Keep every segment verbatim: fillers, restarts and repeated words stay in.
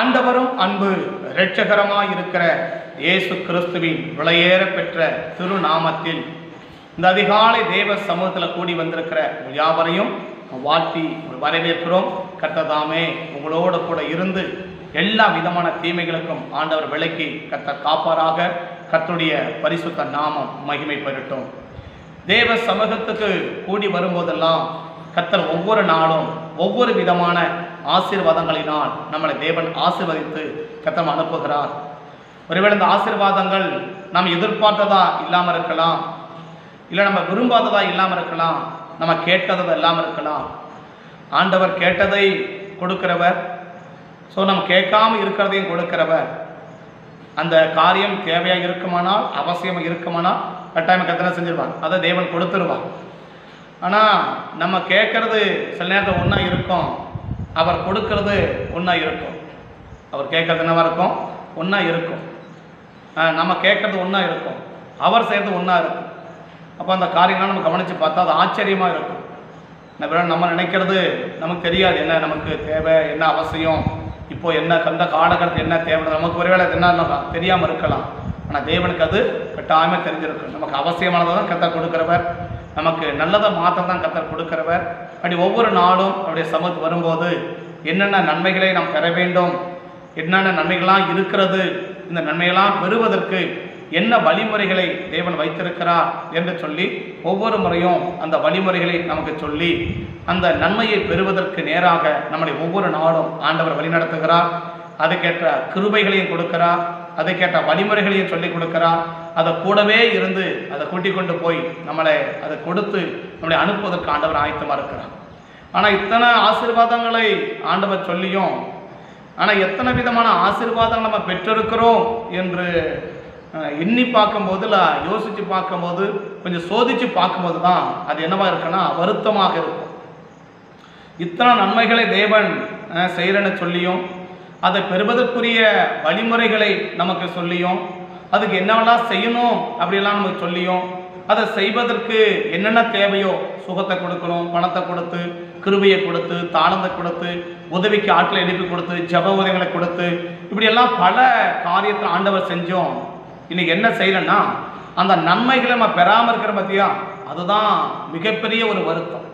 ஆண்டவரும் அன்பு இரட்சகரமாயிருக்கிற இயேசு கிறிஸ்துவின் விலையேற பெற்ற திருநாமத்தில் இந்த அதிகாலை தேவ சமூகத்தில் கூடி வந்திருக்கிற யாவரையும் வாழ்த்தி வரவேற்கிறோம். கர்த்ததாமே உங்களோடு கூட இருந்து எல்லா விதமான தீமைகளுக்கும் ஆண்டவர் விலக்கி கர்த்தர் காப்பாராக. கர்த்தருடைய பரிசுத்த நாமம் மகிமை பெறட்டும். தேவ சமூகத்துக்கு கூடி வரும்போதெல்லாம் கர்த்தர் ஒவ்வொரு நாளும் ஒவ்வொரு விதமான ஆசீர்வாதங்களினால் நம்மளை தேவன் ஆசீர்வதித்து கர்த்தர் அனுப்புகிறார். ஒருவேளை இந்த ஆசீர்வாதங்கள் நாம் எதிர்பார்த்ததா இல்லாமல் இருக்கலாம், இல்லை நம்ம விரும்பாததா இல்லாமல் இருக்கலாம், நம்ம கேட்காததா இல்லாமல் இருக்கலாம். ஆண்டவர் கேட்டதை கொடுக்கிறவர், ஸோ நம்ம கேட்காம இருக்கிறதையும் கொடுக்கிறவர். அந்த காரியம் தேவையாக இருக்குமானால், அவசியமாக இருக்குமானால் கட்டாயம் கத்தனை செஞ்சிருவாங்க, அதை தேவன் கொடுத்துருவாங்க. ஆனால் நம்ம கேட்கறது சில நேரத்தில் ஒன்றா இருக்கும், அவர் கொடுக்கறது ஒன்றா இருக்கும். அவர் கேட்கறது என்னவா இருக்கும்? ஒன்றா இருக்கும். நம்ம கேட்கறது ஒன்றா இருக்கும், அவர் செய்கிறது ஒன்றா இருக்கும். அப்போ அந்த காரியங்கள்லாம் நம்ம கவனித்து பார்த்தா அது ஆச்சரியமாக இருக்கும். நம்ம நினைக்கிறது நமக்கு தெரியாது, என்ன நமக்கு தேவை, என்ன அவசியம், இப்போது என்ன கந்த காலகட்டத்தில் என்ன தேவை, நமக்கு ஒருவேளை என்ன தெரியாமல் இருக்கலாம். ஆனால் தேவனுக்கு அது கட்டாயமே தெரிஞ்சிருக்கும். நமக்கு அவசியமானதை தான் கத்தர் கொடுக்கிறவர், நமக்கு நல்லதை மாற்றம் தான் கத்தர் கொடுக்கிறவர். அப்படி ஒவ்வொரு நாளும் அவருடைய சமூகத்து வரும்போது என்னென்ன நன்மைகளை நாம் பெற வேண்டும், என்னென்ன நன்மைகளாக இருக்கிறது, இந்த நன்மைகளாக பெறுவதற்கு என்ன வழிமுறைகளை தேவன் வைத்திருக்கிறார் என்று சொல்லி ஒவ்வொரு முறையும் அந்த வழிமுறைகளை நமக்கு சொல்லி அந்த நன்மையை பெறுவதற்கு நேராக நம்மளை ஒவ்வொரு நாளும் ஆண்டவர் வழிநடத்துகிறார். அதுக்கேற்ற கிருபைகளையும் கொடுக்கிறார், அதுக்கேற்ற வழிமுறைகளையும் சொல்லி கொடுக்கிறார். அதை கூடவே இருந்து அதை கூட்டிக் கொண்டு போய் நம்மளை அதை கொடுத்து நம்மளை அனுப்புவதற்கு ஆண்டவர் ஆயத்தமாக இருக்கிறார். ஆனால் இத்தனை ஆசீர்வாதங்களை ஆண்டவர் சொல்லியும், ஆனால் எத்தனை விதமான ஆசீர்வாதங்கள் நம்ம பெற்றிருக்கிறோம் என்று எண்ணி பார்க்கும்போது, இல்லை யோசித்து பார்க்கும்போது, கொஞ்சம் சோதித்து பார்க்கும்போது தான் அது என்னவா இருக்குன்னா வருத்தமாக இருக்கும். இத்தனை நன்மைகளை தேவன் செய்கிறேன்னு சொல்லியும், அதை பெறுவதற்குரிய வழிமுறைகளை நமக்கு சொல்லியும், அதுக்கு என்னவெல்லாம் செய்யணும் அப்படிலாம் நமக்கு சொல்லியும், அதை செய்வதற்கு என்னென்ன தேவையோ சுகத்தை கொடுக்கணும், பணத்தை கொடுத்து, கிருபையை கொடுத்து, தாளத்தை கொடுத்து, உதவிக்கு ஆட்களை எழுப்பி கொடுத்து, ஜப உதவிகளை கொடுத்து, இப்படியெல்லாம் பல காரியத்தில் ஆண்டவர் செஞ்சோம். இன்னைக்கு என்ன செய்யலன்னா அந்த நன்மைகளை நம்ம பெறாமல் இருக்கிற பற்றியா, அதுதான் மிகப்பெரிய ஒரு வருத்தம்.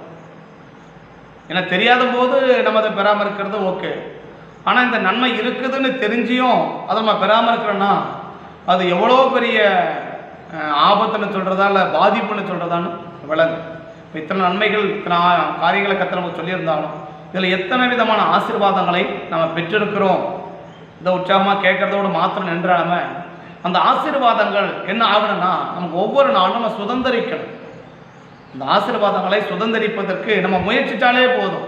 ஏன்னா தெரியாத போது நம்ம அதை பெறாமல் இருக்கிறது ஓகே. ஆனால் இந்த நன்மை இருக்குதுன்னு தெரிஞ்சியும் அதை நம்ம பெறாமல் இருக்கிறோன்னா அது எவ்வளோ பெரிய ஆபத்துன்னு சொல்கிறதா இல்லை பாதிப்புன்னு சொல்கிறதான்னு விளங்கு. இப்போ இத்தனை நன்மைகள், இத்தனை காரியங்களை கற்று நமக்கு சொல்லியிருந்தாலும் இதில் எத்தனை விதமான ஆசீர்வாதங்களை நம்ம பெற்றிருக்கிறோம். இதை உற்சாகமாக கேட்குறதோடு மாத்திரம் நின்றாமல் அந்த ஆசீர்வாதங்கள் என்ன ஆகணும்னா நமக்கு ஒவ்வொரு நாளும் நம்ம சுதந்திரிக்கணும். அந்த ஆசீர்வாதங்களை சுதந்திரிப்பதற்கு நம்ம முயற்சித்தாலே போதும்.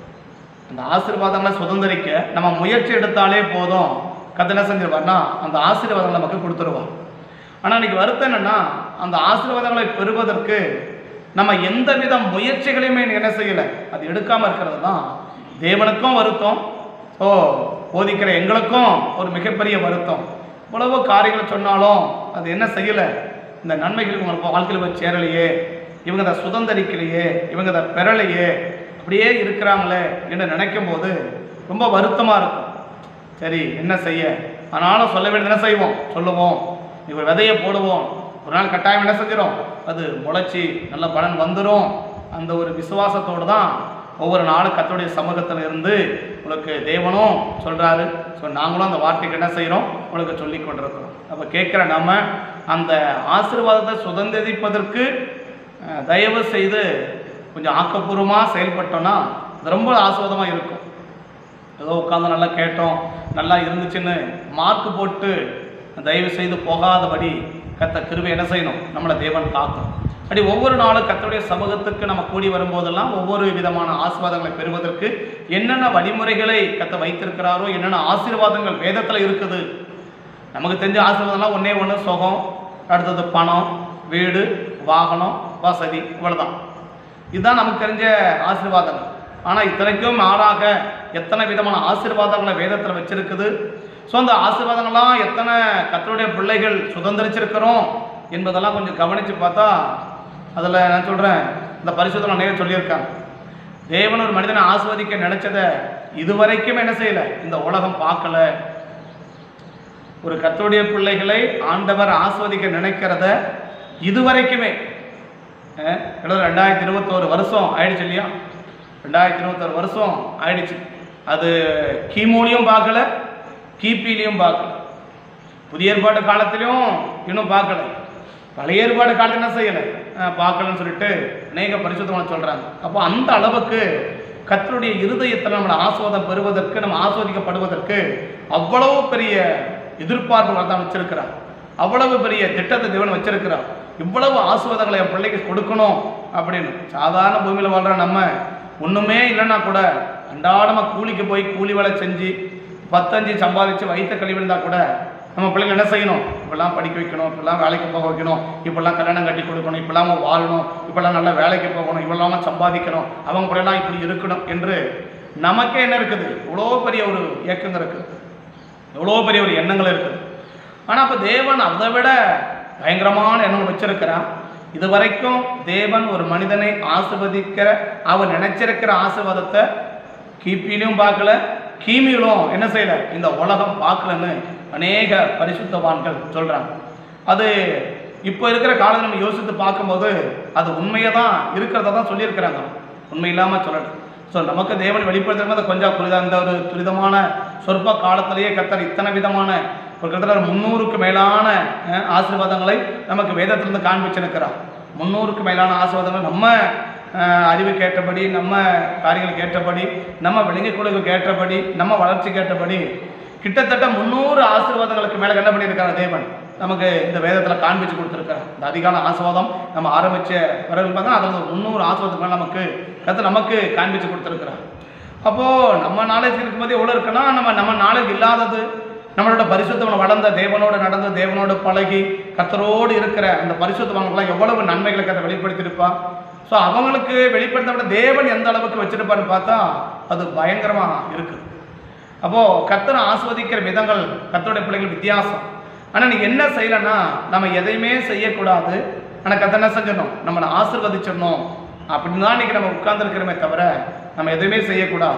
அந்த ஆசீர்வாதங்களை சுதந்திரிக்க நம்ம முயற்சி எடுத்தாலே போதும். கர்த்தர் என்ன செஞ்சிருவார்னா அந்த ஆசீர்வாதங்களை நமக்கு கொடுத்துருவார். ஆனால் இன்றைக்கி வருத்தம் என்னென்னா அந்த ஆசீர்வாதங்களை பெறுவதற்கு நம்ம எந்த வித முயற்சிகளையுமே என்ன செய்யலை, அது எடுக்காமல் இருக்கிறது தான் தேவனுக்கும் வருத்தம், ஓ போதிக்கிற எங்களுக்கும் ஒரு மிகப்பெரிய வருத்தம். இவ்வளவு காரியங்களை சொன்னாலும் அது என்ன செய்யலை, இந்த நன்மைகளுக்கு உங்களுக்கு வாழ்க்கையில் போய் சேரலையே, இவங்க அதை சுதந்திரிக்கலையே, இவங்க அதை பெறலையே, அப்படியே இருக்கிறாங்களே என்று நினைக்கும் போது ரொம்ப வருத்தமாக இருக்கும். சரி என்ன செய்ய, ஆனாலும் சொல்ல வேண்டியது என்ன செய்வோம், சொல்லுவோம். இவர் விதையை போடுவோம், ஒரு நாள் கட்டாயம் என்ன செஞ்சிடும், அது முளைச்சி நல்ல பலன் வந்துடும். அந்த ஒரு விசுவாசத்தோடு தான் ஒவ்வொரு நாளும் கர்த்தருடைய சமூகத்தில் இருந்து உங்களுக்கு தேவனும் சொல்கிறாரு. ஸோ நாங்களும் அந்த வார்த்தைக்கு என்ன செய்கிறோம், உங்களுக்கு சொல்லி கொண்டிருக்கிறோம். அப்போ கேட்குற நம்ம அந்த ஆசீர்வாதத்தை சுதந்திரிப்பதற்கு தயவு செய்து கொஞ்சம் ஆக்கப்பூர்வமாக செயல்பட்டோன்னா அது ரொம்ப ஆசீர்வாதமாக இருக்கும். ஏதோ உட்காந்து நல்லா கேட்டோம், நல்லா இருந்துச்சுன்னு மார்க் போட்டு தயவு செய்து போகாதபடி கர்த்தர் கிருபை என்ன செய்யணும், நம்மளை தேவன் காக்கும். அப்படி ஒவ்வொரு நாளும் கர்த்தருடைய சமூகத்துக்கு நம்ம கூடி வரும்போதெல்லாம் ஒவ்வொரு விதமான ஆசீர்வாதங்களை பெறுவதற்கு என்னென்ன வழிமுறைகளை கர்த்தர் வைத்திருக்கிறாரோ, என்னென்ன ஆசீர்வாதங்கள் வேதத்தில் இருக்குது. நமக்கு தெரிஞ்ச ஆசீர்வாதம்லாம் ஒன்றே ஒன்று, சுகம், அடுத்தது பணம், வீடு, வாகனம், வசதி, இவ்வளோதான். இதுதான் நமக்கு தெரிஞ்ச ஆசீர்வாதங்கள். ஆனால் இத்தனைக்கும் ஆளாக எத்தனை விதமான ஆசீர்வாதங்களை வேதத்தில் வச்சிருக்குது. ஸோ அந்த ஆசீர்வாதங்கள்லாம் எத்தனை கர்த்தருடைய பிள்ளைகள் சுதந்திரிச்சிருக்கிறோம் என்பதெல்லாம் கொஞ்சம் கவனித்து பார்த்தா அதில் நான் சொல்கிறேன், இந்த பரிசுத்தம் நிறைய சொல்லியிருக்காங்க. தேவன் ஒரு மனிதனை ஆஸ்வதிக்க நினைச்சதை இதுவரைக்கும் என்ன செய்யல இந்த உலகம் பார்க்கல. ஒரு கர்த்தருடைய பிள்ளைகளை ஆண்டவர் ஆஸ்வதிக்க நினைக்கிறத இதுவரைக்குமே ரெண்டாயிரத்தி இருபத்தோரு வருஷம் ஆயிடுச்சு இல்லையா? ரெண்டாயிரத்தி இருபத்தோரு வருஷம் ஆயிடுச்சு. அது கிமுலையும் பார்க்கல, கிபிலையும் பார்க்கல, புதிய ஏற்பாடு காலத்திலையும் இன்னும் பார்க்கல, பழைய ஏற்பாடு காலத்தில் என்ன செய்யலை பார்க்கலன்னு சொல்லிட்டு அநேக பரிசுத்தமான சொல்கிறாங்க. அப்போ அந்த அளவுக்கு கர்த்தருடைய இருதயத்தில் நம்மளை ஆஸ்வாதம் பெறுவதற்கு, நம்ம ஆஸ்வதிக்கப்படுவதற்கு அவ்வளவு பெரிய எதிர்பார்ப்புகள் தான் வச்சிருக்கிறார். அவ்வளவு பெரிய திட்டத்தை தேவன் வச்சிருக்கிறார். இவ்வளவு ஆசீர்வாதங்களை என் பிள்ளைக்கு கொடுக்கணும் அப்படின்னு. சாதாரண பூமியில் வாழ்கிற நம்ம ஒன்றுமே இல்லைன்னா கூட அன்றாடமாக கூலிக்கு போய் கூலி வேலை செஞ்சு பத்தஞ்சு சம்பாதிச்சு வைத்த கழிவு இருந்தால் கூட நம்ம பிள்ளைங்க என்ன செய்யணும்? இப்பெல்லாம் படிக்க வைக்கணும், இப்பெல்லாம் வேலைக்கு போக வைக்கணும், இப்பெல்லாம் கல்யாணம் கட்டி கொடுக்கணும், இப்பெல்லாம் வாழணும், இப்பெல்லாம் நல்லா வேலைக்கு போகணும், இவ்வளோ சம்பாதிக்கணும், அவங்க பிள்ளைலாம் இப்படி இருக்கணும் என்று நமக்கே என்ன இருக்குது? இவ்வளோ பெரிய ஒரு இயக்கங்கள் இருக்குது, எவ்வளோ பெரிய ஒரு எண்ணங்கள் இருக்குது. ஆனால் அப்போ தேவன் அதை விட பயங்கரமான எண்ணம் வச்சிருக்கிறான். இது வரைக்கும் தேவன் ஒரு மனிதனை ஆசீர்வதிக்கிற, அவர் நினைச்சிருக்கிற ஆசீர்வாதத்தை கிபியிலும் பார்க்கல, கிமியிலும் என்ன செய்யல இந்த உலகம் பார்க்கலன்னு அநேக பரிசுத்தவான்கள் சொல்றாங்க. அது இப்போ இருக்கிற காலத்தில் நம்ம யோசித்து பார்க்கும்போது அது உண்மையை தான் இருக்கிறத தான் சொல்லியிருக்கிறாங்க, உண்மை இல்லாமல் சொல்லணும். ஸோ நமக்கு தேவன் வெளிப்படுத்துறது கொஞ்சம் புரித அந்த ஒரு துரிதமான சொற்ப காலத்திலேயே கர்த்தர் இத்தனை விதமான ஒரு கிட்டத்தட்ட முந்நூறுக்கு மேலான ஆசீர்வாதங்களை நமக்கு வேதத்திலிருந்து காண்பிச்சிருக்கிறார். முந்நூறுக்கு மேலான ஆசீர்வாதங்கள் நம்ம அறிவுக்கு ஏற்றபடி, நம்ம காரியங்களுக்கு ஏற்றபடி, நம்ம விலங்கிக் குழுவுக்கு ஏற்றபடி, நம்ம வளர்ச்சிக்கு ஏற்றபடி கிட்டத்தட்ட முந்நூறு ஆசீர்வாதங்களுக்கு மேலே என்ன பண்ணியிருக்காரு தேவன் நமக்கு இந்த வேதத்தில் காண்பிச்சு கொடுத்துருக்காரு. இந்த அதிகால ஆசீர்வாதம் நம்ம ஆரம்பித்த பிறகு பார்த்தா அதில் முந்நூறு ஆசீர்வாதத்துக்கு மேலே நமக்கு கர்த்தர் நமக்கு காண்பிச்சு கொடுத்துருக்குறார். அப்போது நம்ம நாலேஜ் இருக்கும்போது எவ்வளோ இருக்குன்னா, நம்ம நம்ம நாலேஜ் இல்லாதது, நம்மளோட பரிசுத்தவன் வளர்ந்த தேவனோடு நடந்த தேவனோடு பழகி கர்த்தரோடு இருக்கிற அந்த பரிசுத்தவங்களாம் எவ்வளவு நன்மைகளை கர்த்தர் வெளிப்படுத்தியிருப்பா. ஸோ அவங்களுக்கு வெளிப்படுத்த தேவன் எந்த அளவுக்கு வச்சிருப்பான்னு பார்த்தா அது பயங்கரமாக இருக்குது. அப்போது கர்த்தரை ஆஸ்வதிக்கிற விதங்கள் கர்த்தருடைய பிள்ளைகள் வித்தியாசம். ஆனால் நீ என்ன செய்யலைன்னா நம்ம எதையுமே செய்யக்கூடாது, ஆனால் கர்த்தர் என்ன செஞ்சிடணும்? நம்மளை ஆசீர்வதிச்சிடணும் அப்படின்னு தான் இன்றைக்கி நம்ம உட்கார்ந்துருக்கிறோமே தவிர நம்ம எதுவுமே செய்யக்கூடாது,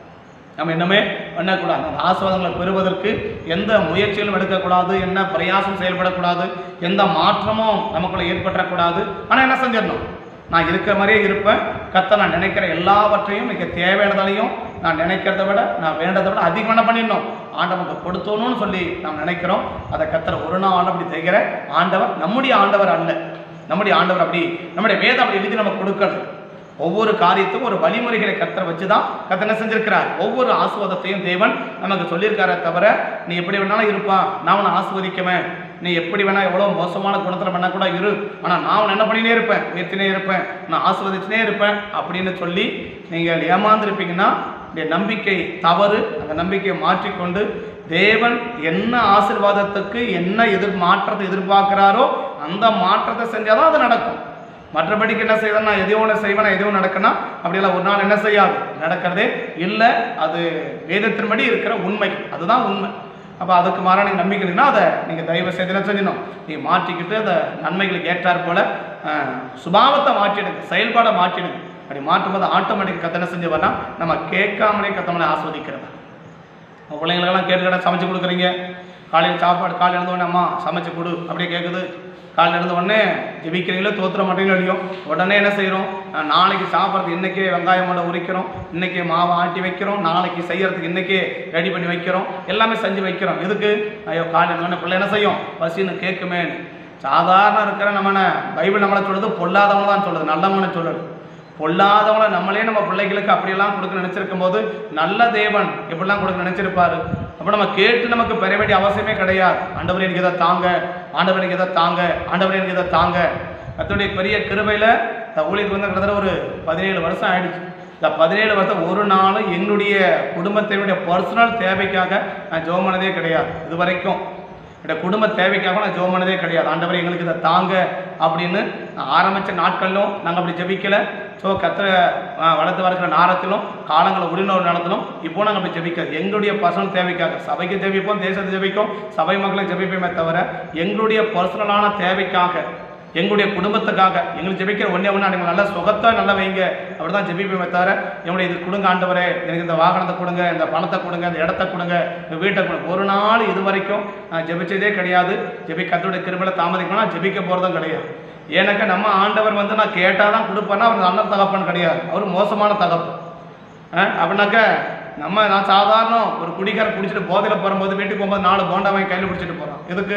நம்ம என்னமே பண்ணக்கூடாது. அந்த ஆசீர்வாதங்களை பெறுவதற்கு எந்த முயற்சிகளும் எடுக்கக்கூடாது, என்ன பிரயாசம் செயல்படக்கூடாது, எந்த மாற்றமும் நமக்குள்ளே ஏற்பட்டக்கூடாது. ஆனால் என்ன செஞ்சிடணும்? நான் இருக்கிற மாதிரியே இருப்பேன். கர்த்தர் நான் நினைக்கிற எல்லாவற்றையும் மிக தேவையானதாலையும் நான் நினைக்கிறத விட நான் வேண்டதை விட அதிகம் என்ன பண்ணிடணும்? ஆண்டவனுக்கு கொடுத்தோணும்னு சொல்லி நாம் நினைக்கிறோம். அதை கர்த்தர் ஒரு நாள் அப்படி செய்கிற ஆண்டவர் நம்முடைய ஆண்டவர் அல்ல. நம்முடைய ஆண்டவர் அப்படி நம்முடைய வேதம் அப்படி எழுதி நமக்கு கொடுக்கறது. ஒவ்வொரு காரியத்துக்கும் ஒரு வழிமுறைகளை கர்த்தர் வச்சு தான் கர்த்தர் என்ன செஞ்சிருக்கிறார்? ஒவ்வொரு ஆசீர்வாதத்தையும் தேவன் நமக்கு சொல்லியிருக்காரே தவிர நீ எப்படி வேணாலும் இருப்பா, நான் உன்னை ஆசீர்வதிக்குவேன், நீ எப்படி வேணா எவ்வளோ மோசமான குணத்தில் வேணா கூட இரு, ஆனால் நான் உன்னை என்ன பண்ணினே இருப்பேன், உயர்த்தினே இருப்பேன், நான் ஆசீர்வதிச்சுனே இருப்பேன் அப்படின்னு சொல்லி நீங்கள் ஏமாந்துருப்பீங்கன்னா நம்பிக்கை தவறு. அந்த நம்பிக்கையை மாற்றிக்கொண்டு தேவன் என்ன ஆசீர்வாதத்துக்கு என்ன எதிர் மாற்றத்தை எதிர்பார்க்கிறாரோ அந்த மாற்றத்தை செஞ்சாதான் அது நடக்கும். மற்றபடிக்கு என்ன செய்வேன், நான் எதையோ ஒன்று செய்வேன், நான் எதையோ நடக்கணும் அப்படியெல்லாம் ஒரு நாள் என்ன செய்யாது, நடக்கிறதே இல்லை. அது வேதத்தின்படி இருக்கிற உண்மை, அதுதான் உண்மை. அப்போ அதுக்கு மாறான நீங்கள் நம்பிக்கை இல்லைன்னா அதை நீங்கள் தயவு செய்து என்ன செஞ்சணும்? நீங்கள் மாற்றிக்கிட்டு அந்த நன்மைகளுக்கு ஏற்றார் போல் சுபாவத்தை மாற்றிடுங்க, செயல்பாடை மாற்றிடுங்க. அப்படி மாற்றும்போது ஆட்டோமேட்டிக் கத்தனை செஞ்சு வரலாம். நம்ம கேட்காமலே கத்தவனை ஆஸ்வதிக்கிறதா. பிள்ளைங்களுக்கெல்லாம் கேட்டு கேட்டால் சமைச்சு கொடுக்குறீங்க, காலையில் சாப்பாடு காலையில் எழுந்த உடனே அம்மா சமைச்சு கொடு அப்படியே கேட்குது. காலையில் எழுந்த உடனே ஜெபிக்கிறீங்களோ தோத்துற மாட்டீங்களோ இல்லையோ, உடனே என்ன செய்கிறோம்? நாளைக்கு சாப்பிட்றதுக்கு இன்றைக்கே வெங்காயம் மலை உரிக்கிறோம், இன்றைக்கே மாவை ஆட்டி வைக்கிறோம், நாளைக்கு செய்கிறதுக்கு இன்றைக்கே ரெடி பண்ணி வைக்கிறோம், எல்லாமே செஞ்சு வைக்கிறோம். எதுக்கு? ஐயோ காலையில் உடனே பிள்ளை என்ன செய்யும்? பசின்னு கேட்குமே. சாதாரண இருக்கிற நம்ம பைபிள் நம்மளை சொல்லுது, பொல்லாதவங்க தான் சொல்லுது, நல்லவங்கன்னு சொல்லுது. பொல்லாதவங்களை நம்மளே நம்ம பிள்ளைகளுக்கு அப்படியெல்லாம் கொடுக்க நினச்சிருக்கும் போது நல்ல தேவன் எப்படிலாம் கொடுக்க நினச்சிருப்பாரு. அப்போ நம்ம கேட்டு நமக்கு பெற வேண்டிய அவசியமே கிடையாது. ஆண்டவர் எனக்கு இதை தாங்க, ஆண்டவர் எனக்கு இதை தாங்க, ஆண்டவர் எனக்கு இதை தாங்க. கர்த்தருடைய பெரிய கிருபையில் இந்த ஊழியருக்கு வந்து கிட்டத்தட்ட ஒரு பதினேழு வருஷம் ஆயிடுச்சு. இந்த பதினேழு வருஷம் ஒரு நாளும் என்னுடைய குடும்பத்தினுடைய பர்சனல் தேவைக்காக நான் ஜெபம் பண்ணதே கிடையாது. இது வரைக்கும் என்னுடைய குடும்ப தேவைக்காக நான் ஜெபம் பண்ணதே கிடையாது. ஆண்டவர் எங்களுக்கு இதை தாங்க அப்படின்னு ஆரம்பித்த நாட்களிலும் நாங்கள் அப்படி ஜெபிக்கலை. ஸோ கர்த்தரை வளர்த்து வளர்க்கிற நேரத்திலும் காலங்களை உடனொரு நேரத்திலும் இப்போ நாங்கள் அப்படி ஜெபிக்கிறது எங்களுடைய பர்சனல் தேவைக்காக. சபைக்கு ஜெபிப்போம், தேசத்தை ஜெபிப்போம், சபை மக்களை ஜெபிப்போமே தவிர எங்களுடைய பர்சனலான தேவைக்காக எங்களுடைய குடும்பத்துக்காக எங்களுக்கு ஜெபிக்கிற ஒன்றே ஒன்று நீங்கள் நல்ல சுகத்தை நல்லா வைங்க, அப்படி தான் ஜெபிப்பை தவிர என்னுடைய இது கொடுங்க ஆண்டவரே, எனக்கு இந்த வாகனத்தை கொடுங்க, இந்த பணத்தை கொடுங்க, இந்த இடத்த கொடுங்க, இந்த வீட்டை கொடுங்க. ஒரு நாள் இது வரைக்கும் நான் ஜெபிச்சதே கிடையாது. ஜெபி கர்த்தருடைய கிருபையில தாமதிக்கணும், ஜெபிக்க போகிறதும் கிடையாது. ஏன்னாக்கா நம்ம ஆண்டவர் வந்து நான் கேட்டால் தான் கொடுப்பேன்னா அவர் நல்ல தகப்பன் கிடையாது, அவர் மோசமான தகப்பன். அப்படின்னாக்க நம்ம நான் சாதாரண ஒரு குடிக்கார குடிச்சிட்டு போதையில் போகும்போது வீட்டுக்கு போகும்போது நாலு போண்டா வாங்கி கையில் பிடிச்சிட்டு போகிறான். எதுக்கு?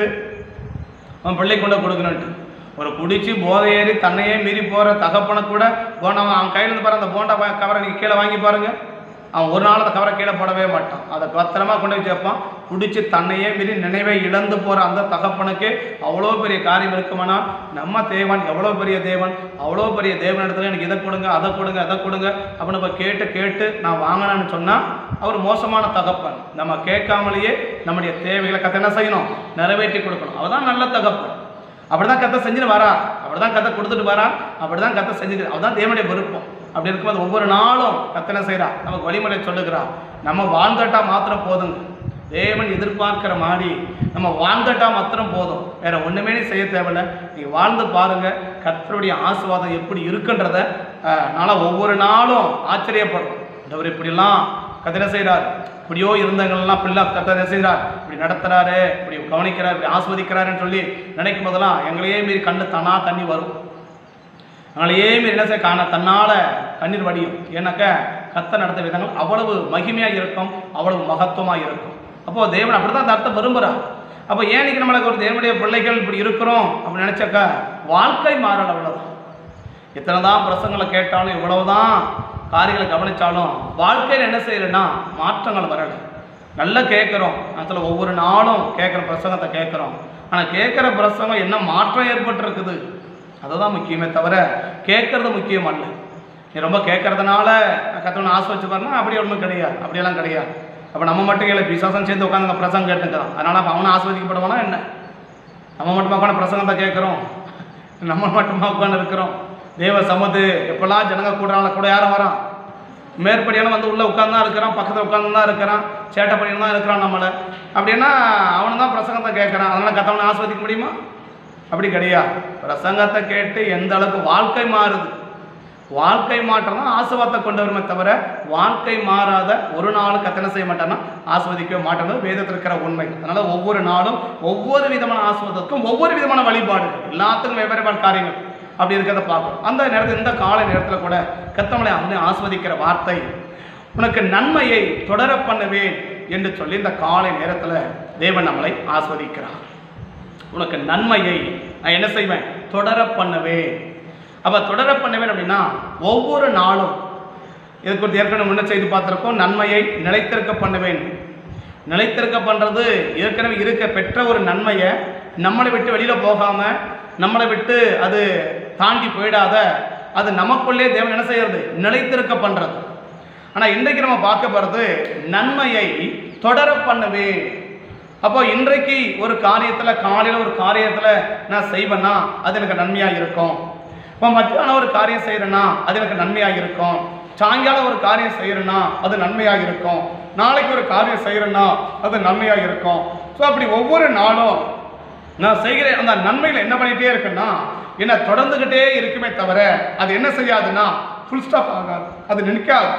அவன் பிள்ளை கொண்டு கொடுக்கணுன்ட்டு. ஒரு குடிச்சு போதை ஏறி தன்னையே மீறி போகிற தகப்பனை கூட போண்டா அவன் கையிலேருந்து பாரு, அந்த போண்டா கவரை நீங்கள் கீழே வாங்கி பாருங்கள், அவன் ஒரு நாள் அந்த கவரை கீழே போடவே மாட்டான், அதை பத்திரமா கொண்டு போய் சேர்ப்பான். குடிச்சு தன்னையே மீறி நினைவை இழந்து போகிற அந்த தகப்பனுக்கு அவ்வளோ பெரிய காரியம் இருக்குமானா நம்ம தேவன் எவ்வளோ பெரிய தேவன், அவ்வளோ பெரிய தேவன் இடத்துல எனக்கு இதை கொடுங்க அதை கொடுங்க அதை கொடுங்க அப்படின்னு நம்ம கேட்டு கேட்டு நான் வாங்கினேன்னு சொன்னால் அவர் மோசமான தகப்பன். நம்ம கேட்காமலேயே நம்முடைய தேவைகளை கத்த என்ன செய்யணும்? நிறைவேற்றி கொடுக்கணும். அவர் தான் நல்ல தகப்பன். அப்படி தான் கத்த செஞ்சுட்டு வரா, அப்படி தான் கத்த கொடுத்துட்டு வரா, அப்படி தான் கத்த செஞ்சுட்டு, அவதான் தேவனுடைய விருப்பம். அப்படி இருக்கும்போது ஒவ்வொரு நாளும் கத்தனை செய்கிறா, நமக்கு வழிமுறை சொல்லுகிறா. நம்ம வாழ்ந்துட்டா மாத்திரம் போதுங்க, தேவன் எதிர்பார்க்கிற மாதிரி நம்ம வாழ்ந்துட்டா மாத்திரம் போதும், வேற ஒன்றுமே நீ செய்ய தேவையில்லை. நீங்கள் வாழ்ந்து பாருங்க கர்த்தருடைய ஆசீர்வாதம் எப்படி இருக்குன்றத நான் ஒவ்வொரு நாளும் ஆச்சரியப்படுறோம். அவர் இப்படிலாம் கத்தனை செய்கிறார், இப்படியோ இருந்தவங்களெல்லாம் பிள்ளை கத்தனை செய்கிறார், இப்படி நடத்துகிறாரு, இப்படி கவனிக்கிறார், இப்படி ஆஸ்வதிக்கிறாருன்னு சொல்லி நினைக்கும் போதெல்லாம் எங்களையே மீறி கண்ணு தன்னா தண்ணி வரும், அவங்களையே மீறி என்ன செய்ய காண தன்னால் கண்ணீர் வடியும். ஏன்னாக்க கத்த நடத்த விதங்கள் அவ்வளவு மகிமையாக இருக்கும், அவ்வளவு மகத்துவமாக இருக்கும். அப்போது தேவன் அப்படி தான் அந்த அர்த்தம் விரும்புகிறார். அப்போ ஏன் இன்னைக்கு நம்மளுக்கு ஒரு தேவனுடைய பிள்ளைகள் இப்படி இருக்கிறோம் அப்படின்னு நினச்சாக்கா வாழ்க்கை மாறல் அவ்வளோதான். எத்தனை தான் பிரசங்களை கேட்டாலும் இவ்வளவுதான் காரியங்களை கவனித்தாலும் வாழ்க்கையில் என்ன செய்யலைன்னா மாற்றங்கள் வரலை. நல்லா கேட்குறோம், அதில் ஒவ்வொரு நாளும் கேட்குற பிரசங்கத்தை கேட்குறோம், ஆனால் கேட்குற பிரசங்கம் என்ன மாற்றம் ஏற்பட்டுருக்குது அதுதான் முக்கியமே தவிர கேட்கறது முக்கியம் அல்ல. நீ ரொம்ப கேட்கறதுனால கத்தவனை ஆசை வச்சு பாருன்னா அப்படி ஒன்றும் கிடையாது, அப்படியெல்லாம் கிடையாது. அப்போ நம்ம மட்டும் கேள்வி பிசாசம் சேர்ந்து உட்காந்து பிரசங்கம் கேட்டுக்கிறான், அதனால் அப்போ அவனை ஆஸ்வதிக்கப்படுவானா என்ன? நம்ம மட்டுமா உட்காந்து பிரசங்கத்தை கேட்குறோம், நம்ம மட்டுமா உட்காந்து இருக்கிறோம். தேவ சமது எப்பெல்லாம் ஜனங்க கூடுறாங்கள கூட யாரும் வரான், மேற்படியான வந்து உள்ளே உட்காந்து தான் இருக்கிறான், பக்கத்தில் உட்காந்து தான் இருக்கிறான், சேட்டை பண்ணிட்டு தான் இருக்கிறான் நம்மளை. அப்படின்னா அவனை தான் பிரசங்கத்தை கேட்குறான், அதனால் கத்தவனை ஆஸ்வதிக்க முடியுமா? அப்படி கிடையாது. பிரசங்கத்தை கேட்டு எந்த அளவுக்கு வாழ்க்கை மாறுது, வாழ்க்கை மாற்றம் தான் ஆசீர்வாதத்தை கொண்டு வருமே தவிர வாழ்க்கை மாறாத ஒரு நாளும் கத்தனை செய்ய மாட்டான்னா ஆஸ்வதிக்கவே மாட்டேன் வேதத்தில் இருக்கிற உண்மை. அதனால் ஒவ்வொரு நாளும் ஒவ்வொரு விதமான ஆசீர்வாதத்துக்கும் ஒவ்வொரு விதமான வழிபாடுகள், எல்லாத்துக்கும் வெவ்வேறு காரியங்கள் அப்படி இருக்கிறத பார்க்கணும். அந்த நேரத்தில் இந்த காலை நேரத்தில் கூட கத்தமலை அவனை ஆஸ்வதிக்கிற வார்த்தை உனக்கு நன்மையை தொடர பண்ணுவேன் என்று சொல்லி இந்த காலை நேரத்தில் தேவன் நம்மளை ஆஸ்வதிக்கிறார். உனக்கு நன்மையை நான் என்ன செய்வேன்? தொடர பண்ணுவேன். அப்போ தொடர பண்ணுவேன் அப்படின்னா ஒவ்வொரு நாளும் இது குறித்து ஏற்கனவே முன்ன செய்து பார்த்துருக்கோம். நன்மையை நிலைத்திருக்க பண்ணுவேன். நிலைத்திருக்க பண்ணுறது ஏற்கனவே இருக்க பெற்ற ஒரு நன்மையை நம்மளை விட்டு வெளியில் போகாமல் நம்மளை விட்டு அது தாண்டி போயிடாத அது நமக்குள்ளே தேவன் என்ன செய்யறது? நிலைத்திருக்க பண்ணுறது. ஆனால் இன்றைக்கு நம்ம பார்க்க போகிறது நன்மையை தொடர பண்ணுவேன். அப்போ இன்றைக்கு ஒரு காரியத்தில் காலையில் ஒரு காரியத்தில் நான் செய்வேன்னா அது எனக்கு நன்மையாக இருக்கும். இப்போ மத்தியானம் ஒரு காரியம் செய்கிறேன்னா அது எனக்கு நன்மையாக இருக்கும். சாயங்காலம் ஒரு காரியம் செய்கிறேன்னா அது நன்மையாக இருக்கும். நாளைக்கு ஒரு காரியம் செய்கிறேன்னா அது நன்மையாக இருக்கும். ஸோ அப்படி ஒவ்வொரு நாளும் நான் செய்கிற அந்த நன்மையில் என்ன பண்ணிகிட்டே இருக்குன்னா என்ன தொடர்ந்துக்கிட்டே இருக்குமே தவிர அது என்ன செய்யாதுன்னா ஃபுல் ஸ்டாப் ஆகாது, அது நிற்காது.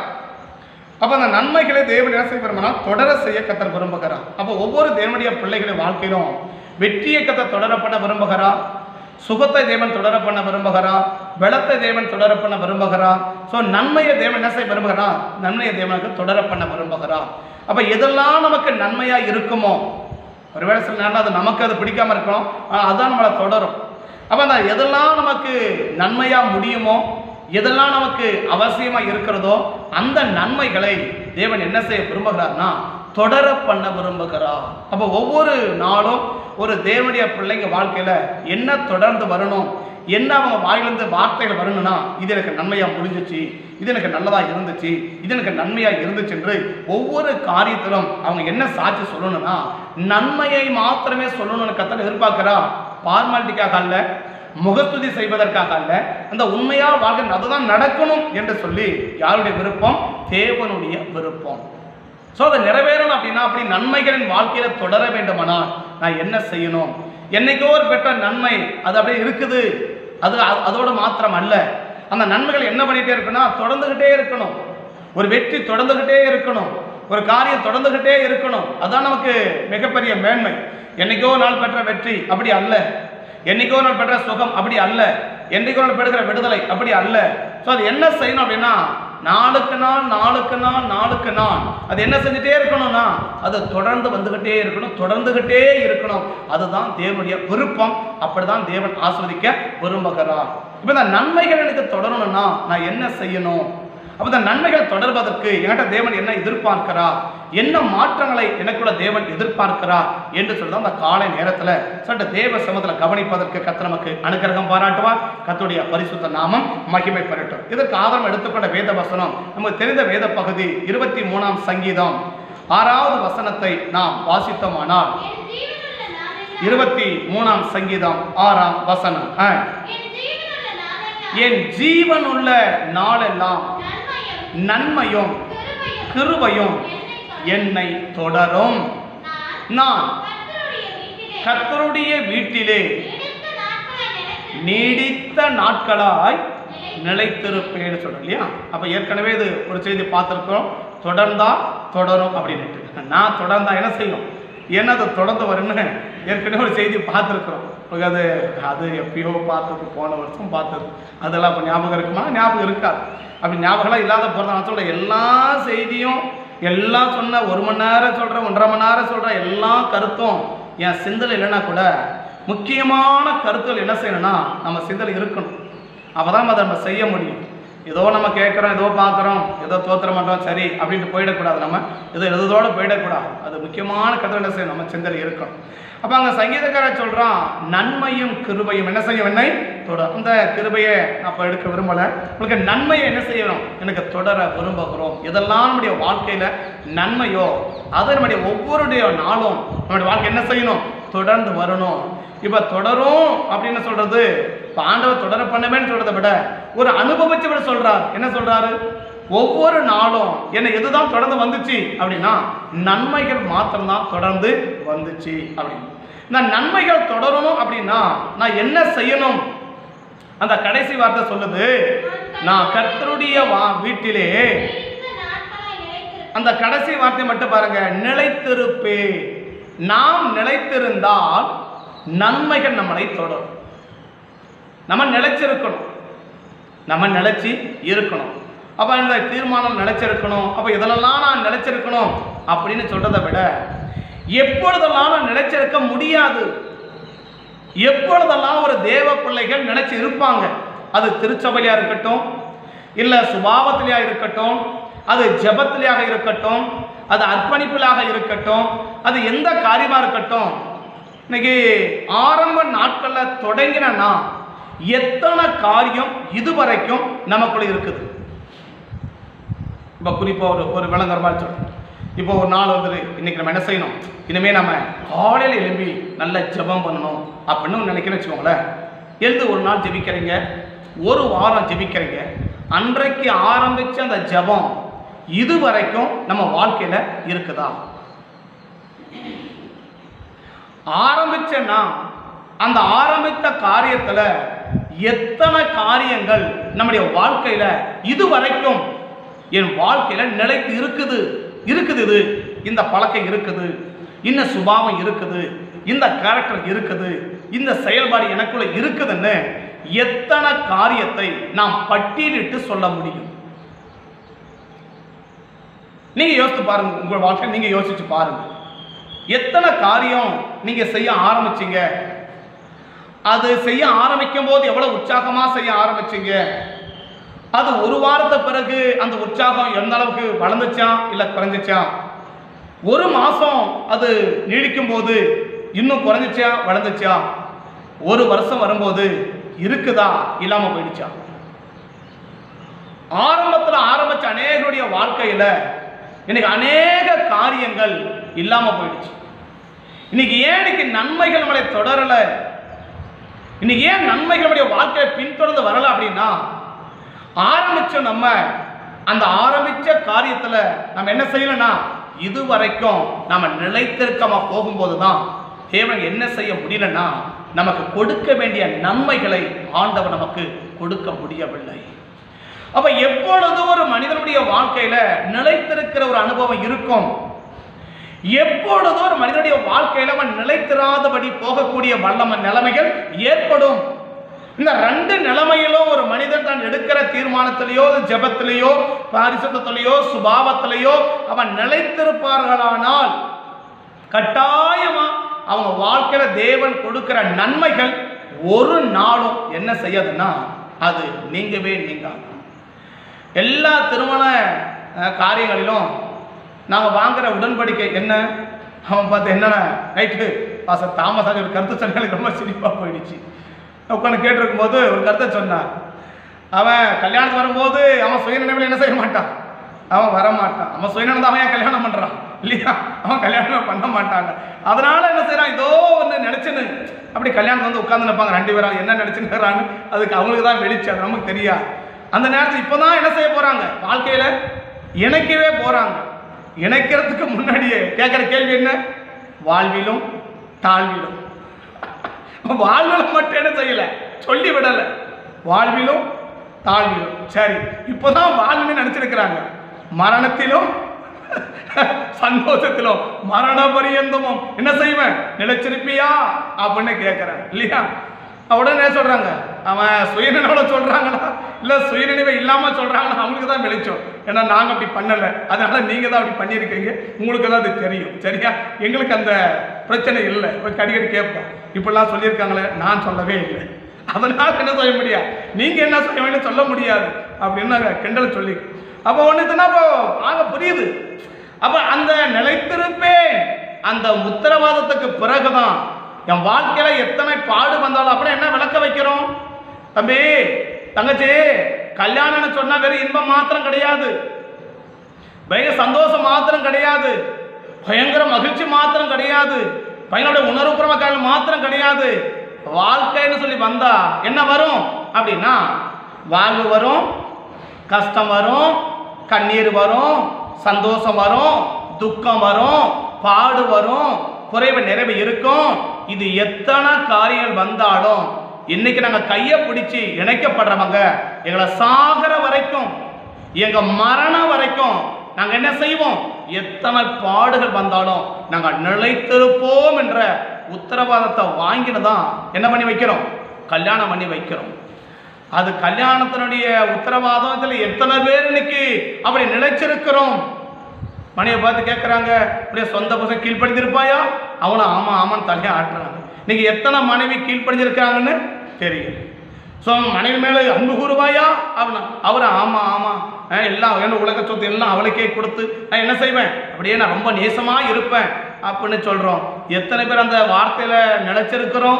அப்போ அந்த நன்மைகளை தேவன் என்ன செய்ய விரும்பினா தொடர செய்ய கத்தர் விரும்புகிறார். அப்போ ஒவ்வொரு தேவனுடைய பிள்ளைகளின் வாழ்க்கையிலும் வெற்றியை கத்தர் தொடர பண்ண விரும்புகிறார், சுகத்தை தேவன் தொடர பண்ண விரும்புகிறார், பலத்தை தேவன் தொடர பண்ண விரும்புகிறார். ஸோ நன்மையை தேவன் என்ன செய்ய விரும்புகிறார்? நன்மையை தேவனுக்கு தொடர பண்ண விரும்புகிறார். அப்போ எதெல்லாம் நமக்கு நன்மையாக இருக்குமோ, ஒருவேளை சில நேரம் அது நமக்கு அது பிடிக்காமல் இருக்கணும், அதுதான் நம்மளை தொடரும். அப்போ அந்த எதெல்லாம் நமக்கு நன்மையாக முடியுமோ, எதெல்லாம் நமக்கு அவசியமாக இருக்கிறதோ அந்த நன்மைகளை தேவன் என்ன செய்ய விரும்புகிறார்னா தொடர பண்ண விரும்புகிறார். அப்போ ஒவ்வொரு நாளும் ஒரு தேவனுடைய பிள்ளைங்க வாழ்க்கையில் என்ன தொடர்ந்து வரணும், என்ன அவங்க வாயிலிருந்து வார்த்தைகள் வரணும்னா இது எனக்கு நன்மையாக முடிஞ்சிச்சு, இது எனக்கு நல்லதாக இருந்துச்சு, இது எனக்கு நன்மையாக இருந்துச்சு என்று ஒவ்வொரு காரியத்திலும் அவங்க என்ன சாட்சி சொல்லணும்னா நன்மையை மாத்திரமே சொல்லணும்னு கத்தர் எதிர்பார்க்கிறா. ஃபார்மாலிட்டிக்காக அல்ல, முகஸ்துதி செய்வதற்காக அல்ல, அந்த உண்மையாக வாழ்க்கை அதுதான் நடக்கணும் என்று சொல்லி யாருடைய விருப்பம்? தேவனுடைய விருப்பம். ஸோ அதை நிறைவேறணும் அப்படின்னா அப்படி நன்மைகளின் வாழ்க்கையில் தொடர வேண்டுமானால் நான் என்ன செய்யணும்? என்னைக்கோ ஒரு பெற்ற நன்மை அது அப்படியே இருக்குது. அது அதோட மாத்திரம் அல்ல, அந்த நன்மைகள் என்ன பண்ணிட்டே இருக்குன்னா தொடர்ந்துகிட்டே இருக்கணும். ஒரு வெற்றி தொடர்ந்துகிட்டே இருக்கணும், ஒரு காரியம் தொடர்ந்துகிட்டே இருக்கணும். அதான் நமக்கு மிகப்பெரிய மேன்மை. என்னைக்கோ நாள் பெற்ற வெற்றி அப்படி அல்ல, என்னைக்கோ நாள் பெற்ற சுகம் அப்படி அல்ல, என்னைக்கோ நாள் பெறுகிற விடுதலை அப்படி அல்ல. ஸோ அது என்ன செய்யணும் அப்படின்னா நாளுக்கு நாள் நாளுக்கு நாள் நாளுக்கு நாள் அது என்ன செஞ்சுட்டே இருக்கணும்னா அது தொடர்ந்து வந்துகிட்டே இருக்கணும், தொடர்ந்துகிட்டே இருக்கணும். அதுதான் தேவனுடைய விருப்பம். அப்படிதான் தேவன் ஆஸ்வதிக்க விரும்புகிறார். இப்போ இந்த நன்மைகள் எனக்கு தொடரணும்னா நான் என்ன செய்யணும்? அப்போ இந்த நன்மைகள் தொடர்வதற்கு என்கிட்ட தேவன் என்ன எதிர்பார்க்கிறார், என்ன மாற்றங்களை எனக்குள்ள தேவன் எதிர்பார்க்கிறார் என்று சொல்லி அந்த காலை நேரத்தில் சற்று தேவ சமூகத்தில் கவனிப்பதற்கு கர்த்தர் நமக்கு அனுகிரகம் பாராட்டுவார். கர்த்தருடைய பரிசுத்த நாமம் மகிமை பெறட்டும். இதற்கு ஆதாரம் எடுத்துக்கொண்ட வேத வசனம் நமக்கு தெரிந்த வேத பகுதி இருபத்தி மூணாம் சங்கீதம் ஆறாவது வசனத்தை நாம் வாசித்தோமானால், இருபத்தி மூணாம் சங்கீதம் ஆறாம் வசனம், என் ஜீவனுள்ள நாளெல்லாம் நன்மையும் கிருபையும் என்னை தொடரும். நான் கர்த்தருடைய வீட்டிலே நீடித்த நாட்களாய் நிலைத்திருப்பேன்னு சொல்றேன் இல்லையா? அப்ப ஏற்கனவே இது ஒரு செய்தி பார்த்துருக்கோம், தொடர்ந்தா தொடரும் அப்படின்ட்டு. நான் தொடர்ந்தா என்ன செய்யும், என்னது தொடர்ந்து வரும்னு ஏற்கனவே ஒரு செய்தி பார்த்துருக்குறோம். அது அது எப்பயோ பார்த்தது, போன வருஷம் பார்த்தது. அதெல்லாம் இப்போ ஞாபகம் இருக்குமா? ஞாபகம் இருக்காது. அப்படி ஞாபகம்லாம் இல்லாத போகிறத நான் சொல்கிறேன். எல்லா செய்தியும் எல்லாம் சொன்ன ஒரு மணி நேரம் சொல்கிறேன், ஒன்றரை மணி நேரம் சொல்கிறேன், எல்லா கருத்தும் என் சிந்தனை இல்லைன்னா கூட முக்கியமான கருத்துகள் என்ன செய்யணும்னா நம்ம சிந்தனை இருக்கணும். அப்போ தான் அதை நம்ம செய்ய முடியும். ஏதோ நம்ம கேட்குறோம், ஏதோ பார்க்குறோம், ஏதோ தோத்திர மாட்டோம் சரி அப்படின்ட்டு போயிடக்கூடாது. நம்ம ஏதோ எதோடு போயிடக்கூடாது. அது முக்கியமான கருத்து என்ன செய்யணும், நம்ம சிந்தனை இருக்கணும். அப்போ அங்கே சங்கீதக்காரர் சொல்கிறான், நன்மையும் கிருபையும் என்ன செய்யும் என்னை தொடரும். அந்த கிருபையை அப்போ எடுக்க விரும்பலை, உங்களுக்கு நன்மையை என்ன செய்யணும் எனக்கு தொடர விரும்புகிறோம். இதெல்லாம் நம்முடைய வாழ்க்கையில் நன்மையோ அது நம்முடைய ஒவ்வொருடைய நாளும் நம்முடைய வாழ்க்கை என்ன செய்யணும், தொடர்ந்து வரணும். இப்போ தொடரும் அப்படின்னு சொல்கிறது இப்போ ஆண்டவர் தொடர பண்ணவேன்னு சொல்கிறத விட ஒரு அனுபவிச்சவர் சொல்கிறார். என்ன சொல்கிறாரு, ஒவ்வொரு நாளும் என்ன எதுதான் தொடர்ந்து வந்துச்சு அப்படின்னா நன்மைகள் மாத்திரம்தான் தொடர்ந்து வந்துச்சு அப்படின்னு. இந்த நன்மைகள் தொடரணும் அப்படின்னா நான் என்ன செய்யணும்? அந்த கடைசி வார்த்தை சொல்லுது, நான் கர்த்தருடைய வா வீட்டிலே, அந்த கடைசி வார்த்தை மட்டும் பாருங்க, நிலைத்திருப்பே. நாம் நிலைத்திருந்தால் நன்மைகள் நம்மளை தொடரும். நம்ம நிலைச்சிருக்கணும், நம்ம நிலைச்சி இருக்கணும். அப்போ இந்த தீர்மானம் நிலைச்சிருக்கணும். அப்போ இதெல்லாம் நான் நிலைச்சிருக்கணும் அப்படின்னு சொல்றதை விட எப்பொழுதெல்லாம் நான் நிலைச்சிருக்க முடியாது, எப்பொழுதெல்லாம் ஒரு தேவ பிள்ளைகள் நினைச்சு இருப்பாங்க, அது திருச்சபையா இருக்கட்டும், இல்லை சுபாவத்திலேயா இருக்கட்டும், அது ஜெபத்திலேயாக இருக்கட்டும், அது அர்ப்பணிப்பிலாக இருக்கட்டும், அது எந்த காரியமா இருக்கட்டும், இன்னைக்கு ஆரம்ப நாட்களில் தொடங்கினா எத்தனை காரியம் இதுவரைக்கும் நமக்குள்ள இருக்குது. இப்போ குறிப்பாக ஒரு ஒரு விளங்குற மாதிரி சொல்றேன். இப்போ ஒரு நாள் வந்துட்டு இன்னைக்கு நம்ம என்ன செய்யணும், இனிமேல் நம்ம காலையில் எழும்பி நல்ல ஜெபம் பண்ணணும் அப்படின்னு நினைக்கிறேன்னு வச்சுக்கோங்களேன். எழுந்து ஒரு நாள் ஜெபிக்கிறீங்க, ஒரு வாரம் ஜெபிக்கிறீங்க, அன்றைக்கு ஆரம்பித்த அந்த ஜெபம் இதுவரைக்கும் நம்ம வாழ்க்கையில் இருக்குதா? ஆரம்பிச்சேன்னா அந்த ஆரம்பித்த காரியத்தில் எத்தனை காரியங்கள் நம்முடைய வாழ்க்கையில் இதுவரைக்கும் என் வாழ்க்கையில் நிலைத்து இருக்குது இருக்குது இது இந்த பழக்கம் இருக்குது, இந்த சுபாவம் இருக்குது, இந்த கேரக்டர் இருக்குது, இந்த செயல்பாடு எனக்குள்ள இருக்குதுன்னு எத்தனை காரியத்தை நாம் பட்டியலிட்டு சொல்ல முடியும்? நீங்க யோசித்து பாருங்க, உங்க வாழ்க்கை நீங்க யோசிச்சு பாருங்க. எத்தனை காரியம் நீங்க செய்ய ஆரம்பிச்சீங்க, அது செய்ய ஆரம்பிக்கும் போது எவ்வளவு உற்சாகமா செய்ய ஆரம்பிச்சீங்க, அது ஒரு வாரத்தை பிறகு அந்த உற்சாகம் எந்த அளவுக்கு வளர்ந்துச்சா இல்லை குறைஞ்சிச்சா, ஒரு மாசம் அது நீடிக்கும் போது இன்னும் குறைஞ்சிச்சா வளர்ந்துச்சா, ஒரு வருஷம் வரும்போது இருக்குதா இல்லாம போயிடுச்சா? ஆரம்பத்தில் ஆரம்பிச்ச அநேகருடைய வாழ்க்கையில இன்னைக்கு அநேக காரியங்கள் இல்லாம போயிடுச்சு. இன்னைக்கு ஏன் இன்னைக்கு நன்மைகள் நம்மளை தொடரல, இன்னைக்கு ஏன் நன்மைகள் நம்முடைய வாழ்க்கையை பின்தொடர்ந்து வரல அப்படின்னா ஆரம்பிச்ச நம்ம அந்த ஆரம்பிச்ச காரியத்துல நம்ம என்ன செய்யலன்னா இதுவரைக்கும் நம்ம நிலைத்திருக்கமா போகும்போது தான் தேவன் என்ன செய்ய முடியலன்னா நமக்கு கொடுக்க வேண்டிய நன்மைகளை ஆண்டவர் நமக்கு கொடுக்க முடியவில்லை. அப்ப எப்பொழுதும் ஒரு மனிதனுடைய வாழ்க்கையில நிலைத்திருக்கிற ஒரு அனுபவம் இருக்கும். எப்பொழுதும் ஒரு மனிதனுடைய வாழ்க்கையில அவன் நிலைத்திராதபடி போகக்கூடிய வல்லம நிலைமைகள் ஏற்படும். இந்த ரெண்டு நிலைமையிலும் ஒரு மனிதன் தான் எடுக்கிற தீர்மானத்திலேயோ ஜெபத்திலேயோ பரிசுத்தத்திலேயோ சுபாவத்திலேயோ அவன் நிலைத்திருப்பார்களானால் கட்டாயமா அவங்க வாழ்க்கையில தேவன் கொடுக்கிற நன்மைகள் ஒரு நாளும் என்ன செய்யாதுன்னா அது நீங்கவே நீங்காது. எல்லா திருமண காரியங்களிலும் நாங்கள் வாங்குற உடன்படிக்கை என்ன, அவன் பார்த்து என்னென்ன நைட்டு பாச தாமஸ் ஒரு கருத்து சொன்னாலும் ரொம்ப சிரிப்பாக போயிடுச்சு. உட்காந்து கேட்டிருக்கும் போது ஒரு கருத்தை சொன்னான். அவன் கல்யாணத்துக்கு வரும்போது அவன் சுயநினைவில் என்ன செய்ய மாட்டான், அவன் வரமாட்டான். அவன் சுயநினைவு அவன் ஏன் கல்யாணம் பண்ணுறான் இல்லையா, அவன் கல்யாணம் பண்ண மாட்டாங்க. அதனால என்ன செய்யறான், ஏதோ ஒன்று நினைச்சுன்னு அப்படி கல்யாணம் வந்து உட்காந்து நினைப்பாங்க ரெண்டு பேரும். என்ன நினைச்சுன்னு அதுக்கு அவங்களுக்கு தான் வெளிச்சு, அது நமக்கு தெரியாது. அந்த நேரத்தில் இப்போதான் என்ன செய்ய போறாங்க, வாழ்க்கையில இணைக்கவே போறாங்க. இணைக்கிறதுக்கு முன்னாடியே கேட்கிற கேள்வி என்ன, வாழ்விலும் தாழ்விலும். வாழ்விலும் மட்டும் என்ன செய்யல, சொல்லி விடல, வாழ்விலும் தாழ்விலும். சரி, இப்போதான் வாழ்வுன்னு நினைச்சிருக்கிறாங்க. மரணத்திலும் சந்தோஷத்திலும் மரண பரியந்தமும் என்ன செய்வேன், நிலைச்சிருப்பியா அப்படின்னு கேட்கிறேன் இல்லையா. உடனே சொல்றாங்க, அவன் சுயநினைவோட சொல்றாங்களா இல்ல சுயநினைவை இல்லாம சொல்றாங்களா, அவங்களுக்கு தான் வெளிச்சம். ஏன்னா நாங்க அப்படி பண்ணல, அதனால நீங்க தான் அப்படி பண்ணியிருக்கீங்க, உங்களுக்கு தான் அது தெரியும். சரியா, எங்களுக்கு அந்த பிரச்சனை இல்லை. அடிக்கடி கேட்போம், இப்படிலாம் சொல்லியிருக்காங்களே, நான் சொல்லவே இல்லை, அதனால என்ன செய்ய முடியாது, நீங்க என்ன செய்ய வேண்டிய சொல்ல முடியாது அப்படின்னு நாங்கள் கிண்டல் சொல்லி. அப்போ ஒன்றுனா அப்போ ஆக புரியுது. அப்ப அந்த நிலைத்திருப்பேன் அந்த உத்தரவாதத்துக்கு பிறகுதான் என் வாழ்க்கையில எத்தனை பாடு வந்தாலும் அப்புறம் என்ன விளக்க வைக்கிறோம், தம்பி தங்கச்சி கல்யாணம்னு சொன்னா வெறும் இன்பம் மாத்திரம் கிடையாது, பயங்கர சந்தோஷம் மாத்திரம் கிடையாது, பயங்கர மகிழ்ச்சி மாத்திரம் கிடையாது, பையனுடைய உணர்வுபூர்வ காலம் மாத்திரம் கிடையாது. வாழ்க்கைன்னு சொல்லி வந்தா என்ன வரும் அப்படின்னா, வாழ்வு வரும், கஷ்டம் வரும், கண்ணீர் வரும், சந்தோஷம் வரும், துக்கம் வரும், பாடு வரும், குறைவு நிறைவு இருக்கும். இது எத்தனை காரியங்கள் வந்தாலும் இன்னைக்கு நாங்கள் கையை பிடிச்சி இணைக்கப்படுறவங்க எங்களை சாகர வரைக்கும், எங்க மரணம் வரைக்கும் நாங்கள் என்ன செய்வோம், எத்தனை பாடுகள் வந்தாலும் நாங்கள் நிலைத்திருப்போம் என்ற உத்தரவாதத்தை வாங்கினதான் என்ன பண்ணி வைக்கிறோம், கல்யாணம் பண்ணி வைக்கிறோம். அது கல்யாணத்தினுடைய உத்தரவாதத்தில் எத்தனை பேர் இன்னைக்கு அப்படி நிலைச்சிருக்கிறோம். மனையை பார்த்து கேட்குறாங்க, அப்படியே சொந்த பசங்க கீழ்படிஞ்சிருப்பாயா, அவனும் ஆமாம் ஆமான்னு தலையை ஆட்டுறாங்க. இன்னைக்கு எத்தனை மனைவி கீழ்படிஞ்சிருக்காங்கன்னு தெரியும். ஸோ மனைவி மேலே அன்பு கூறுவாயா அப்படின்னா அவரை ஆமாம் ஆமாம் எல்லாம் என்ன உலக சொத்து எல்லாம் அவளுக்கே கொடுத்து நான் என்ன செய்வேன், அப்படியே நான் ரொம்ப நேசமாக இருப்பேன் அப்படின்னு சொல்கிறோம். எத்தனை பேர் அந்த வார்த்தையில் நிலைச்சிருக்கிறோம்.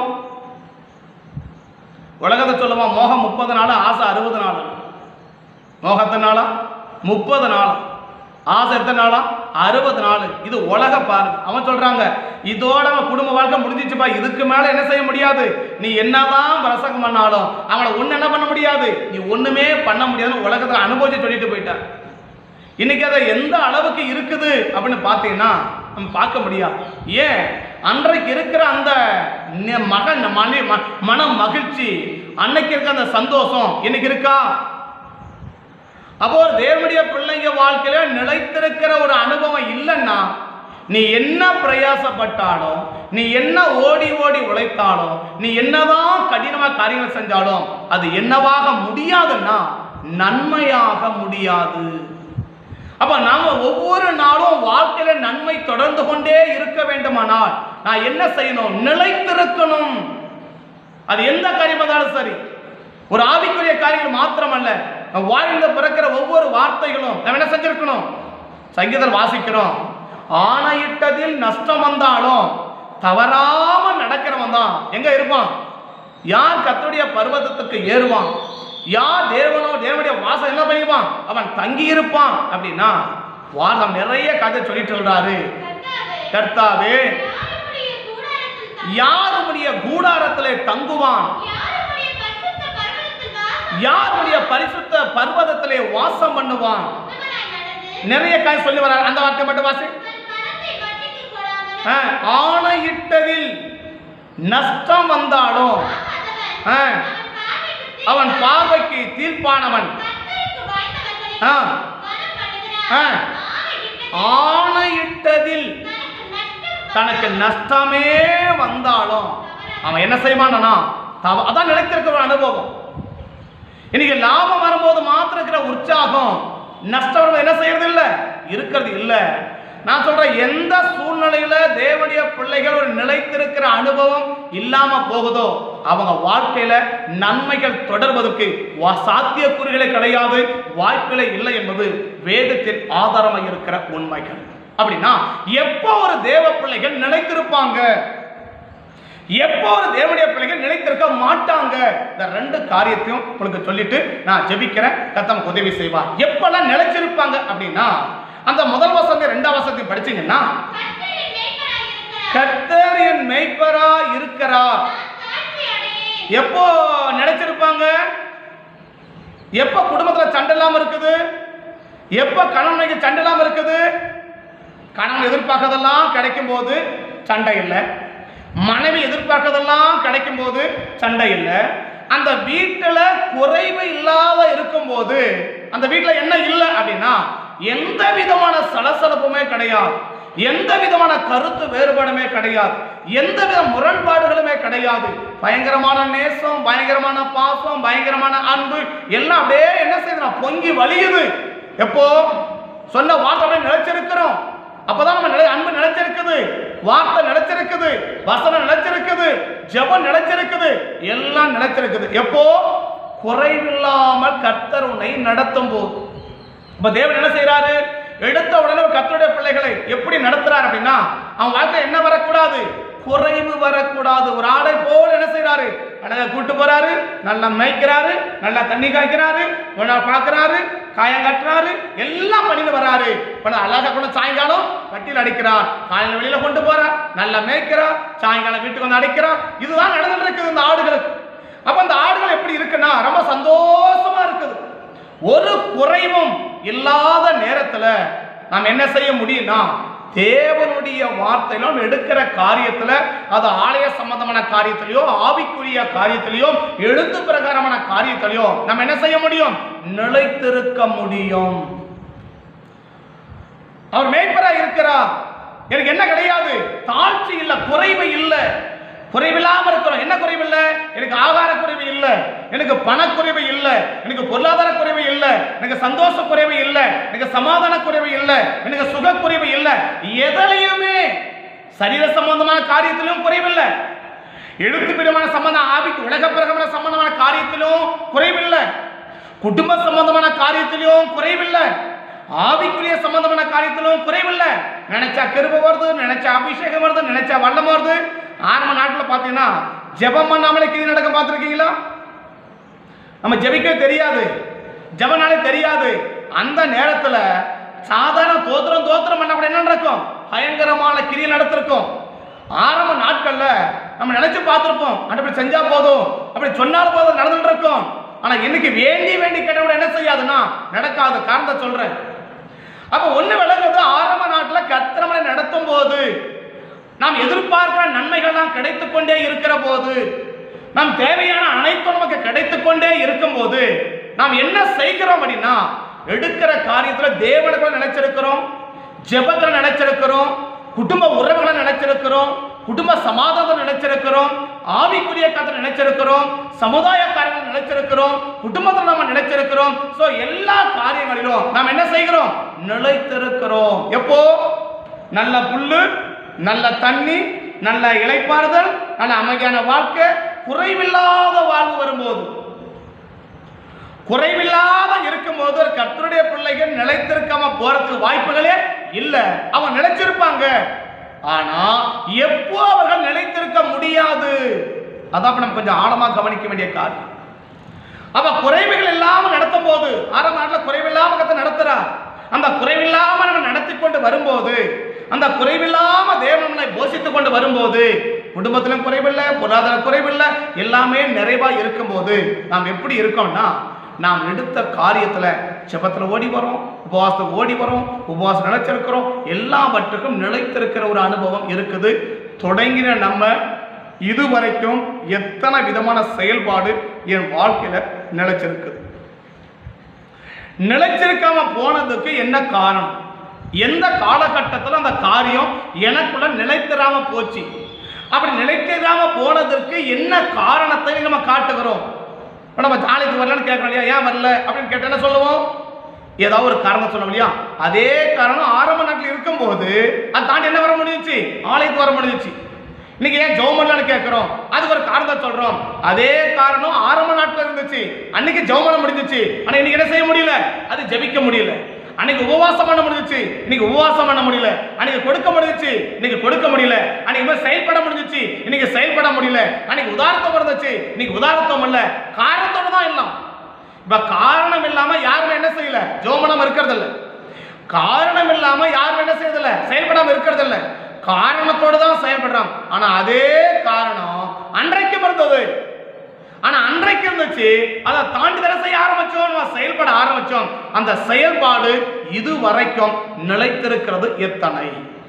உலகத்தை சொல்லுவான், மோகம் முப்பது நாள், ஆசை அறுபது நாள். மோகத்தினால முப்பது நாள், ஆசை எத்தனை நாளா, அறுபது நாள். இது உலக பாருங்க. அவன் சொல்றாங்க, இதோட அவன் குடும்ப வாழ்க்கை முடிஞ்சிச்சுப்பா, இதுக்கு மேல என்ன செய்ய முடியாது, நீ என்னதான் பிரசங்கம் பண்ணாலும் அவங்கள ஒண்ணு என்ன பண்ண முடியாது, நீ ஒண்ணுமே பண்ண முடியாதுன்னு உலகத்தை அனுபவிச்சு சொல்லிட்டு போயிட்டான். இன்னைக்கு அதை எந்த அளவுக்கு இருக்குது அப்படின்னு பார்த்தீங்கன்னா நம்ம பார்க்க முடியாது. ஏன், அன்றைக்கு இருக்கிற அந்த மகன் மன மன மகிழ்ச்சி, அன்னைக்கு இருக்க அந்த சந்தோஷம் இன்னைக்கு இருக்கா? அப்போ ஒரு தேவனுடைய பிள்ளைங்க வாழ்க்கையில நிலைத்திருக்கிற ஒரு அனுபவம் இல்லைன்னா, நீ என்ன பிரயாசப்பட்டாலும், நீ என்ன ஓடி ஓடி உழைத்தாலும், நீ என்னதான் கடினமாக காரியங்கள் செஞ்சாலும் அது என்னவாக முடியாதுன்னா நன்மையாக முடியாது. அப்ப நாம ஒவ்வொரு நாளும் வாழ்க்கையில நன்மை தொடர்ந்து கொண்டே இருக்க வேண்டுமானால் நான் என்ன செய்யணும், நிலைத்திருக்கணும். அது எந்த காரியம் இருந்தாலும் சரி, ஒரு ஆவிக்குரிய காரியங்கள் மாத்திரமல்ல, வாழ்ந்த பிறக்கிற ஒவ்வொரு வார்த்தைகளும் நம்ம என்ன செஞ்சிருக்கணும், சங்கீதம் வாசிக்கிறோம், ஆணையிட்டதில் நஷ்டம் வந்தாலும் தவறாம நடக்கிறவன் தான் எங்க இருப்பான், யார் கர்த்தருடைய பர்வதத்துக்கு ஏறுவான், யார் தேவனோ தேவனுடைய வாசம் என்ன பண்ணிப்பான், அவன் தங்கி இருப்பான் அப்படின்னா வாசம் நிறைய கதை சொல்லிட்டு சொல்றாரு. கர்த்தாவே யாருடைய கூடாரத்திலே தங்குவான், யாருடைய பரிசுத்த பர்வதத்திலே வாசம் பண்ணுவான். நிறைய காய் சொல்லி வர, அந்த வார்த்தை மட்டும் வாசி. ஆணையிட்டதில் நஷ்டம் வந்தாலும் அவன் பார்வைக்கு தீர்ப்பானவன். ஆணையிட்டதில் தனக்கு நஷ்டமே வந்தாலும் அவன் என்ன செய்வானா? அதான் நினைத்திருக்கிற ஒரு அனுபவம். இன்னைக்கு லாபம் வரும்போது மாத்திரம் இருக்கிற உற்சாகம் நஷ்டம் என்ன செய்யறது இல்லை, இருக்கிறது இல்லை. நான் சொல்றேன், எந்த சூழ்நிலையில தேவனுடைய பிள்ளைகள் ஒரு நிலைத்திருக்கிற அனுபவம் இல்லாம போகுதோ அவங்க வாழ்க்கையில நன்மைகள் தொடர்வதற்கு சாத்தியக்கூறுகளே கிடையாது, வாய்ப்புகளே இல்லை என்பது வேதத்தில் ஆதாரமாக இருக்கிற உண்மைகள். அப்படின்னா எப்போ ஒரு தேவ பிள்ளைகள் நிலைத்திருப்பாங்க, எப்போ ஒரு தேவனுடைய பிள்ளைகள் நிலைத்திருக்க மாட்டாங்க? இந்த ரெண்டு காரியத்தையும் உங்களுக்கு சொல்லிட்டு நான் ஜெபிக்கிறேன். கர்த்தர் உதவி செய்வார். எப்பெல்லாம் நிலைச்சிருப்பாங்க அப்படின்னா, அந்த முதல் வசனத்தை இரண்டாம் வசனத்தை படிச்சீங்கன்னா, கர்த்தர் என் மேய்ப்பரா இருக்கிறார். எப்போ நிலைச்சிருப்பாங்க? எப்ப குடும்பத்துல சண்டை இல்லாம இருக்குது, எப்ப கணவனுக்கு சண்டை இல்லாம இருக்குது? கணவன் எதிர்பார்க்கறதெல்லாம் கிடைக்கும் போது சண்டை இல்லை, மனைவி எதிர்பார்க்கறதெல்லாம் கிடைக்கும் போது சண்டை இல்லை. அந்த வீட்டுல குறைவு இல்லாத இருக்கும் போது அந்த வீட்டுல என்ன இல்லை அப்படின்னா எந்த விதமான சலசலப்புமே கிடையாது, எந்த விதமான கருத்து வேறுபாடுமே கிடையாது, எந்த வித முரண்பாடுகளுமே கிடையாது. பயங்கரமான நேசம், பயங்கரமான பாசம், பயங்கரமான அன்பு எல்லாம் அப்படியே என்ன செய்யணும், பொங்கி வலியுது. எப்போ சொன்ன வார்த்தை நிலைச்சிருக்கிறோம், அப்பதான் நம்ம நிலை அன்பு நிலைச்சிருக்குது, வார்த்தை நிலைச்சிருக்குது, வசனம் நிலைச்சிருக்குது, ஜெபம் நிலைச்சிருக்குது, எல்லாம் நிலைச்சிருக்குது. எப்போ குறைவில்லாமல் கர்த்தர் உன்னை நடத்தும் போது. இப்ப தேவன் என்ன செய்யறாரு? எடுத்த உடனே கர்த்தருடைய பிள்ளைகளை எப்படி நடத்துறாரு அப்படின்னா, அவன் வாழ்க்கை என்ன வரக்கூடாது, குறைவு வரக்கூடாது. ஒரு ஆடை போல் என்ன செய்யறாரு, அழகா கூட்டு போறாரு, நல்லா மேய்க்கிறாரு, நல்லா தண்ணி காய்க்கிறாரு, பாக்குறாரு, காயம் கட்டுறாரு, எல்லாம் பண்ணிட்டு வர்றாரு. அழகா கொண்டு சாயங்காலம் கட்டில் அடிக்கிறார், காலையில வெளியில கொண்டு போறார், நல்லா மேய்க்கிறார், சாயங்காலம் வீட்டுக்கு வந்து அடிக்கிறார். இதுதான் நடந்துட்டு இருக்குது இந்த ஆடுகளுக்கு. அப்ப அந்த ஆடுகள் எப்படி இருக்குன்னா ரொம்ப சந்தோஷமா இருக்குது. ஒரு குறைவும் இல்லாத நேரத்துல நாம் என்ன செய்ய முடியும்னா, தேவனுடைய வார்த்தையிலும் எடுக்கிற காரியத்துல, அது ஆலய சம்பந்தமான காரியத்திலையோ ஆவிக்குரிய காரியத்திலையோ எழுத்து பிரகாரமான காரியத்திலையோ நம்ம என்ன செய்ய முடியும், நிலைத்திருக்க முடியும். அவர் மேய்ப்பராக இருக்கிறார், எனக்கு என்ன கிடையாது, தாழ்ச்சி இல்லை, குறைவு இல்லை, குறைவில்லாம இருக்கிறோம். என்ன குறைவு இல்லை? எனக்கு ஆகார குறைவு இல்லை, எனக்கு பணக்குறைவு இல்லை, எனக்கு பொருளாதார குறைவு இல்லை, எனக்கு சந்தோஷ குறைவு இல்லை, எனக்கு சமாதான குறைவு இல்லை, எனக்கு சுக குறைவு இல்லை. எதிலையுமே சரீர சம்பந்தமான காரியத்திலும் குறைவில்லை, எழுத்து பிரிவான சம்பந்தம் ஆவிக்கு உலக பிரகமான சம்பந்தமான காரியத்திலும் குறைவில்லை, குடும்ப சம்பந்தமான காரியத்திலும் குறைவில்லை, ஆவிக்குரிய சம்பந்தமான காரியத்திலும் குறைவில்லை. நினைச்சா கிருபை வருது, நினைச்சா அபிஷேகம் வருது, நினைச்சா வல்லம் வருது. ஆரம்ப நாட்டில் பார்த்தீங்கன்னா ஜெபம் பண்ணாமலே கிரி நடக்க பார்த்துருக்கீங்களா? நம்ம ஜெபிக்கவே தெரியாது, ஜெபனாலே தெரியாது. அந்த நேரத்தில் சாதாரண தோத்திரம் தோத்திரம் பண்ண கூட என்ன நடக்கும், பயங்கரமான கிரியை நடத்திருக்கும். ஆரம்ப நாட்கள்ல நம்ம நினைச்சு பார்த்துருப்போம், அப்படி செஞ்சா போதும், அப்படி சொன்னாலும் போதும் நடந்துட்டு இருக்கும். ஆனா இன்னைக்கு வேண்டி வேண்டி கேட்டவங்க என்ன செய்யாதுன்னா நடக்காது. காரணத்தை சொல்றேன். அப்ப ஒண்ணு விளங்குது, ஆரம்ப நாட்டில் கர்த்தரை நடத்தும் போது நாம் எதிர்பார்க்கிற நன்மைகள் தான் கிடைத்துக் கொண்டே இருக்கிற போது, நாம் தேவையான அனைத்தும் நமக்கு கிடைத்துக் கொண்டே இருக்கும் போது நாம் என்ன செய்கிறோம் அப்படின்னா, எடுக்கிற காரியத்துல தேவனுக்குள்ள நினைச்சிருக்கிறோம், ஜெபத்துல நினைச்சிருக்கிறோம், குடும்ப உறவுகளை நினைச்சிருக்கிறோம், குடும்ப சமாதானம் நினைச்சிருக்கிறோம், ஆவிக்குரிய கதை நினைச்சிருக்கிறோம், சமுதாய காரியங்கள் நினைச்சிருக்கிறோம், குடும்பத்தில் நம்ம நினைச்சிருக்கிறோம். சோ எல்லா காரியங்களிலும் நாம் என்ன செய்கிறோம், நிலைத்திருக்கிறோம். எப்போ நல்ல புல்லு, நல்ல தண்ணி, நல்ல இளைப்பாறுதல், நல்ல அமைதியான வாழ்க்கை, குறைவில்லாத வாழ்வு வரும்போது, குறைவில்லாத இருக்கும் போது கர்த்தருடைய பிள்ளைகள் நிலைத்திருக்காம போறதுக்கு வாய்ப்புகளே இல்லை. அவங்க நிலைச்சிருப்பாங்க, ஆனா எப்போ அவர்கள் நிலைத்திருக்க முடியாது. அதான் நம்ம கொஞ்சம் ஆழமா கவனிக்க வேண்டிய காரியம். அப்ப குறைவுகள் இல்லாம நடத்தும் போது, ஆரம்ப நாட்டில் குறைவில்லாம கத்த நடத்துறார். அந்த குறைவில்லாம நம்ம நடத்தி கொண்டு வரும்போது, அந்த குறைவில்லாம தேவனை போஷித்துக் கொண்டு வரும்போது, குடும்பத்திலும் குறைவில்லை, பொருளாதார குறைவில்லை, எல்லாமே நிறைவா இருக்கும் போது நாம் எப்படி இருக்கோம்னா, நாம் எடுத்த காரியத்துல ஜெபத்துல ஓடி வரோம், உபவாசத்துக்கு ஓடி வரோம், உபவாசம் நிலைச்சிருக்கிறோம், எல்லாவற்றுக்கும் நிலைத்திருக்கிற ஒரு அனுபவம் இருக்குது. தொடங்கின நம்ம இதுவரைக்கும் எத்தனை விதமான செயல்பாடு என் வாழ்க்கையில நிலைச்சிருக்குது. நிலைச்சிருக்காம போனதுக்கு என்ன காரணம்? எந்த காலகட்டத்தில் அந்த காரியம் எனக்குள்ள நிலைத்திராம போச்சு? அப்படி நிலைத்திராம போனதற்கு என்ன காரணத்தை நம்ம காட்டுகிறோம்? நம்ம ஆலயத்துக்கு வரலன்னு கேட்கறோம் இல்லையா, ஏன் வரல அப்படின்னு கேட்ட என்ன சொல்லுவோம்? ஏதாவது ஒரு காரணம் சொல்ல இல்லையா? அதே காரணம் ஆரம்ப நாட்டில் இருக்கும்போது அதை தாண்டி என்ன வர முடிஞ்சிச்சு? ஆலயத்துக்கு வர முடிஞ்சிச்சு. இன்னைக்கு ஏன் ஜெபம் பண்ணலான்னு கேட்கிறோம், அதுக்கு ஒரு காரணத்தை சொல்றோம். அதே காரணம் ஆரம்ப நாட்டில் இருந்துச்சு, அன்னைக்கு ஜெபம் பண்ண முடிஞ்சிச்சு, ஆனா இன்னைக்கு என்ன செய்ய முடியல? அது ஜெபிக்க முடியல. அன்னைக்கு உபவாசம் பண்ண முடிஞ்சிச்சு, இன்னைக்கு உபவாசம் பண்ண முடியல. அன்னைக்கு கொடுக்க முடிஞ்சிச்சு, இன்னைக்கு கொடுக்க முடியல. அன்னைக்கு செயல்பட முடிஞ்சிச்சு, இன்னைக்கு செயல்பட முடியல. அன்னைக்கு உதாரணம் இருந்துச்சு, இன்னைக்கு உதாரணம் இல்ல. காரணத்தோட தான் எல்லாம். இப்ப காரணம் இல்லாம யாருமே என்ன செய்யல? ஜெபம் இருக்கிறது இல்ல. காரணம் இல்லாம யாருமே என்ன செய்யறதில்ல? செயல்படாம இருக்கிறது இல்ல. காரணத்தோடு தான் செயல்படுறான். ஆனா அதே காரணம் அன்றைக்கும் இருந்தது. ஆனா அன்றைக்கு இருந்துச்சு, அதை தாண்டி தானே செய்ய ஆரம்பிச்சோம், செயல்பட ஆரம்பிச்சோம். அந்த செயல்பாடு இதுவரைக்கும் நிலைத்திருக்கிறது. எத்தனை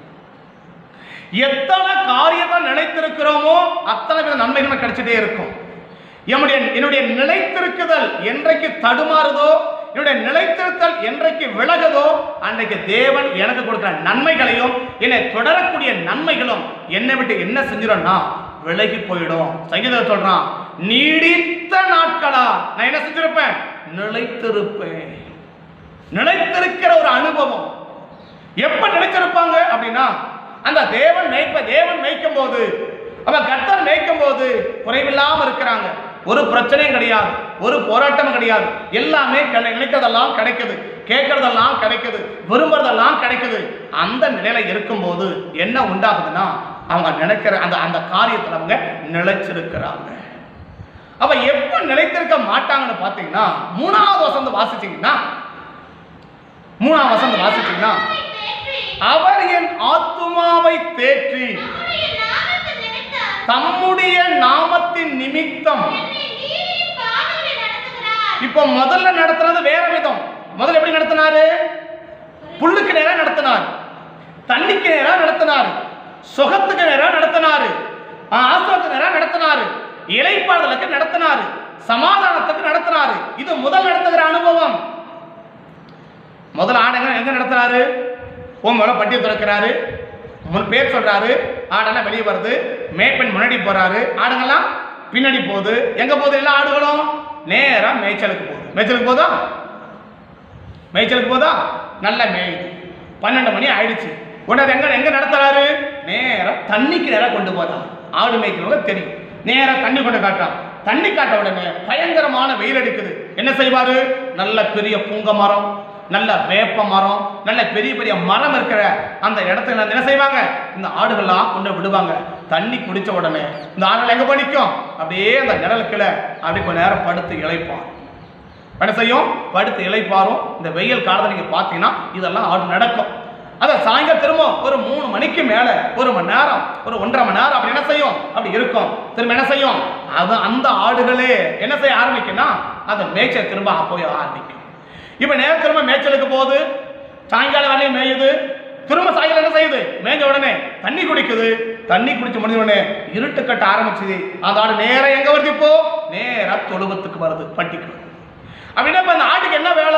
எத்தனை காரியத்தை நிலைத்திருக்கிறோமோ அத்தனை வித நன்மைகள் கிடைச்சிட்டே இருக்கும். என்னுடைய என்னுடைய நிலைத்திருக்குதல் என்றைக்கு தடுமாறுதோ, என்னுடைய நிலைத்திருத்தல் என்றைக்கு விலகுதோ, அன்றைக்கு தேவன் எனக்கு கொடுக்கிற நன்மைகளையும் என்னை தொடரக்கூடிய நன்மைகளும் என்னை விட்டு என்ன செஞ்சிடும்னா விலகி போயிடும். சங்கீதம் சொல்றான், நீடித்த நாட்களா நான் என்ன செஞ்சிருப்பேன்? நிலைத்திருப்பேன். நிலைத்திருக்கிற ஒரு அனுபவம் எப்ப நிலைத்திருப்பாங்க அப்படின்னா, அந்த தேவன் மேய்ப்ப தேவன் மேய்க்கும் போது, அவ கர்த்தர் மேய்க்கும் போது குறைவில்லாம இருக்கிறாங்க. ஒரு பிரச்சனையும் கிடையாது, ஒரு போராட்டமும் கிடையாது. எல்லாமே நினைக்கிறதெல்லாம் கிடைக்குது, கேட்கறதெல்லாம் கிடைக்குது, விரும்புறதெல்லாம் கிடைக்குது. அந்த நிலையில இருக்கும்போது என்ன உண்டாகுதுன்னா, அவங்க நினைக்கிற அந்த அந்த காரியத்தில் அவங்க நிலைச்சிருக்கிறாங்க. அவ எப்ப நிலைத்திருக்க மாட்டாங்கன்னு பாத்தீங்கன்னா, மூணாவது வசனம் வாசிச்சீங்கன்னா மூணாவது வசனம் வாசிச்சீங்கன்னா அவர் என் ஆத்துமாவை தேற்றி தம்முடைய நாமத்தின் நிமித்தம். இப்ப முதல்ல நடத்துறது வேற விதம். முதல்ல எப்படி நடத்தினாரு? புல்லுக்கு நேரா நடத்தினார், தண்ணிக்கு நேரா நடத்தினார், சுகத்துக்கு நேரா நடத்தினாரு, ஆசிரத்துக்கு நேரா நடத்தினாரு, இலைப்பாறுதலுக்கு நடத்தினாரு, சமாதானத்துக்கு நடத்தினாரு. இது முதல் நடத்துகிற அனுபவம். முதல் ஆடுங்க எங்க நடத்துறாரு? உங்களோட பட்டியை திறக்கிறாரு, முன் பேர் சொல்றாரு, ஆடெல்லாம் வெளியே வருது, மேய்ப்பன் முன்னாடி போறாரு, ஆடுங்கெல்லாம் பின்னாடி போகுது. எங்க போகுது? எல்லா ஆடுகளும் நேரா மேய்ச்சலுக்கு போகுது. மேய்ச்சலுக்கு போதா? மேய்ச்சலுக்கு போதா? நல்ல மேயுது. பன்னெண்டு மணி ஆயிடுச்சு. உடனே எங்க எங்க நடத்துறாரு? நேரா தண்ணிக்கு நேரம் கொண்டு போறா. ஆடு மேய்க்கிறவங்க தெரியும், நேரா தண்ணி கொண்டு காட்டான். தண்ணி காட்ட உடனே பயங்கரமான வெயில் அடிக்குது. என்ன செய்வாரு? நல்ல பெரிய புங்க மரம், நல்ல வேப்ப மரம், நல்ல பெரிய பெரிய மரம் இருக்கிற அந்த இடத்துல என்ன செய்வாங்க? இந்த ஆடுகள்லாம் கொண்டு விடுவாங்க. தண்ணி குடிச்ச உடனே இந்த ஆடுகள் எங்க படிக்கும்? அப்படியே அந்த நிழலுக்குள்ள அப்படி கொஞ்ச நேரம் படுத்து இளைப்பார். என்ன செய்யும்? படுத்து இளைப்பாரும். இந்த வெயில் காலத்தை நீங்க பாத்தீங்கன்னா இதெல்லாம் ஆடு நடக்கும். அதை சாயங்காலம் திரும்ப ஒரு மூணு மணிக்கு மேல ஒரு மணி நேரம், ஒரு ஒன்றரை மணி நேரம் அப்படி என்ன செய்யும்? அப்படி இருக்கும். திரும்ப என்ன செய்யும்? அது அந்த ஆடுகளே என்ன செய்ய ஆரம்பிக்கும்னா அந்த மேய்ச்சல் திரும்ப போய் ஆரம்பிக்கும். இப்ப நேரம் திரும்ப மேய்ச்சலுக்கு போகுது, சாயங்காலம் வரையும் மேயுது. திரும்ப சாயங்காலம் என்ன செய்யுது? மேய்ஞ்ச உடனே தண்ணி குடிக்குது. தண்ணி குடிச்சு முடிஞ்ச உடனே இருட்டு கட்ட ஆரம்பிச்சுது. அந்த ஆடு நேரம் எங்க வருது? இப்போ நேரா தொழுவத்துக்கு வருது, பட்டிக்கு. அப்படின்னா இப்ப அந்த ஆட்டுக்கு என்ன வேலை?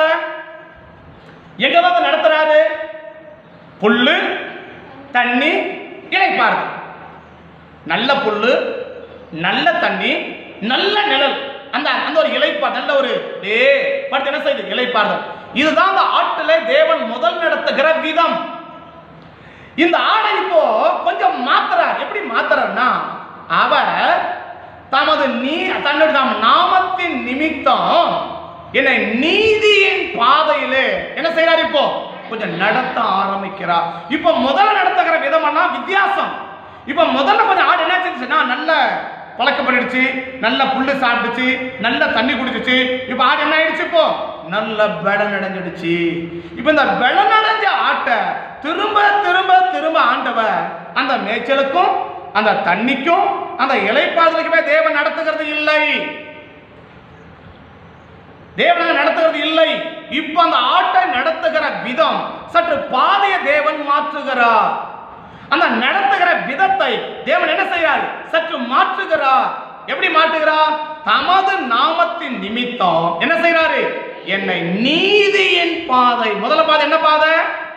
எங்கதான் நடத்துறாரு? புல்லு, தண்ணி, இளைப்பாறுதல். நல்ல புல்லு, நல்ல தண்ணி, நல்ல நிழல், அந்த அந்த ஒரு இளைப்பா நல்ல ஒரு டே பட் என்ன செய்யுது? இளைப்பாறுதல். இதுதான் அந்த ஆட்டுல தேவன் முதல் நடத்துகிற விதம். இந்த ஆடை இப்போ கொஞ்சம் மாத்துறார். எப்படி மாத்துறார்னா, அவர் தமது நீ தன்னுடைய நாமத்தின் நிமித்தம் என்னை நீதியின் பாதையிலே என்ன செய்யறார்? இப்போ கொஞ்சம் நடத்த ஆரம்பிக்கிறார். இப்ப முதல்ல நடத்துகிற விதம்னா வித்தியாசம். இப்ப முதல்ல கொஞ்சம் ஆடு என்ன செஞ்சுன்னா நல்ல பழக்கப்பட்டுடுச்சு, நல்ல புல்லு சாப்பிட்டுச்சு, நல்ல தண்ணி குடிச்சிச்சு. இப்ப ஆடு என்ன ஆயிடுச்சு? இப்போ நல்ல பெடன் அடைஞ்சிடுச்சு. இப்ப இந்த பெடன் அடைஞ்ச ஆட்டை திரும்ப திரும்ப திரும்ப ஆண்டவர் அந்த மேய்ச்சலுக்கும் அந்த தண்ணிக்கும் அந்த இலைப்பாறுதலுக்குமே தேவன் நடத்துகிறது இல்லை. தேவன் நடத்துகிறது இல்லை. இப்ப அந்த ஆட்டை நடத்துகிற விதம் சற்று பாதையை தேவன் மாற்றுகிறார். அந்த நடத்துகிற விதத்தை தேவன் என்ன செய்கிறார்? சற்று மாற்றுகிறார். எப்படி மாற்றுகிறார்? தமது நாமத்தின் நிமித்தம் என்ன செய்கிறாரு? என்னை நீதியின் பாதை. முதல்ல பாதை என்ன பாதை?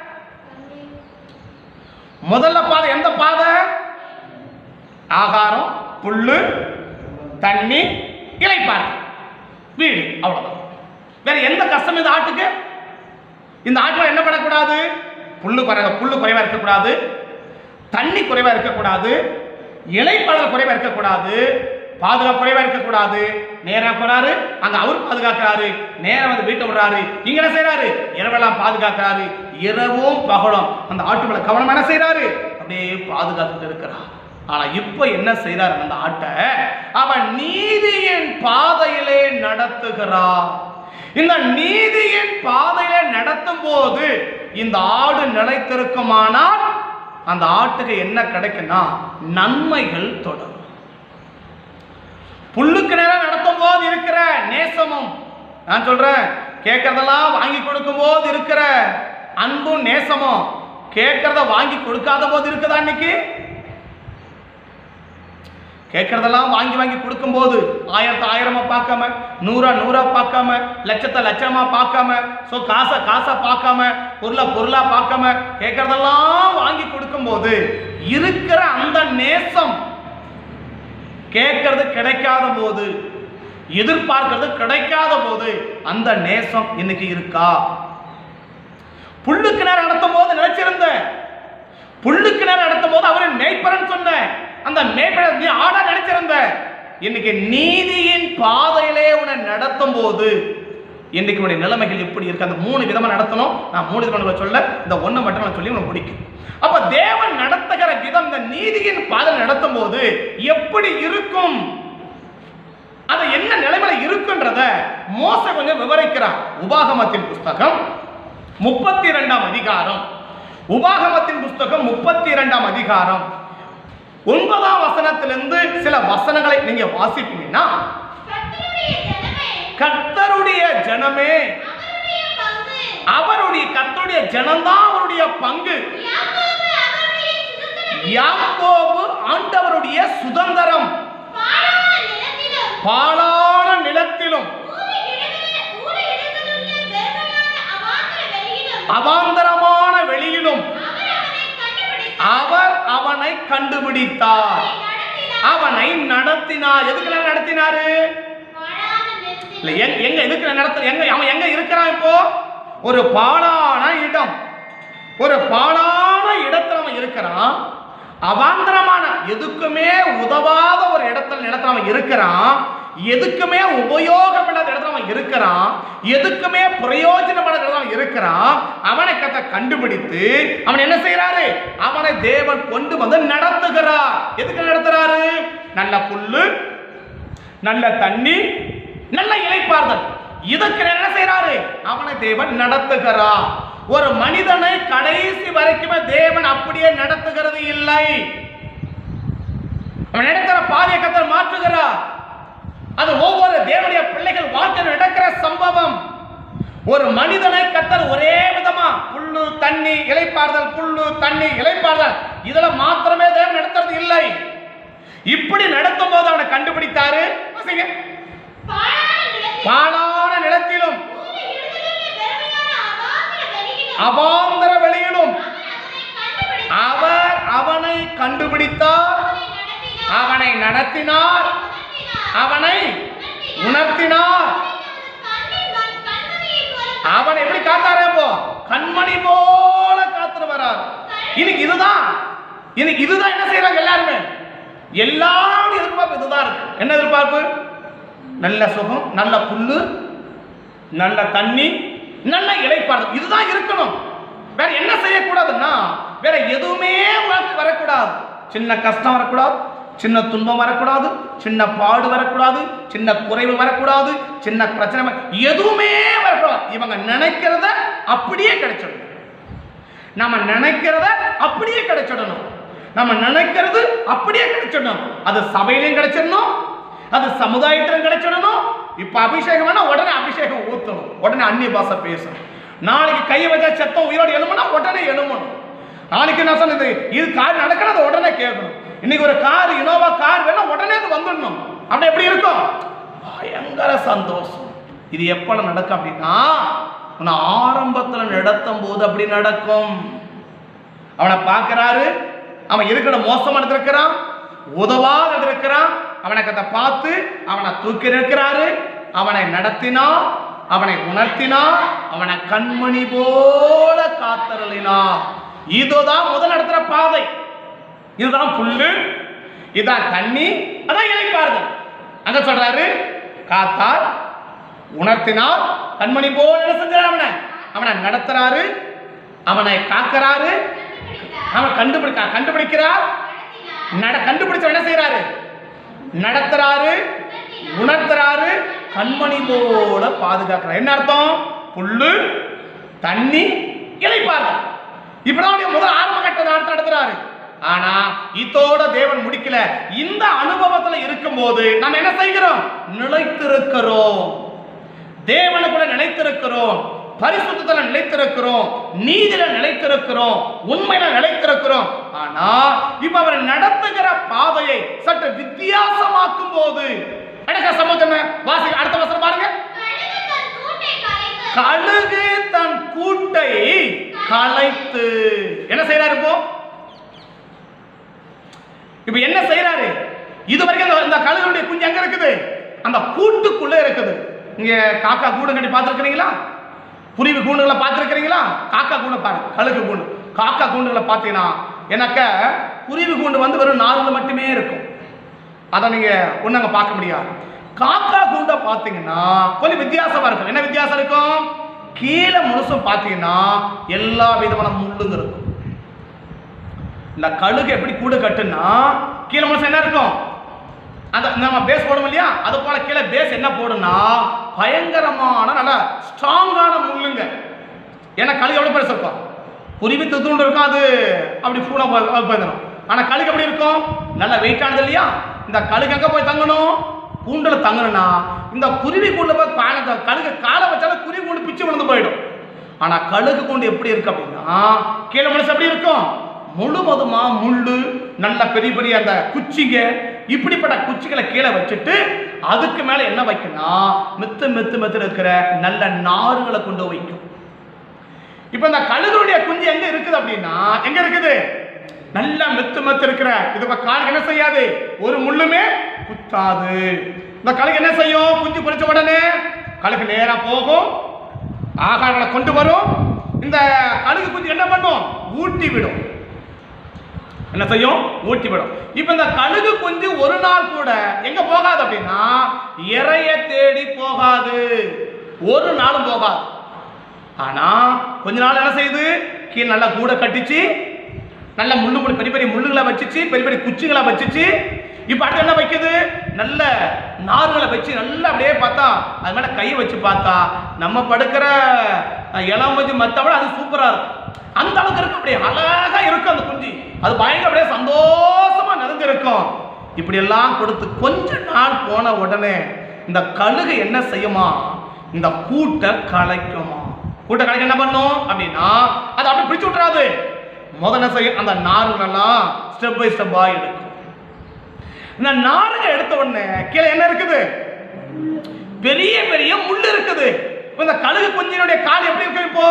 முதல்ல பாதை எந்த பாதை? ஆகாரம், புல்லு, தண்ணி, இளைப்பாறு, வீடு, அவ்வளவுதான். வேற எந்த கஷ்டம் இந்த ஆட்டுக்கு? இந்த ஆட்டுல என்ன பண்ணக்கூடாது? புல்லு குறைவா புல்லு குறைவா இருக்கக்கூடாது, தண்ணி குறைவா இருக்கக்கூடாது, இளைப்பாறுதல் குறைவா இருக்கக்கூடாது, பாதுகாப்பு குறைவா இருக்கக்கூடாது. நேரம் போறாரு, அங்க அவர் பாதுகாக்கிறாரு. நேரம் வந்து வீட்டை விடுறாரு, இங்க என்ன செய்யறாரு? இரவெல்லாம் பாதுகாக்கிறாரு. இரவும் பகலும் அந்த ஆட்டு மேல கவனம் என்ன செய்யறாரு? அப்படியே பாதுகாத்துட்டு இருக்கிறார். ஆனா இப்ப என்ன செய்யறாரு? அந்த ஆட்டை அவன் நீதியின் பாதையிலே நடத்துகிறார். இந்த நீதியின் பாதையிலே நடத்தும் போது இந்த ஆடு நிலைத்திருக்குமானால் அந்த ஆட்டுக்கு என்ன கிடைக்குன்னா நன்மைகள் தொடரும். புல்லுக்கு நேரம் நடத்தும் போது இருக்கிற நேசமும், நான் சொல்றேன், கேட்கறதெல்லாம் வாங்கி கொடுக்கும் போது இருக்கிற அன்பும் நேசமும் கேட்கறத வாங்கி கொடுக்காத போது இருக்குதா? இன்னைக்கு கேட்கறதெல்லாம் வாங்கி வாங்கி கொடுக்கும் போது ஆயிரத்தை ஆயிரமா பார்க்காம, நூறா நூறா பார்க்காம, லட்சத்தை லட்சமா பார்க்காம, சோ காசை காசா பார்க்காம, பொருளா பொருளா பார்க்காம கேட்கறதெல்லாம் வாங்கி கொடுக்கும் போது இருக்கிற அந்த நேசம் கேட்கறது கிடைக்காத போது, எதிர்பார்க்கிறது கிடைக்காத போது அந்த நேசம் இன்னைக்கு இருக்கா? புல்லுக்கு நேரம் நடத்தும் போது நினைச்சிருந்த, புல்லுக்கு நேரம் நடத்தும் போது அவரின் மேய்ப்பரன் சொன்ன அந்த மேய்ப்பரன் நீ ஆடா நினைச்சிருந்த. இன்னைக்கு நீதியின் பாதையிலே உன்னை நடத்தும் போது இன்னைக்கு உடைய நிலைமைகள் எப்படி இருக்கு? அந்த மூணு விதமா நடத்தணும். நான் மூணு விதமா சொல்ல, இந்த ஒண்ணு மட்டும் நான் சொல்லி உனக்கு பிடிக்கும். அப்ப தேவன் நடத்துகிற விதம் இந்த நீதியின் பாதை நடத்தும் போது எப்படி இருக்கும், அது என்ன நிலைமையில இருக்குன்றத மோசே கொஞ்சம் விவரிக்கிறார். உபாகமத்தின் புஸ்தகம் முப்பத்தி இரண்டாம் அதிகாரம், உபாகமத்தின் புஸ்தகம் முப்பத்தி இரண்டாம் அதிகாரம் ஒன்பதாம் வசனத்திலிருந்து சில வசனங்களை நீங்க வாசிப்பீங்கன்னா, கர்த்தருடைய ஜனமே, அவருடைய கர்த்தருடைய ஜனம்தான் அவருடைய பங்கு, யாக்கோபு ஆண்டவருடைய சுதந்திரம், பாழான நிலத்திலும் அவாந்தரமான வெளியிலும் அவர் அவனை கண்டுபிடித்தார், அவனை நடத்தினார். எதுக்கு நடத்தினாரு? எங்க எதுக்கு நடத்த எங்க அவன் எங்க இருக்கிறான்? இப்போ ஒரு பாழான இடம், ஒரு பாழான இடத்துல அவன் இருக்கிறான். அவாந்தரமான எதுக்குமே உதவாத ஒரு இடத்துல நிலத்துல அவன் இருக்கிறான். எதுக்குமே உபயோகம் இல்லாத இடத்துல அவன் இருக்கிறான். எதுக்குமே பிரயோஜனமான இடத்துல அவன் இருக்கிறான். அவனை கத்த கண்டுபிடித்து அவன் என்ன செய்யறாரு? அவனை தேவன் கொண்டு வந்து நடத்துகிறார். எதுக்கு நடத்துறாரு? நல்ல புல்லு, நல்ல தண்ணி, நல்ல இளைப்பாறுதல். இதுக்கு என்ன செய்யறாரு? அவனை தேவன் நடத்துகிறார். ஒரு மனிதனை கடைசி வரைக்குமே தேவன் அப்படியே நடத்துகிறது இல்லை. அவன் நடக்கிற பாதையை கத்தர் மாற்றுகிறார். அது ஒவ்வொரு தேவனுடைய பிள்ளைகள் வாழ்க்கையில் நடக்கிற சம்பவம். ஒரு மனிதனை கத்தர் ஒரே விதமா புல்லு தண்ணி இளைப்பாறுதல், புல்லு தண்ணி இளைப்பாறுதல், இதுல மாத்திரமே தேவன் நடத்துறது இல்லை. இப்படி நடத்தும் போது அவனை கண்டுபிடித்தாரு. பாழான நிலத்திலும் அவாந்தர வெளியிலும் அவர் அவனை கண்டுபிடித்தார், அவனை நடத்தினார், அவனை உணர்த்தினார். அவனை எப்படி காத்தாரே? போ கண்மணி போல காத்துட்டு வரார். இன்னைக்கு இதுதான் இன்னைக்கு இதுதான் என்ன செய்யறாங்க எல்லாருமே? எல்லாரும் எதிர்பார்ப்பு இதுதான் இருக்கு. என்ன எதிர்பார்ப்பு? நல்ல சுகம், நல்ல புல்லு, நல்ல தண்ணி, நல்ல இளைப்பாறுதல், இதுதான் இருக்கணும். வேற என்ன செய்யக்கூடாதுன்னா வேற எதுவுமே வரக்கூடாது. சின்ன கஷ்டம் வரக்கூடாது, சின்ன துன்பம் வரக்கூடாது, சின்ன பாடு வரக்கூடாது, சின்ன குறைவு வரக்கூடாது, சின்ன பிரச்சனை எதுவுமே வரக்கூடாது. இவங்க நினைக்கிறத அப்படியே கிடைச்சிடணும். நம்ம நினைக்கிறத அப்படியே கிடைச்சிடணும். நம்ம நினைக்கிறது அப்படியே கிடைச்சிடணும். அது சபையிலையும் கிடைச்சிடணும், அது சமுதாயத்திலும் கிடைச்சிடணும். இப்ப அபிஷேகம் வேணா உடனே அபிஷேகம் ஊத்தணும், உடனே அந்நிய பாஷை பேசணும். நாளைக்கு கையை வச்சா சத்தம் உயிரோடு எழுமனா உடனே எழுமணும். நாளைக்கு நான் சொன்னது இது கார் நடக்கிறது உடனே கேட்கணும். இன்னைக்கு ஒரு கார் இனோவா கார் வேணா உடனே அது வந்துடணும். அப்படி எப்படி இருக்கும்? பயங்கர சந்தோஷம். இது எப்ப நடக்கும் அப்படின்னா உன்னை ஆரம்பத்துல நடத்தும் போது அப்படி நடக்கும். அவனை பார்க்கிறாரு, அவன் இருக்கிற மோசமா இருக்கிறான், உதவாத இருக்கிறான். அவனுக்கு அதை பார்த்து அவனை தூக்கி இருக்கிறாரு, அவனை நடத்தினார், அவனை உணர்த்தினார், அவனை கண்மணி போல காத்தருளினார். இதுதான் முதல் நடத்துற பாதை. இதுதான் புல்லு, இதான் தண்ணி, அதான் இளைப்பாறுதல். அங்க சொல்றாரு காத்தார், உணர்த்தினார், கண்மணி போல என்ன செஞ்சார்? அவனை அவனை நடத்துறாரு, அவனை காக்கிறாரு, அவன் கண்டுபிடிக்க கண்டுபிடிக்கிறார், நட கண்டுபிடிச்ச என்ன செய்யறாரு? நடத்துறாரு, உணர்த்துறாரு, கண்மணி போல பாதுகாக்கிறார். என்ன அர்த்தம்? புல்லு, தண்ணி, இளைப்பாறுதல். இப்பதான் முதல் ஆரம்ப கட்ட நடத்துறாரு. ஆனா இதோட தேவன் முடிக்கல. இந்த அனுபவத்துல இருக்கும் போது நம்ம என்ன செய்கிறோம்? நிலைத்திருக்கிறோம், தேவனுக்குள்ள நிலைத்திருக்கிறோம், பரிசுத்தத்துல நிலைத்திருக்கிறோம், நீதியில நிலைத்திருக்கிறோம், உண்மையில நிலைத்திருக்கிறோம். ஆனா இப்ப அவர் நடத்துகிற பாதையை சற்று வித்தியாசமாக்கும் போது எனக்கு சமூகம் வாசி அடுத்த வசனம் பாருங்க. கழுகு தன் கூட்டை கலைத்து என்ன செய்யறாரு? இப்போ இப்ப என்ன செய்யறாரு? இதுவரைக்கும் இந்த கழுகுடைய குஞ்சு எங்க இருக்குது? அந்த கூட்டுக்குள்ள இருக்குது. இங்க காக்கா கூடு கட்டி பார்த்துருக்கிறீங்களா? புரிவு கூண்டுகளை பார்த்துருக்கிறீங்களா? காக்கா கூண்டை பாருங்க, கழுகு கூண்டு. காக்கா கூண்டுகளை பார்த்தீங்கன்னா எனக்கு புரிவு கூண்டு வந்து வெறும் நார்ல மட்டுமே இருக்கும். அதை நீங்க ஒண்ணு பார்க்க முடியாது. காக்கா கூண்டை பார்த்தீங்கன்னா கொஞ்சம் வித்தியாசமா இருக்கும். என்ன வித்தியாசம் இருக்கும்? கீழே முழுசும் பார்த்தீங்கன்னா எல்லா விதமான முள்ளுங்க இருக்கும். இந்த கழுகு எப்படி கூடு கட்டுன்னா கீழே முழுசும் என்ன இருக்கும்? அந்த நம்ம பேஸ் போடும் இல்லையா, அது போல கீழே பேஸ் என்ன போடுன்னா பயங்கரமான நல்ல ஸ்ட்ராங்கான முள்ளுங்க. ஏன்னா கழுகு எவ்வளவு பெருசு இருக்கும்? புரிவி துண்டு இருக்கும், அது அப்படி பூனை போயிடும். ஆனா கழுகு எப்படி இருக்கும்? நல்ல வெயிட்டானது இல்லையா? இந்த கழுகு எங்க போய் தங்கணும்? கூண்டுல தங்கணும்னா இந்த குருவி கூண்டுல போய் கழுகு காலை வச்சாலும் குருவி கூண்டு பிச்சு விழுந்து போயிடும். ஆனா கழுகு கூண்டு எப்படி இருக்கு அப்படின்னா கீழே முழுசு எப்படி இருக்கும்? முழுவதுமா முள்ளு, நல்ல பெரிய பெரிய அந்த குச்சிங்க, இப்படிப்பட்ட குச்சிகளை கீழே வச்சுட்டு அதுக்கு மேல என்ன வைக்கணும்? மெத்து மெத்து மெத்து இருக்கிற நல்ல நாறுகளை கொண்டு வைக்கும். இப்ப இந்த கழுகுடைய குஞ்சு எங்க இருக்குது அப்படின்னா எங்க இருக்குது? நல்லா மெத்து மெத்து இருக்கிற இது காலுக்கு என்ன செய்யாது? ஒரு முள்ளுமே குத்தாது. இந்த கழுகு என்ன செய்யும்? குஞ்சு பொரிச்ச உடனே கழுகு நேரா போகும், ஆகாரங்களை கொண்டு வரும். இந்த கழுகு குஞ்சு என்ன பண்ணும்? ஊட்டி விடும். என்ன செய்யும்? ஊட்டி விடும். இப்ப இந்த கழுகு குஞ்சு ஒரு நாள் கூட எங்க போகாது அப்படின்னா இறைய தேடி போகாது, ஒரு நாளும் போகாது. ஆனா கொஞ்ச நாள் என்ன செய்யுது? கீழே நல்லா கூட கட்டிச்சு, நல்ல முள்ளு முள்ளு பெரிய பெரிய முள்ளுகளை வச்சுச்சு, பெரிய பெரிய குச்சிகளை வச்சுச்சு. இப்ப அடுத்து என்ன வைக்குது? நல்ல நார்களை வச்சு நல்லா அப்படியே பார்த்தா அது மேல கையை வச்சு பார்த்தா நம்ம படுக்கிற இளம் வச்சு மத்தவிட அது சூப்பரா இருக்கும். அந்த அளவுக்கு இருக்கு, அப்படியே அழகா இருக்கும் அந்த குஞ்சு. அது பயங்கர அப்படியே சந்தோஷமா நிறைஞ்சிருக்கும். இப்படி எல்லாம் கொடுத்து கொஞ்ச நாள் போன உடனே இந்த கழுகு என்ன செய்யுமா? இந்த கூட்டை கலைக்குமா. கூட்டை கலைக்க என்ன பண்ணும் அப்படின்னா அது அப்படி பிடிச்சு விட்டுறாது. முதல்ல செய்யும் அந்த நாருங்களெல்லாம் ஸ்டெப் பை ஸ்டெப்பா எடுக்கும். இந்த நாருங்க எடுத்த உடனே கீழே என்ன இருக்குது? பெரிய பெரிய முள்ளு இருக்குது. இந்த கழுகு குஞ்சினுடைய கால் எப்படி இருக்கு? இப்போ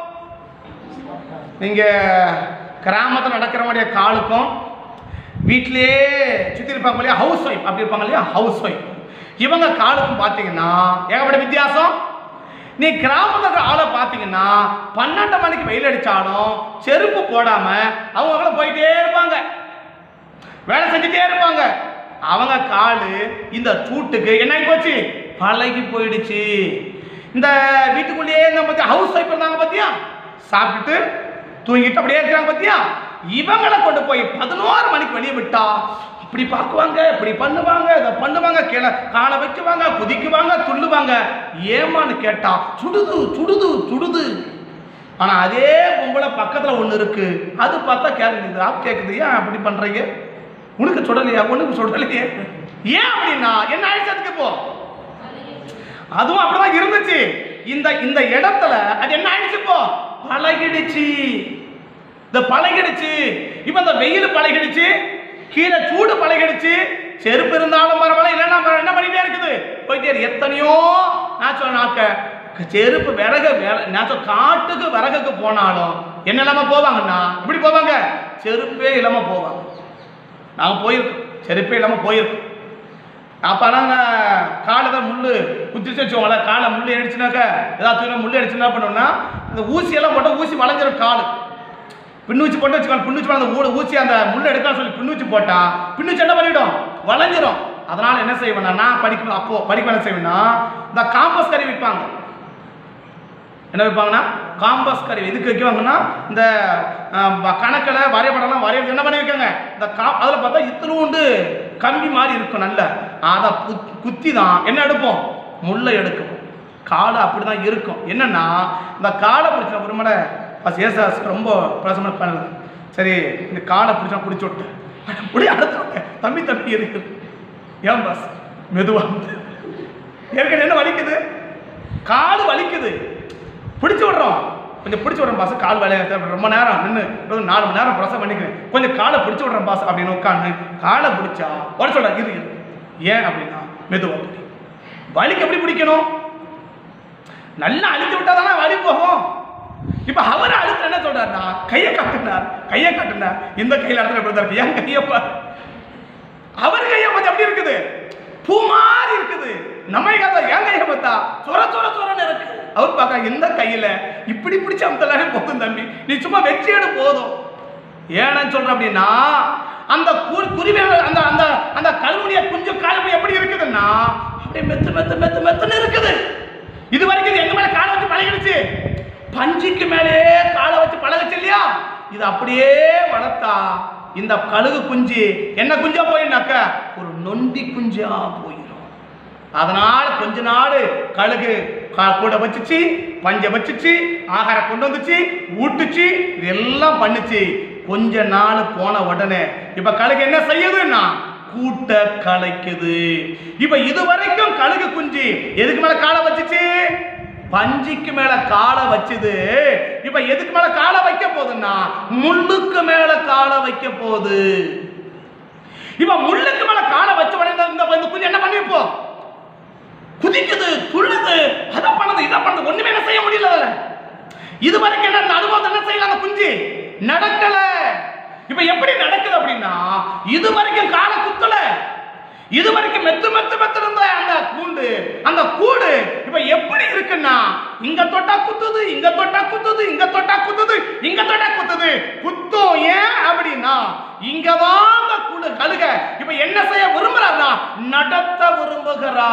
நீங்க கிராமத்தில் நடக்கிறவங்களுடைய காலுக்கும் வீட்டிலேயே சுற்றி இருப்பாங்க இல்லையா, ஹவுஸ் ஒய்ஃப் அப்படி இருப்பாங்க இல்லையா, ஹவுஸ் ஒய்ஃப், இவங்க காலுக்கும் பார்த்தீங்கன்னா ஏகப்பட்ட வித்தியாசம். நீ கிராமத்தில் ஆளை பார்த்தீங்கன்னா பன்னெண்டு மணிக்கு வெயில் அடித்தாலும் செருப்பு போடாம அவங்க போயிட்டே இருப்பாங்க, வேலை செஞ்சுட்டே இருப்பாங்க. அவங்க காலு இந்த சூட்டுக்கு என்ன போச்சு? பழகி போயிடுச்சு. இந்த வீட்டுக்குள்ளேயே பத்தியா ஹவுஸ் ஒய்ஃப் இருந்தாங்க பத்தியா, சாப்பிட்டுட்டு தூங்கிட்டு அப்படியே இருக்கிறாங்க பத்தியா, இவங்களை கொண்டு போய் பதினோரு மணிக்கு வெளியே விட்டா இப்படி பார்க்குவாங்க, இப்படி பண்ணுவாங்க, இதை பண்ணுவாங்க, கீழே காலை வைக்குவாங்க, குதிக்குவாங்க, துள்ளுவாங்க. ஏமான்னு கேட்டா சுடுது சுடுது சுடுது. ஆனா அதே பொம்பளை பக்கத்துல ஒண்ணு இருக்கு, அது பார்த்தா கேட்குது கேட்குது ஏன் அப்படி பண்றீங்க? உனக்கு சுடலையா? உனக்கு சுடலையே. ஏன் அப்படின்னா என்ன ஆயிடுச்சு அதுக்கு? இப்போ அதுவும் அப்படிதான் இருந்துச்சு. இந்த இந்த இடத்துல அது என்ன ஆயிடுச்சு? இப்போ பழகிடுச்சு. இந்த பழகிடுச்சு. இப்ப இந்த வெயில் பழகிடுச்சு, கீழே சூடு பழகிடுச்சு. செருப்பு இருந்தாலும் பரவாயில்ல, இல்லைன்னா என்ன பண்ணிட்டே இருக்குது, போயிட்டே. எத்தனையோ நான் நாக்க செருப்பு விறகு நான் காட்டுக்கு விறகுக்கு போனாலும் என்ன இல்லாம போவாங்கன்னா இப்படி போவாங்க, செருப்பே இல்லாம போவாங்க. நாங்க போயிருக்கோம், செருப்பே இல்லாம போயிருக்கோம். அப்போலாம் காலை தான் முள் குத்திச்சு வச்சுக்கோங்கள, காலை முள் அடிச்சுனாக்கா ஏதாவது முள் அடிச்சு என்ன பண்ணோம்னா இந்த ஊசியெல்லாம் போட்டால் ஊசி வளைஞ்சிடும். கால் பின்னூச்சி போட்டு வச்சுக்கோங்க, பின்னூச்சி போட அந்த ஊட ஊசி அந்த முள் எடுக்கலாம் சொல்லி பின்னூச்சி போட்டா பின்னூச்சி என்ன பண்ணிவிடும், வளைஞ்சிரும். அதனால என்ன செய்வேன்னா நான் படிக்கணும், அப்போ படிக்க என்ன செய்வேன்னா இந்த காம்பஸ் கருவி விற்பாங்க. என்ன வைப்பாங்கன்னா காம்பஸ் கருவி எதுக்கு வைக்குவாங்கன்னா இந்த கணக்கில் வரைபடம்லாம் வரைய என்ன பண்ணி வைக்காங்க, இந்த கா அதில் பார்த்தா இத்தினூண்டு கம்பி மாதிரி இருக்கும், நல்ல அதை குத்தி தான் என்ன எடுப்போம், முல்லை எடுக்கும். காலை அப்படி தான் இருக்கும். என்னன்னா இந்த காலை பிடிச்ச ஒரு முறை பஸ் ஏசாஸ் ரொம்ப பிரசமான பண்ணல, சரி இந்த காலை பிடிச்சா பிடிச்சி விட்டு அப்படி அடுத்து தம்பி தம்பி இருக்குது. ஏன் பாஸ் மெதுவா ஏற்கனவே என்ன வலிக்குது, கால் வலிக்குது, பிடிச்சி விடுறோம், கொஞ்சம் பிடிச்சி விடுறோம் பாஸ், கால் வேலையை ரொம்ப நேரம் நின்று நாலு மணி நேரம் பிரசவம் பண்ணிக்கிறேன், கொஞ்சம் காலை பிடிச்சி விடுறேன் பாஸ் அப்படின்னு உட்காந்து காலை பிடிச்சா உடச்சு விட இது. ஏன் அப்படின்னா மெதுவா பிடி. வலிக்கு எப்படி பிடிக்கணும், நல்லா அழுத்தி விட்டா தானே வலி போகும். இப்ப அவர் அழுத்த என்ன சொல்றாருன்னா கையை காட்டினார், கையை காட்டினார், இந்த கையில இடத்துல எப்படி இருக்கு, என் கையப்பா அவர் கையை பார்த்து எப்படி இருக்குது, பூ மாதிரி இருக்குது. நம்ம காத்தா என் கையை பார்த்தா சொர சொர சொரன்னு இருக்கு. அவர் பார்க்க இந்த கையில இப்படி பிடிச்ச அமுத்தலானே போதும் தம்பி, நீ சும்மா வெற்றியேடு போதும். ஏன்னு சொல்ற அப்படின்னா அந்த குருவி அந்த அந்த அந்த கல்லுடைய குஞ்சு காலம் எப்படி இருக்குதுன்னா அப்படியே மெத்து மெத்து மெத்து மெத்துன்னு இருக்குது. இது வரைக்கும் எங்க மேல காலை வச்சு பழகிடுச்சு, பஞ்சுக்கு மேலே காலை வச்சு பழகுச்சு இல்லையா. இது அப்படியே வளர்த்தா இந்த கழுகு குஞ்சு என்ன குஞ்சா போயினாக்க ஒரு நொண்டி குஞ்சா போயிடும். அதனால கொஞ்ச நாள் கழுகு கூட வச்சுச்சு, பஞ்ச வச்சுச்சு, ஆகாரம் கொண்டு வந்துச்சு, ஊட்டுச்சு, இதெல்லாம் பண்ணுச்சு. கொஞ்ச நாள் போன உடனே இப்ப கழுகு என்ன செய்யுதுன்னா கூட்ட கலைக்குது. இப்ப இதுவரைக்கும் கழுகு குஞ்சு எதுக்கு மேல காலை வச்சுச்சு, பஞ்சுக்கு மேல காலை வச்சுது. இப்ப எதுக்கு மேல காலை வைக்க போகுதுன்னா முள்ளுக்கு மேல காலை வைக்க போகுது. இப்ப முள்ளுக்கு மேல காலை வச்ச உடனே இந்த குஞ்சு என்ன பண்ணிப்போ, குதிக்குது, துள்ளுது, அதை பண்ணது இதை பண்ணது, ஒண்ணுமே என்ன செய்ய முடியல. இது வரைக்கும் என்ன அனுபவம் என்ன செய்யல, அந்த குஞ்சு நடக்கல. இப்ப எப்படி நடக்குது அப்படின்னா இது வரைக்கும் காலை குத்தல, இது வரைக்கும் மெத்து மெத்து மெத்து இருந்த அந்த கூண்டு அந்த கூடு இப்ப எப்படி இருக்குன்னா இங்க தொட்டா குத்துது, இங்க தொட்டா குத்துது, இங்க தொட்டா குத்துது, இங்க தொட்டா குத்துது, குத்தும். ஏன் அப்படின்னா இங்கதான் அந்த கூடு கழுக இப்ப என்ன செய்ய விரும்புறாருன்னா நடத்த விரும்புகிறா.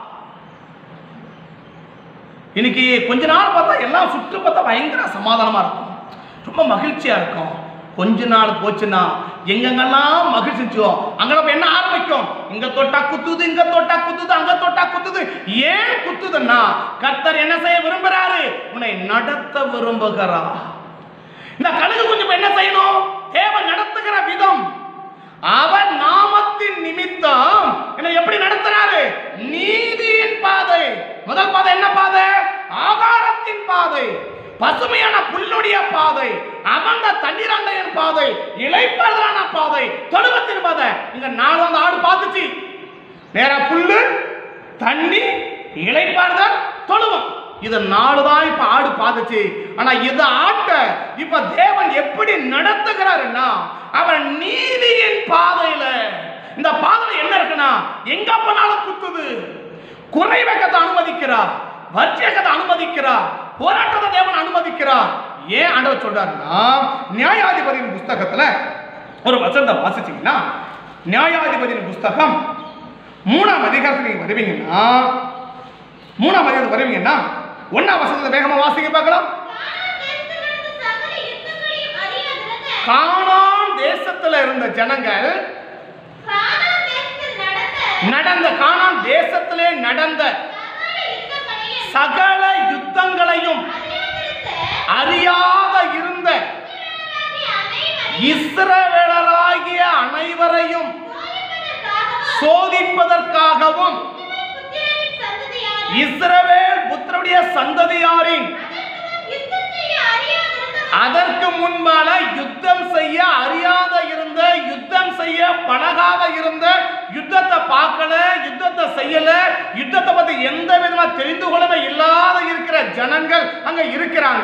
இன்னைக்கு கொஞ்ச நாள் பார்த்தா எல்லாம் சுற்று பார்த்தா பயங்கர சமாதானமா இருக்கும், ரொம்ப மகிழ்ச்சியா இருக்கும். கொஞ்ச நாள் போச்சுன்னா எங்கெங்கெல்லாம் மகிழ்ச்சிச்சோ அங்க என்ன ஆரம்பிக்கும், இங்க தொட்டா குத்துது, இங்க தொட்டா குத்துது, அங்க தொட்டா குத்துது. ஏன் குத்துதுன்னா கர்த்தர் என்ன செய்ய விரும்புறாரு, உன்னை நடத்த விரும்புகிறா. இந்த கழுகு கொஞ்சம் என்ன செய்யணும், தேவன் நடத்துகிற விதம், அவன் நாமத்தின் நிமித்தம் என்ன எப்படி நடத்துறாரு, நீதியின் பாதை. முதல் பாதை என்ன பாதை, ஆகாரத்தின் பாதை, பசுமையான புல்லுடைய பாதை, அமர்ந்த தண்ணீராண்டையின் பாதை, இளைப்பாறுதலான பாதை, தொழுவத்தின் பாதை. இங்க நாலு அந்த ஆடு பார்த்துச்சு, நேரா புல்லு, தண்ணி, இளைப்பாறுதல், தொழுவம். இது நாலு தான் இப்ப ஆடு பார்த்துச்சு. ஆனா இது ஆட்ட இப்ப தேவன் எப்படி நடத்துகிறாருன்னா அவன் நீதியின் பாதையில. இந்த பாதையில என்ன இருக்குன்னா எங்க போனாலும் குத்துது, குறை வைக்கத்தை அனுமதிக்கிறார், வர்ச்சியக்கத்தை அனுமதிக்கிறார், போராட்டத்தை தேவன் அனுமதிக்கிறார். ஏன் ஆண்டவர் சொல்றாருன்னா நியாயாதிபதியின் புஸ்தகத்துல ஒரு வசனத்தை வாசிச்சீங்கன்னா நியாயாதிபதியின் புஸ்தகம் மூணாம் அதிகாரத்துக்கு நீங்க வருவீங்கன்னா மூணாம் அதிகாரத்துக்கு வருவீங்கன்னா ஒன்னாம் வசனத்தை வேகமா வாசிக்க பார்க்கலாம். கானான் தேசத்துல இருந்த ஜனங்கள் நடந்த கானான் தேசத்திலே நடந்த சகல யுத்தங்களையும் அறியாத இருந்த இஸ்ரவேலராகிய அனைவரையும் சோதிப்பதற்காகவும் இஸ்ரவேல் புத்திரருடைய சந்ததியாரின் அதற்கு முன்பால யுத்தம் செய்ய அறியாத இருந்த, யுத்தம் செய்ய பழகாத இருந்த, யுத்தத்தை பார்க்கல, யுத்தத்தை செய்யல, யுத்தத்தை பத்தி எந்த விதமா தெரிந்து கொள்ளவே இல்லாத இருக்கிற ஜனங்கள் அங்க இருக்கிறாங்க.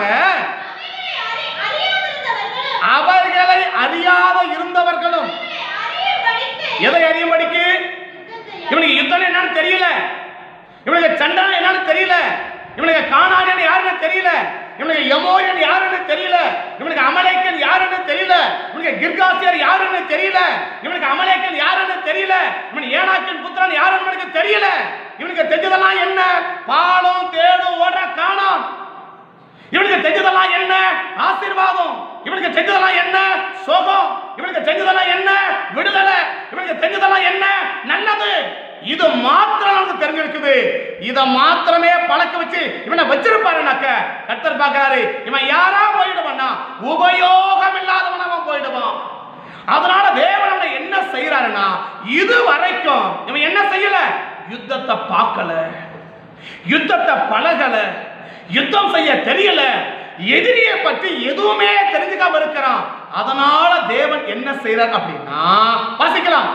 அவர்களை அறியாத இருந்தவர்களும் எதை அறியும்படிக்கு, இவனுக்கு யுத்தம் என்னன்னு தெரியல, இவனுக்கு சண்டை என்னன்னு தெரியல, இவனுக்கு கானானியன் யாருன்னு தெரியல, இவனுக்கு எமோரியன் யாருன்னு தெரியல, இவனுக்கு அமலேக்கன் யாருன்னு தெரியல, இவனுக்கு கிர்காசியர் யாருன்னு தெரியல, இவனுக்கு அமலேக்கன் யாருன்னு தெரியல, இவன் ஏனாக்கின் புத்திரன் யாருன்னு இவனுக்கு தெரியல. இவனுக்கு தெரிஞ்சதெல்லாம் என்ன? பாலும் தேடும் ஓடுற காணான். இவனுக்கு தெரிஞ்சதெல்லாம் என்ன? ஆசீர்வாதம். இவனுக்கு தெரிஞ்சதெல்லாம் என்ன? சோகம். இவனுக்கு தெரிஞ்சதெல்லாம் என்ன? விடுதலை. இவனுக்கு தெரிஞ்சதெல்லாம் என்ன? நல்லது. இது மாத்திரம் நமக்கு தெரிஞ்சிருக்குது. இத மாத்திரமே பழக்க வச்சு இவனை வச்சிருப்பாருனாக்க கர்த்தர் பார்க்கிறாரு, இவன் யாரா போயிடுவான்னா உபயோகம் இல்லாதவன் அவன் போயிடுவான். அதனால தேவன் அவனை என்ன செய்யறாருன்னா, இது வரைக்கும் இவன் என்ன செய்யல? யுத்தத்தை பார்க்கல, யுத்தத்தை பழகல, யுத்தம் செய்ய தெரியல, எதிரியை பற்றி எதுவுமே தெரிஞ்சுக்காம இருக்கிறான். அதனால தேவன் என்ன செய்யறார் அப்படின்னா, வாசிக்கலாம்,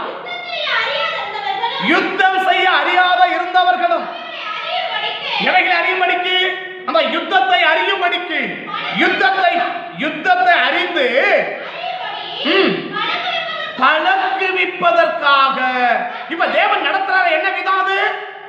யுத்தம் செய்ய அறியாத இருந்தவர்களும் எவைகளை அறியும்படிக்கு, அந்த யுத்தத்தை அறியும்படிக்கு, யுத்தத்தை யுத்தத்தை அறிந்து பழக்குவிப்பதற்காக. இப்ப தேவன் நடத்துறாரு என்ன விதம்? அது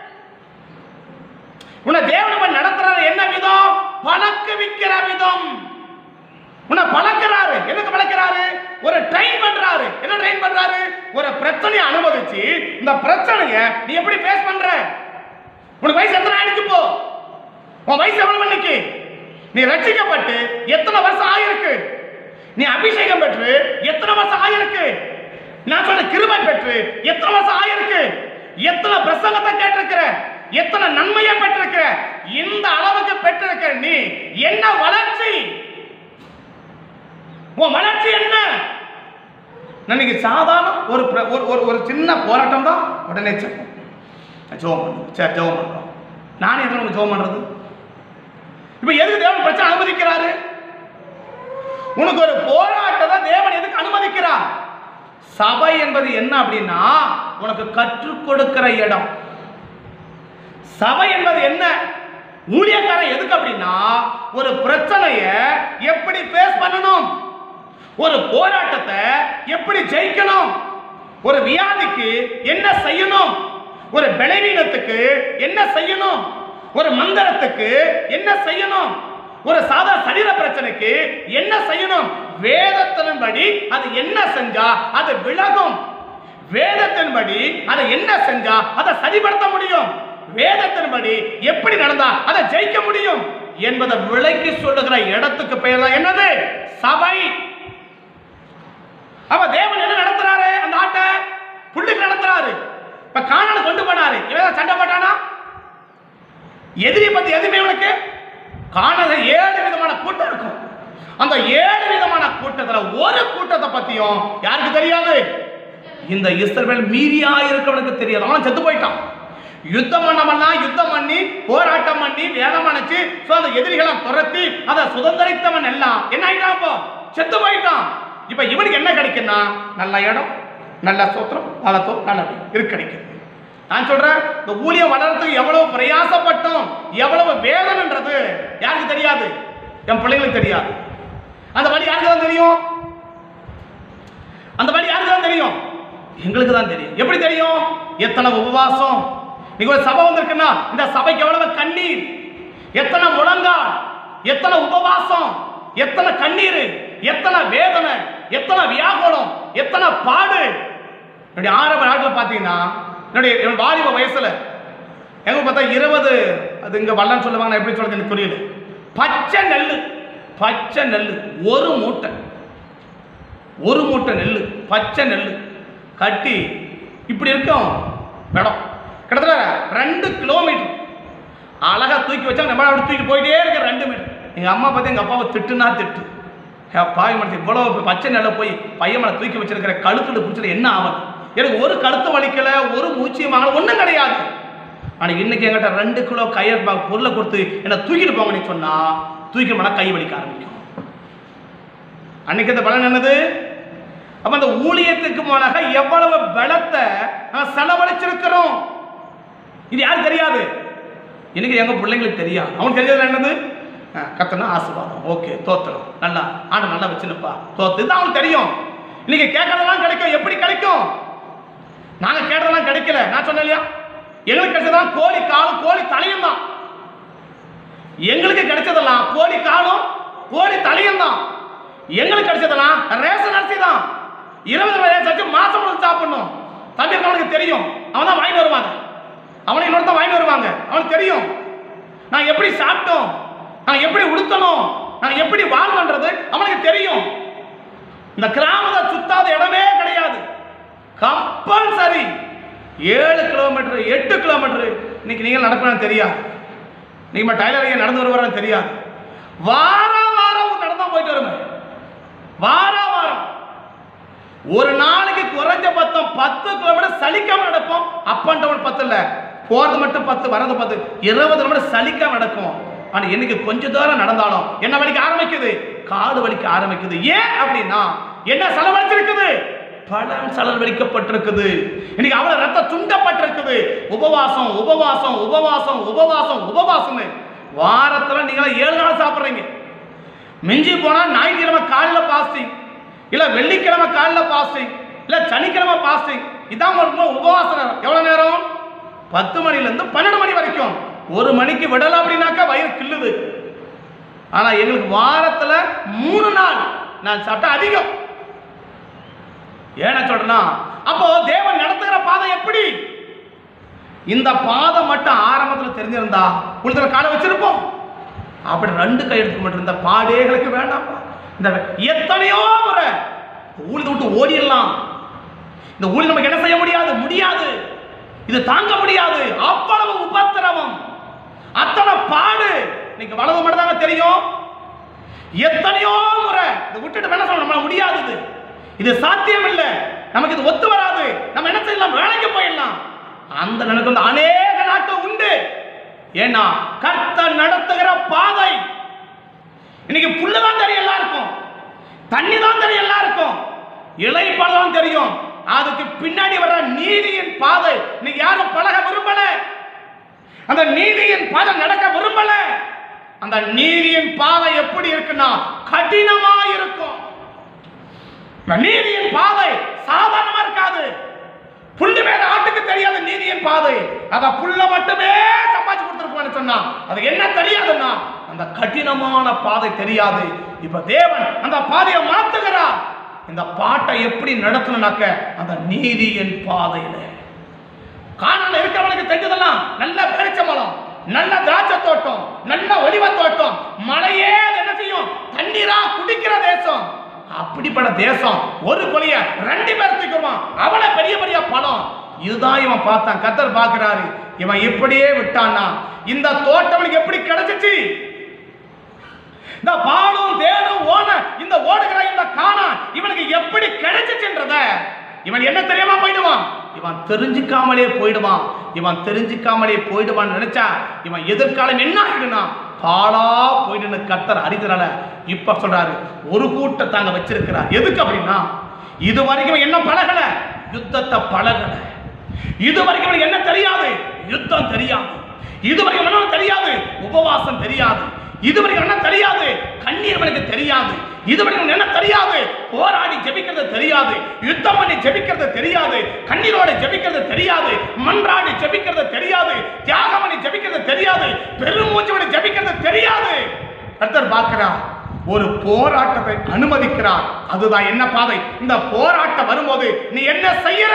உன்னை தேவன் நடத்துறாரு என்ன விதம்? பழக்குவிக்கிற விதம். உன்னை பழக்கிறாரு. எனக்கு பழக்கிறாரு, ஒரு ட்ரெயின் பண்றாரு. என்ன ட்ரெயின் பண்றாரு? ஒரு பிரச்சனையை அனுமதிச்சு இந்த பிரச்சனையை நீ எப்படி ஃபேஸ் பண்ற? உனக்கு வயசு எத்தனை ஆயிடுச்சு? போ, உன் வயசு எவ்வளவு மணிக்கு? நீ ரட்சிக்கப்பட்டு எத்தனை வருஷம் ஆயிருக்கு? நீ அபிஷேகம் பெற்று எத்தனை வருஷம் ஆயிருக்கு? நான் சொன்ன கிருபை பெற்று எத்தனை வருஷம் ஆயிருக்கு? எத்தனை பிரசங்கத்தை கேட்டிருக்கிற? எத்தனை நன்மையை பெற்றிருக்கிற? இந்த அளவுக்கு பெற்றிருக்கிற நீ என்ன வளர்ச்சி? உன் வளர்ச்சி என்ன? இன்னைக்கு சாதாரண ஒரு ஒரு சின்ன போராட்டம் தான் உடனே ஜெபம் பண்ணும். சரி ஜெபம் பண்றோம். நானே எத்தனை ஜெபம் பண்றது? இப்ப எதுக்கு தேவன் பிரச்சனை அனுமதிக்கிறாரு? உனக்கு ஒரு போராட்டத்தை தேவன் எதுக்கு அனுமதிக்கிறார்? சபை என்பது என்ன அப்படின்னா, உனக்கு கற்றுக் கொடுக்கிற இடம். சபை என்பது என்ன? ஊழியக்காரன் எதுக்கு அப்படின்னா, ஒரு பிரச்சனையை எப்படி ஃபேஸ் பண்ணணும், ஒரு போராட்டத்தை எப்படி ஜெயிக்கணும், ஒரு வியாதிக்கு என்ன செய்யணும், ஒரு பலவீனத்துக்கு என்ன செய்யணும், ஒரு மந்திரத்துக்கு என்ன செய்யணும், ஒரு சாதா சரீர பிரச்சனைக்கு என்ன செய்யணும், வேதத்தின்படி அது என்ன செஞ்சா அது விலகும், வேதத்தின்படி அதை என்ன செஞ்சா அதை சரிப்படுத்த முடியும், வேதத்தின்படி எப்படி நடந்தா அதை ஜெயிக்க முடியும் என்பதை விளக்கி சொல்லுகிற இடத்துக்கு பெயர் தான் என்னது? சபை. அப்ப தேவன் என்ன நடத்துறாரு? அந்த ஆட்டை புள்ளுக்கு நடத்துறாரு. இப்ப கானானை கொண்டு போனாரு. இவன் சண்டை போட்டானா? எதிரி பத்தி எதுவுமே உனக்கு காணாத ஏழு விதமான கூட்டம் இருக்கும். அந்த ஏழு விதமான கூட்டத்துல ஒரு கூட்டத்தை பத்தியும் யாருக்கு தெரியாது? இந்த இஸ்ரவேல் மீறியா இருக்கிறவனுக்கு தெரியாது. அவன் செத்து போயிட்டான். யுத்தம் பண்ணவனா யுத்தம் பண்ணி போராட்டம் பண்ணி வேதம் அணைச்சு அந்த எதிரிகளை துரத்தி அதை சுதந்திரித்தவன் எல்லாம் என்ன ஆயிட்டான்? இப்போ செத்து போயிட்டான். இப்ப இவனுக்கு என்ன கிடைக்குன்னா, நல்ல இடம், நல்ல சோத்திரம், நல்லதோ நல்லது இருக்கு கிடைக்கும். நான் சொல்றேன், இந்த ஊழியம் வளர்றதுக்கு எவ்வளவு பிரயாசப்பட்டோம், எவ்வளவு வேதனைன்றது யாருக்கு தெரியாது? என் பிள்ளைங்களுக்கு தெரியாது. அந்த வழி யாருக்கு தான் தெரியும்? அந்த வழி யாருக்கு தான் தெரியும்? எங்களுக்கு தான் தெரியும். எப்படி தெரியும்? எத்தனை உபவாசம். நீங்க ஒரு சபை வந்திருக்குன்னா இந்த சபைக்கு எவ்வளவு கண்ணீர், எத்தனை முழங்கால், எத்தனை உபவாசம், எத்தனை கண்ணீர், எத்தனை வேதனை, எத்தனை வியாகுலம், எத்தனை பாடு. என்னுடைய ஆரம்ப நாட்டில் பார்த்தீங்கன்னா, என்னுடைய வாலிப வயசுல எங்க பார்த்தா இருபது, அது இங்க வல்லன்னு சொல்லுவாங்க, எப்படி சொல்றது எனக்கு புரியல. பச்சை நெல், பச்சை நெல் ஒரு மூட்டை, ஒரு மூட்டை நெல், பச்சை நெல் கட்டி இப்படி இருக்கும் இடம். கிட்டத்தட்ட ரெண்டு கிலோமீட்டர் அழகா தூக்கி வச்சா நம்ம அப்படி தூக்கி போயிட்டே இருக்க ரெண்டு மீட்டர். எங்க அம்மா பார்த்து எங்க அப்பாவை திட்டுனா திட்டு. பாய் மனசு இவ்வளவு பச்சை நெல்லை போய் பையன் மேலே தூக்கி வச்சிருக்கிற கழுத்துல பிடிச்சது என்ன ஆகும்? எனக்கு ஒரு கழுத்து வலிக்கல, ஒரு மூச்சு வாங்கல, ஒன்றும் கிடையாது. ஆனால் இன்னைக்கு என்கிட்ட ரெண்டு கிலோ கையை பொருளை கொடுத்து என்னை தூக்கிட்டு போங்கன்னு சொன்னா தூக்கி போனா கை வலிக்க ஆரம்பிக்கும். அன்னைக்கு இந்த பலன் என்னது? அப்ப அந்த ஊழியத்துக்கு போனாக எவ்வளவு பலத்தை நான் செலவழிச்சிருக்கிறோம். இது யாரும் தெரியாது. இன்னைக்கு எங்க பிள்ளைங்களுக்கு தெரியாது. அவனுக்கு தெரியாது என்னது? கத்தனா ஆசீர்வாதம், ஓகே தோத்திரம், நல்லா ஆண்டு நல்லா வச்சுனுப்பா தோத்து, இது அவனுக்கு தெரியும். இன்னைக்கு கேட்கறதெல்லாம் கிடைக்கும். எப்படி கிடைக்கும்? நாங்க கேட்டதெல்லாம் கிடைக்கல. நான் சொன்னேன் இல்லையா, எங்களுக்கு கிடைச்சதெல்லாம் கோழி காலும் கோழி தலையும் தான். எங்களுக்கு கிடைச்சதெல்லாம் கோழி காலும் கோழி தலையும் தான். எங்களுக்கு கிடைச்சதெல்லாம் ரேஷன் அரிசி தான். இருபது ரூபாய் வச்சு மாசம் முழுக்க சாப்பிடணும். தம்பி அவனுக்கு தெரியும். அவன் தான் வாங்கி வருவாங்க. அவனை இன்னொருத்த வாங்கி வருவாங்க. அவனுக்கு தெரியும் நான் எப்படி சாப்பிட்டோம், நான் எப்படி உடுத்தணும், நான் எப்படி வாழ்றது அவனுக்கு தெரியும். இந்த கிராமத்தை சுத்தாத இடமே கிடையாது. கம்பல்சரி ஏழு கிலோமீட்டர் எட்டு கிலோமீட்டர் இன்னைக்கு நீங்கள் நடக்கணும்னு தெரியாது. நீங்க டைலர் நடந்து வருவாருன்னு தெரியாது. வாரம் வாரம் நடந்தா போயிட்டு வருமே. வாரம் வாரம் ஒரு நாளைக்கு குறைஞ்ச பத்தம் பத்து கிலோமீட்டர் சலிக்காம நடப்போம். அப் அண்ட் டவுன் பத்து இல்ல, போறது மட்டும் பத்து, வரது பத்து, இருபது கிலோமீட்டர் சலிக்காம நடக்கும். ஆனா இன்னைக்கு கொஞ்ச தூரம் நடந்தாலும் என்ன வலிக்க ஆரம்பிக்குது? காடு வலிக்க ஆரம்பிக்குது. ஏன் அப்படின்னா என்ன செலவழிச்சிருக்குது? பணம் செலவழிக்கப்பட்டிருக்குது. இன்னைக்கு அவ்வளவு ரத்தம் துண்டப்பட்டிருக்குது. உபவாசம் உபவாசம் உபவாசம் உபவாசம் உபவாசம். வாரத்துல நீங்க ஏழு நாள் சாப்பிடுறீங்க. மிஞ்சி போனா ஞாயிற்றுக்கிழமை காலையில பாஸ்டிங், இல்ல வெள்ளிக்கிழமை காலையில பாஸ்டிங், இல்ல சனிக்கிழமை பாஸ்டிங். இதான் உபவாசம் நேரம். எவ்வளவு நேரம்? பத்து மணில இருந்து பன்னெண்டு மணி வரைக்கும். ஒரு மணிக்கு விடல அப்படின்னாக்கா வயிறு கிள்ளுது. ஆனா எங்களுக்கு வாரத்துல மூணு நாள் நான் சாப்பிட்ட அதிகம். ஏன்னா சொல்றேன்னா, அப்போ தேவன் நடத்துகிற பாதை எப்படி? இந்த பாதை மட்டும் ஆரம்பத்தில் தெரிஞ்சிருந்தா உள்ள காலை வச்சிருப்போம். அப்படி ரெண்டு கை எடுத்துக்க மட்டும் இந்த பாடேகளுக்கு வேண்டாம். இந்த எத்தனையோ முறை ஊழி விட்டு ஓடிடலாம். இந்த ஊழி நமக்கு என்ன செய்ய முடியாது? முடியாது. இது தாங்க முடியாது. அவ்வளவு உபத்திரவம், அத்தனை பாடு. இன்னைக்கு வளவு மட்டும் தாங்க தெரியும். எத்தனையோ முறை இதை விட்டுட்டு என்ன சொல்ல நம்மளால முடியாது. இது இது சாத்தியம் இல்லை. நமக்கு இது ஒத்து வராது. நம்ம என்ன செய்யலாம்? வேலைக்கு போயிடலாம். அந்த நினைக்கு வந்து அநேக நாட்கள் உண்டு. ஏன்னா கர்த்தர் நடத்துகிற பாதை. இன்னைக்கு புல்லுதான் தெரியும் எல்லாருக்கும், தண்ணி தான் தெரியும் எல்லாருக்கும், இலைப்பாதான் தெரியும். அதுக்கு பின்னாடி வர நீதியின் பாதை இன்னைக்கு யாரும் பழக விரும்பல. அந்த நீதியின் பாதை நடக்க விரும்பல. அந்த நீதியின் பாதை எப்படி இருக்குன்னா கடினமா இருக்கும். நீதியின் பாதை சாதாரணமா இருக்காது. புல்லு மேல ஆட்டுக்கு தெரியாத நீதியின் பாதை. அத புல்ல மட்டுமே சம்பாதிச்சு கொடுத்துருக்கோம்னு சொன்னா அது என்ன தெரியாதுன்னா அந்த கடினமான பாதை தெரியாது. இப்ப தேவன் அந்த பாதையை மாத்துகிறார். இந்த பாட்டை எப்படி நடத்தணும்னாக்க அந்த நீதியின் பாதையில. கானால இருக்கிறவனுக்கு தெரிஞ்சதெல்லாம் நல்ல பேரிச்சம்பழம், நல்ல திராட்சை தோட்டம், நல்ல ஒலிவ தோட்டம், மழையே என்ன செய்யும்? தண்ணீரா குடிக்கிற தேசம். அப்படிப்பட்ட தேசம் ஒரு கொலைய ரெண்டு பேர் தூக்குவான். அவளை பெரிய பெரிய பணம். இதுதான் இவன் பார்த்தான். கர்த்தர் பார்க்கிறாரு. இவன் இப்படியே விட்டான்னா இந்த தோட்டம் எப்படி கிடைச்சிச்சு? இந்த பாலும் தேடும் ஓன இந்த ஓடுகிற இந்த காணா இவனுக்கு எப்படி கிடைச்சிச்சுன்றத இவன் என்ன தெரியாம போயிடுவான். இவன் தெரிஞ்சுக்காமலே போயிடுவான். இவன் தெரிஞ்சுக்காமலே போயிடுவான்னு நினைச்சா இவன் எதிர்காலம் என்ன ஆகிடுனா பாலா போயிடுன்னு கர்த்தர் அறிந்தனால இப்ப சொல்றாரு ஒரு கூட்டத்தை தாங்க வச்சிருக்கிறார். எதுக்கு அப்படின்னா இது வரைக்கும் என்ன பழகல? யுத்தத்தை பழகல. இது வரைக்கும் என்ன தெரியாது? யுத்தம் தெரியாது. இது வரைக்கும் என்ன தெரியாது? உபவாசம் தெரியாது. இது வரைக்கும் என்ன தெரியாது? கண்ணீர் எனக்கு தெரியாது. இது வரைக்கும் என்ன தெரியாது? போராடி ஜெபிக்கிறது தெரியாது. யுத்தம் பண்ணி ஜெபிக்கிறது தெரியாது. கண்ணீரோட ஜெபிக்கிறது தெரியாது. மன்றாடி ஜெபிக்கிறது தெரியாது. தியாகம் பண்ணி ஜெபிக்கிறது தெரியாது. பெருமூச்சு பண்ணி ஜெபிக்கிறது தெரியாது. கர்த்தர் பார்க்கிறார். ஒரு போராட்டத்தை அனுமதிக்கிறார். அதுதான் என்ன பாதை? இந்த போராட்டம் வரும்போது நீ என்ன செய்யற?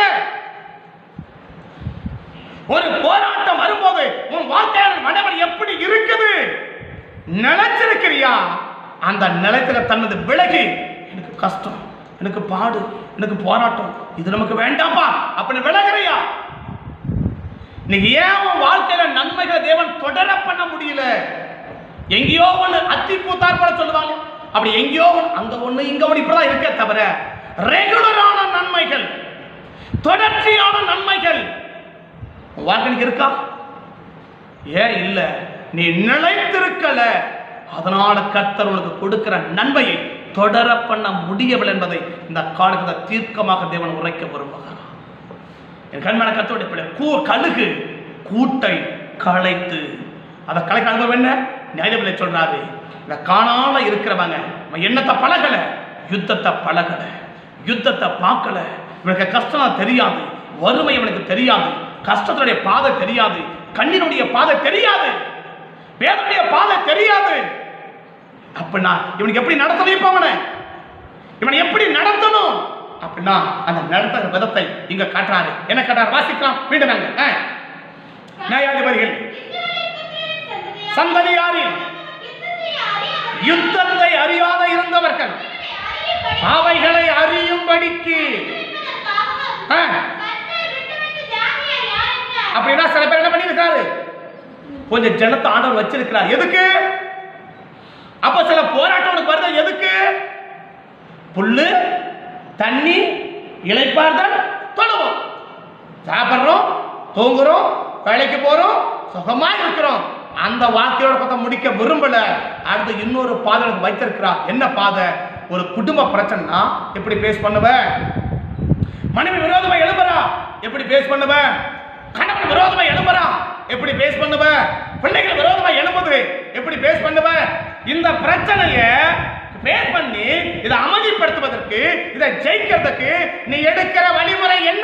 ஒரு போராட்டம் வரும்போது உன் வாழ்க்கையான நடைமுறை எப்படி இருக்குது? நிலைச்சிருக்கிறியா? அந்த நிலைத்தில தன்னது விலகி எனக்கு கஷ்டம், எனக்கு பாடு, எனக்கு போராட்டம், இது நமக்கு வேண்டாம்பா அப்படின்னு விலகிறியா? நீங்க ஏன் உன் வாழ்க்கையில நன்மைகளை தேவன் தொடர பண்ண முடியல? எங்கேயோ ஒண்ணு அத்தி பூத்தார் போல சொல்லுவாங்க. அப்படி எங்கேயோ ஒண்ணு அங்க ஒண்ணு இங்க ஒண்ணு இப்பதான் இருக்க தவிர ரெகுலரான நன்மைகள் தொடர்ச்சியான நன்மைகள் வாழ்க்கை இருக்கா? ஏன் இல்ல? நீ நிலைத்திருக்கல. அதனால கர்த்தர் உனக்கு கொடுக்கிற நன்மையை தொடர பண்ண முடியவில்லை என்பதை இந்த காலத்தை தீர்க்கமாக தேவன் உரைக்க விரும்புகிறார். என் கண்மன கர்த்தருடைய பிள்ளை, கழுகு கூட்டை களைத்து, அதை கலைக்க அனுபவம் என்ன? நியாயவில்லை சொல்றாரு. இந்த காணாம இருக்கிறவங்க என்னத்தை பழகல, யுத்தத்தை பழகல, யுத்தத்தை பார்க்கல. இவனுக்கு கஷ்டம் தெரியாது, வறுமை இவனுக்கு தெரியாது, கஷ்டத்துடைய பாதை தெரியாது, கண்ணினுடைய பாதை தெரியாது, வேதனுடைய பாதை தெரியாது. அப்படின்னா இவனுக்கு எப்படி நடத்தணும்? அவனை இவனை எப்படி நடத்தணும் அப்படின்னா அந்த நடத்துகிற விதத்தை இங்க காட்டுறாரு. என்ன காட்டுறாரு? வாசிக்கலாம் மீண்டும். நாங்க நியாயாதிபதிகள் சந்ததியாரில் யுத்தத்தை அறியாத இருந்தவர்கள் அவைகளை அறியும்படிக்கு. அப்படின்னா சில பேர் என்ன பண்ணிருக்காரு? கொஞ்சம் ஜனத்தை ஆண்டவர் வச்சிருக்கிறார். எதுக்கு? அப்ப சில போராட்டம் உனக்கு வருது. எதுக்கு? புல்லு, தண்ணி, இளைப்பாறுதல், தொழுவோம், சாப்பிடுறோம், தூங்குறோம், வேலைக்கு போறோம், சுகமா இருக்கிறோம். அந்த வார்த்தையோட பத்த முடிக்க விரும்பல. அடுத்து இன்னொரு பாதை வைத்திருக்கிறார். என்ன பாதை? ஒரு குடும்ப பிரச்சனைனா எப்படி பேஸ் பண்ணுவ? மனைவி விரோதமா எழும்புறா, எப்படி பேஸ் பண்ணுவ? கணவன் விரோதமா எழும்புறா, எப்படி பேஸ் பண்ணுவ? பிள்ளைகள் விரோதமா எழும்புது, எப்படி பேஸ் பண்ணுவ? இந்த பிரச்சனைய பேஸ் பண்ணி இதை அமைதிப்படுத்துவதற்கு, இதை ஜெயிக்கிறதுக்கு நீ எடுக்கிற வழிமுறை என்ன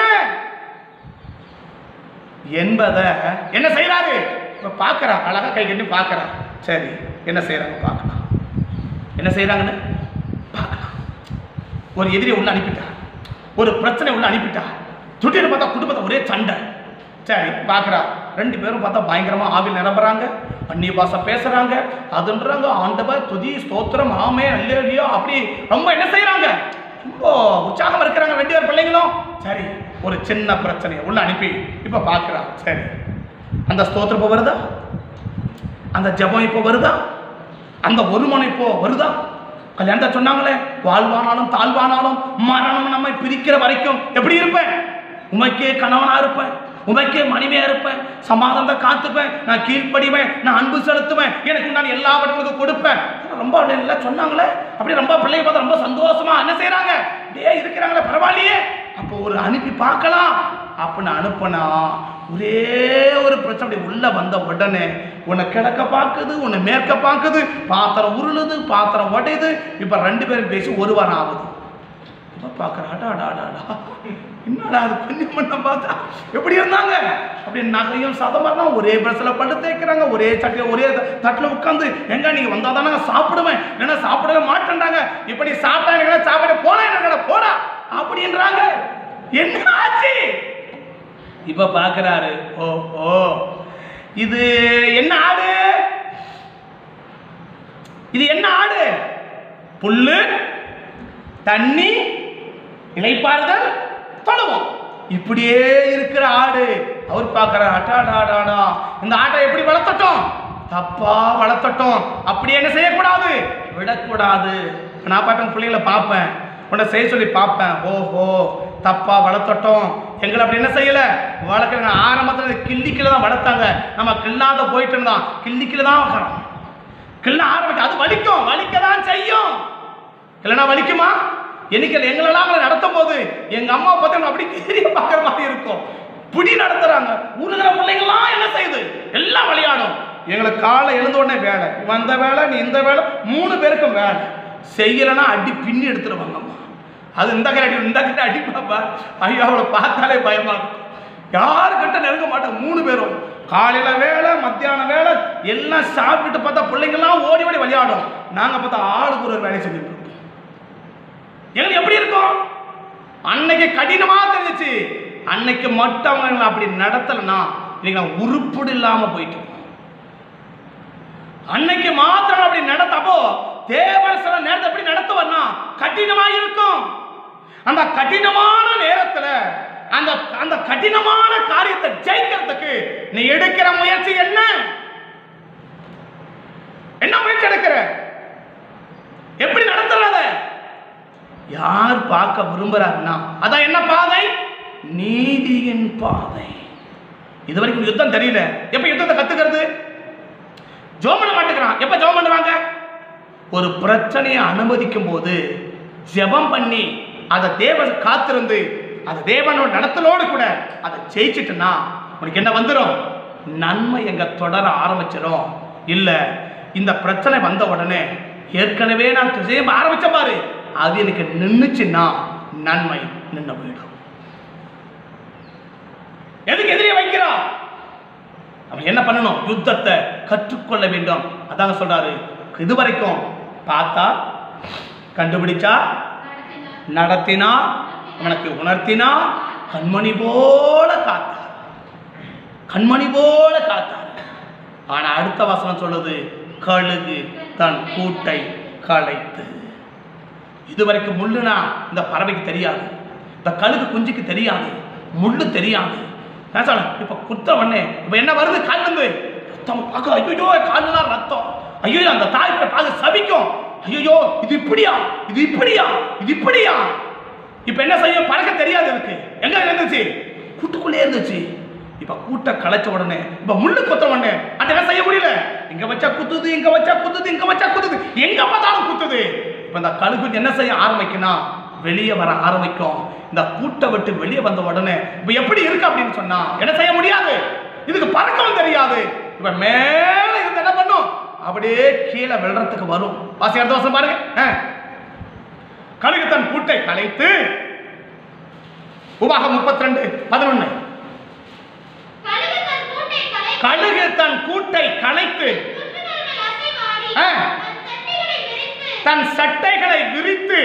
என்பதை என்ன செய்யறாரு? பார்க்கறா, அழகா கை கட்டி பார்க்கறா. சரி, என்ன செய்யறாங்க பார்க்கலாம், என்ன செய்யறாங்கன்னு பார்க்கலாம். ஒரு எதிரி உள்ள அனுப்பிட்டா, ஒரு பிரச்சனை உள்ள அனுப்பிட்டா, துட்டின்னு பார்த்தா குடும்பத்தை ஒரே சண்டை. சரி, பார்க்குறா. ரெண்டு பேரும் பார்த்தா பயங்கரமா ஆவில் நிரம்புறாங்க, அந்நிய பாஷை பேசுறாங்க, அதுன்றாங்க. ஆண்டவர் துதி ஸ்தோத்திரம் ஆமே அல்லேலூயா அப்படி ரொம்ப என்ன செய்யறாங்க? ரொம்ப உற்சாகம் இருக்கிறாங்க ரெண்டு பேர் பிள்ளைங்களும். சரி, ஒரு சின்ன பிரச்சனையை உள்ள அனுப்பி இப்ப பார்க்குறா. சரி, அந்த ஸ்தோத்திரம் இப்போ வருதா? அந்த ஜபம் இப்போ வருதா? அந்த ஒருமனை இப்போ வருதா? கல்யாணத்தை சொன்னாங்களே, வாழ்வானாலும் தாழ்வானாலும் மரணம் நம்மை பிரிக்கிற வரைக்கும் எப்படி இருப்பேன்? உமைக்கே கணவனா இருப்பேன், உமைக்கே மனைவியா இருப்பேன், சமாதானத்தை காத்துப்பேன், நான் கீழ்ப்படிவேன், நான் அன்பு செலுத்துவேன், எனக்கு நான் எல்லாவற்றுக்கும் கொடுப்பேன். ரொம்ப எல்லாம் சொன்னாங்களே, அப்படி ரொம்ப பிள்ளைங்க பார்த்தா ரொம்ப சந்தோஷமா என்ன செய்யறாங்க? டே இருக்கிறாங்களே, பரவாயில்லையே. அப்போ ஒரு அனுப்பி பார்க்கலாம் அப்படின்னு அனுப்புனா ஒரே ஒரு பிரச்சனை உள்ள வந்த உடனே உன்னை கிழக்க பார்க்குது, உன்னை மேற்க பார்க்குது, பாத்திரம் உருளுது, பாத்திரம் உடையுது. இப்ப ரெண்டு பேரும் பேசி ஒரு வாரம் ஆகுது. இப்ப பாக்குறாடா என்னடா அது கொஞ்சம் பண்ண பார்த்தா எப்படி இருந்தாங்க? அப்படி நகையும் சதமாக ஒரே பிரஸ்ல பட்டு தேய்க்கிறாங்க, ஒரே சட்டில ஒரே தட்டில் உட்காந்து, எங்க நீங்க வந்தா தானே சாப்பிடுவேன், ஏன்னா சாப்பிடவே மாட்டேன்றாங்க. இப்படி சாப்பிட்டா சாப்பிட போனா என்ன போடா அப்படின்றாங்க. என்ன ஆச்சு? இப்ப பாக்குறாரு, ஓ ஓ இது என்ன ஆடு? இது என்ன ஆடு? புல்லு, தண்ணி, இளைப்பாறுதல், தொழுவோம், இப்படியே இருக்கிற ஆடு. அவர் பார்க்கிறார், அட்டாடாடாடா இந்த ஆட்டை எப்படி வளர்த்தட்டும்? தப்பா வளர்த்தட்டும். அப்படி என்ன செய்யக்கூடாது? விடக்கூடாது. நான் பார்ப்பேன், பிள்ளைங்களை பார்ப்பேன், உன்னை செய்ய சொல்லி பார்ப்பேன். ஓஹோ, தப்பா வளர்த்தட்டும். எங்களை அப்படி என்ன செய்யல வளர்க்கல. ஆரம்பத்தில் கிள்ளிக்கில தான் வளர்த்தாங்க, நம்ம கிள்ளாத போயிட்டு இருந்தான். கிள்ளிக்கில தான் வைக்கிறோம், கிள்ள ஆரம்பிக்க அது வலிக்கும், வலிக்க தான் செய்யும். இல்லைன்னா வலிக்குமா? என்னைக்கு எங்களெல்லாம் நடத்தும் போது எங்க அம்மா பார்த்து அப்படி தெரிய பார்க்குற மாதிரி இருக்கும். பிடி நடத்துறாங்க. ஊருகிற பிள்ளைங்களாம் என்ன செய்யுது? எல்லாம் விளையாடும். எங்களுக்கு காலை எழுந்த உடனே வேலை, வந்த வேலை, நீ இந்த வேலை, மூணு பேருக்கும் வேலை. செய்யலைன்னா அடி பின்னி எடுத்துருவாங்க அம்மா. அது இந்த கை அடி, இந்த கிட்ட அடி பாப்பா. ஐயோ, அவளை பார்த்தாலே பயமா இருக்கும். யாருக்கிட்ட நெருங்க மாட்டோம். மூணு பேரும் காலையில வேலை, மத்தியான வேலை, எல்லாம் சாப்பிட்டு பார்த்தா பிள்ளைங்கெல்லாம் ஓடி ஓடி விளையாடும். நாங்க பார்த்தா ஆளுக்கு ஒரு வேலையை செஞ்சுட்டு இருக்கோம். எங்களுக்கு எப்படி இருக்கும்? அன்னைக்கு கடினமா தெரிஞ்சிச்சு. அன்னைக்கு மட்டும் அவங்க அப்படி நடத்தலன்னா இன்னைக்கு நான் உருப்படி இல்லாம போயிட்டு. அன்னைக்கு மாத்திரம் அப்படி நடத்தப்போ தேவன் சில நேரத்தை எப்படி நடத்துவா கடினமா இருக்கும். அந்த கடினமான நேரத்துல அந்த அந்த கடினமான காரியத்தை ஜெயிக்கிறதுக்கு நீ எடுக்கிற முயற்சி என்ன? என்ன முயற்சி எடுக்கிற? எப்படி நடத்துறத யார் பார்க்க விரும்புறாருன்னா அதான் என்ன பாதை? நீதியின் பாதை. இதுவரைக்கும் யுத்தம் தெரியல, எப்ப யுத்தத்தை கத்துக்கிறது? ஜெபம் பண்ண மாட்டேங்கிறான். எப்ப ஜெபம் பண்றாங்க? ஒரு பிரச்சனையை அனுமதிக்கும் போது ஜெபம் பண்ணி அதை தேவன் காத்திருந்து அதை தேவனோட நடத்தலோடு கூட அதை ஜெயிச்சிட்டுனா உனக்கு என்ன வந்துடும்? நன்மை எங்க தொடர ஆரம்பிச்சிடும். இல்ல இந்த பிரச்சனை வந்த உடனே ஏற்கனவே நான் செய்ய ஆரம்பிச்ச பாரு, அது எனக்கு நின்னுச்சுன்னா நன்மை நின்று போயிடும். எதுக்கு எதிரியை வைக்கிறான்? அவன் என்ன பண்ணணும்? யுத்தத்தை கற்றுக்கொள்ள வேண்டும். அதாங்க சொல்றாரு, இதுவரைக்கும் பார்த்தா, கண்டுபிடிச்சா, நடத்தினா, அவனுக்கு உணர்த்தினா, கண்மணி போல காத்தார், கண்மணி போல காத்தார். ஆனா அடுத்த வசனம் சொல்லுது, கழுகு தன் கூட்டை களைத்து. இதுவரைக்கும் முள்ளுனா இந்த பறவைக்கு தெரியாது, இந்த கழுகு குஞ்சுக்கு தெரியாது, முள்ளு தெரியாது. இப்ப குத்தவண்ணே இப்ப என்ன வருது? கால் வந்து ரத்தம் பார்க்க, ஐயோ கால்லாம் ரத்தம், ஐயோ அந்த தாய் பார்க்க சபிக்கும், ஐயோ இது இப்படியா, இது இப்படியா, இது இப்படியா. இப்ப என்ன செய்யும்? பறக்க தெரியாது. இருக்கு எங்க இருந்துச்சு? கூட்டுக்குள்ளே இருந்துச்சு. இப்ப கூட்ட களைச்ச உடனே இப்ப முள்ளு குத்த உடனே அது என்ன செய்ய முடியல? இங்க வச்சா குத்துது, இங்க வச்சா குத்துது, இங்க வச்சா குத்துது, எங்க பார்த்தாலும் குத்துது. இப்ப இந்த கழுகு என்ன செய்ய ஆரம்பிக்கும்னா வெளியே வர ஆரம்பிக்கும். இந்த கூட்டை விட்டு வெளியே வந்த உடனே இப்ப எப்படி இருக்கு அப்படின்னு சொன்னா என்ன செய்ய முடியாது, இதுக்கு பறக்கவும் தெரியாது. இப்ப மேல இருந்து என்ன பண்ணும்? அப்படியே கீழே விழுறதுக்கு வரும். வாசி அடுத்த வருஷம் பாருங்க. கழுகு தன் கூட்டை களைத்து, உபாகம் முப்பத்தி ரெண்டு பதினொன்னு. கழுகு தன் கூட்டை களைத்து தன் சட்டைகளை விரித்து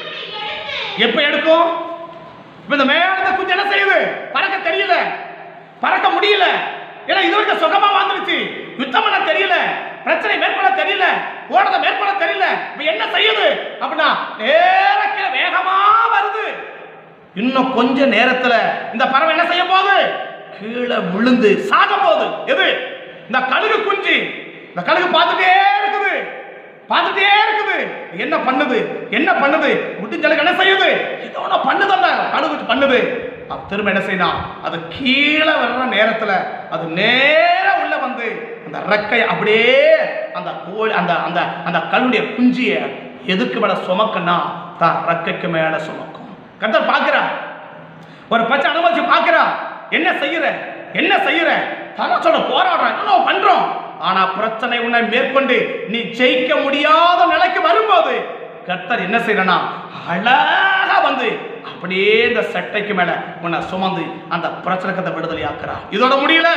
எப்ப எடுக்கும்? இந்த மேல குஞ்சு என்ன செய்யுது? பறக்க தெரியல, பறக்க முடியல. ஏன்னா இதுவரைக்கும் சுகமா வந்துருச்சு, யுத்தம் பண்ண தெரியல, பிரச்சனை மேற்கொள்ள தெரியல, ஓடத மேற்கொள்ள தெரியல. இப்ப என்ன செய்யுது அப்படின்னா நேரக்க வேகமா வருது. இன்னும் கொஞ்ச நேரத்துல இந்த பறவை என்ன செய்ய போகுது? கீழே விழுந்து சாக போகுது. எது? இந்த கழுகு குஞ்சு. இந்த கழுகு பார்த்துட்டே இருக்குது, பார்த்துட்டே இருக்குது. என்ன பண்ணுது? என்ன பண்ணுது? முடிஞ்சளவுக்கு என்ன செய்யுது? ஏதோ ஒன்று பண்ணுது. அந்த கழுகு பண்ணுது. திரும்ப என்ன செய்யணும்? அது கீழே வர்ற நேரத்துல அது நேர உள்ள வந்து அந்த ரெக்கை அப்படியே அந்த கோழி அந்த அந்த அந்த கழுடைய குஞ்சிய எதுக்கு மேல சுமக்குன்னா தான் ரெக்கைக்கு மேல சுமக்கும். கர்த்தர் பார்க்கிறா, ஒரு பச்சை அனுமதிச்சு பார்க்கிறா. என்ன செய்யற? என்ன செய்யற? தான சொல்ல போராடுற, என்ன பண்றோம்? ஆனா பிரச்சனை உன்னை மேற்கொண்டு நீ ஜெயிக்க முடியாத நிலைக்கு வரும்போது கர்த்தர் என்ன செய்யறனா அழகா வந்து அப்படியே இந்த சட்டைக்கு மேல உன்னை சுமந்து அந்த பிரச்சனைக்கு விடுதலை ஆக்குறா. இதோட முடியல.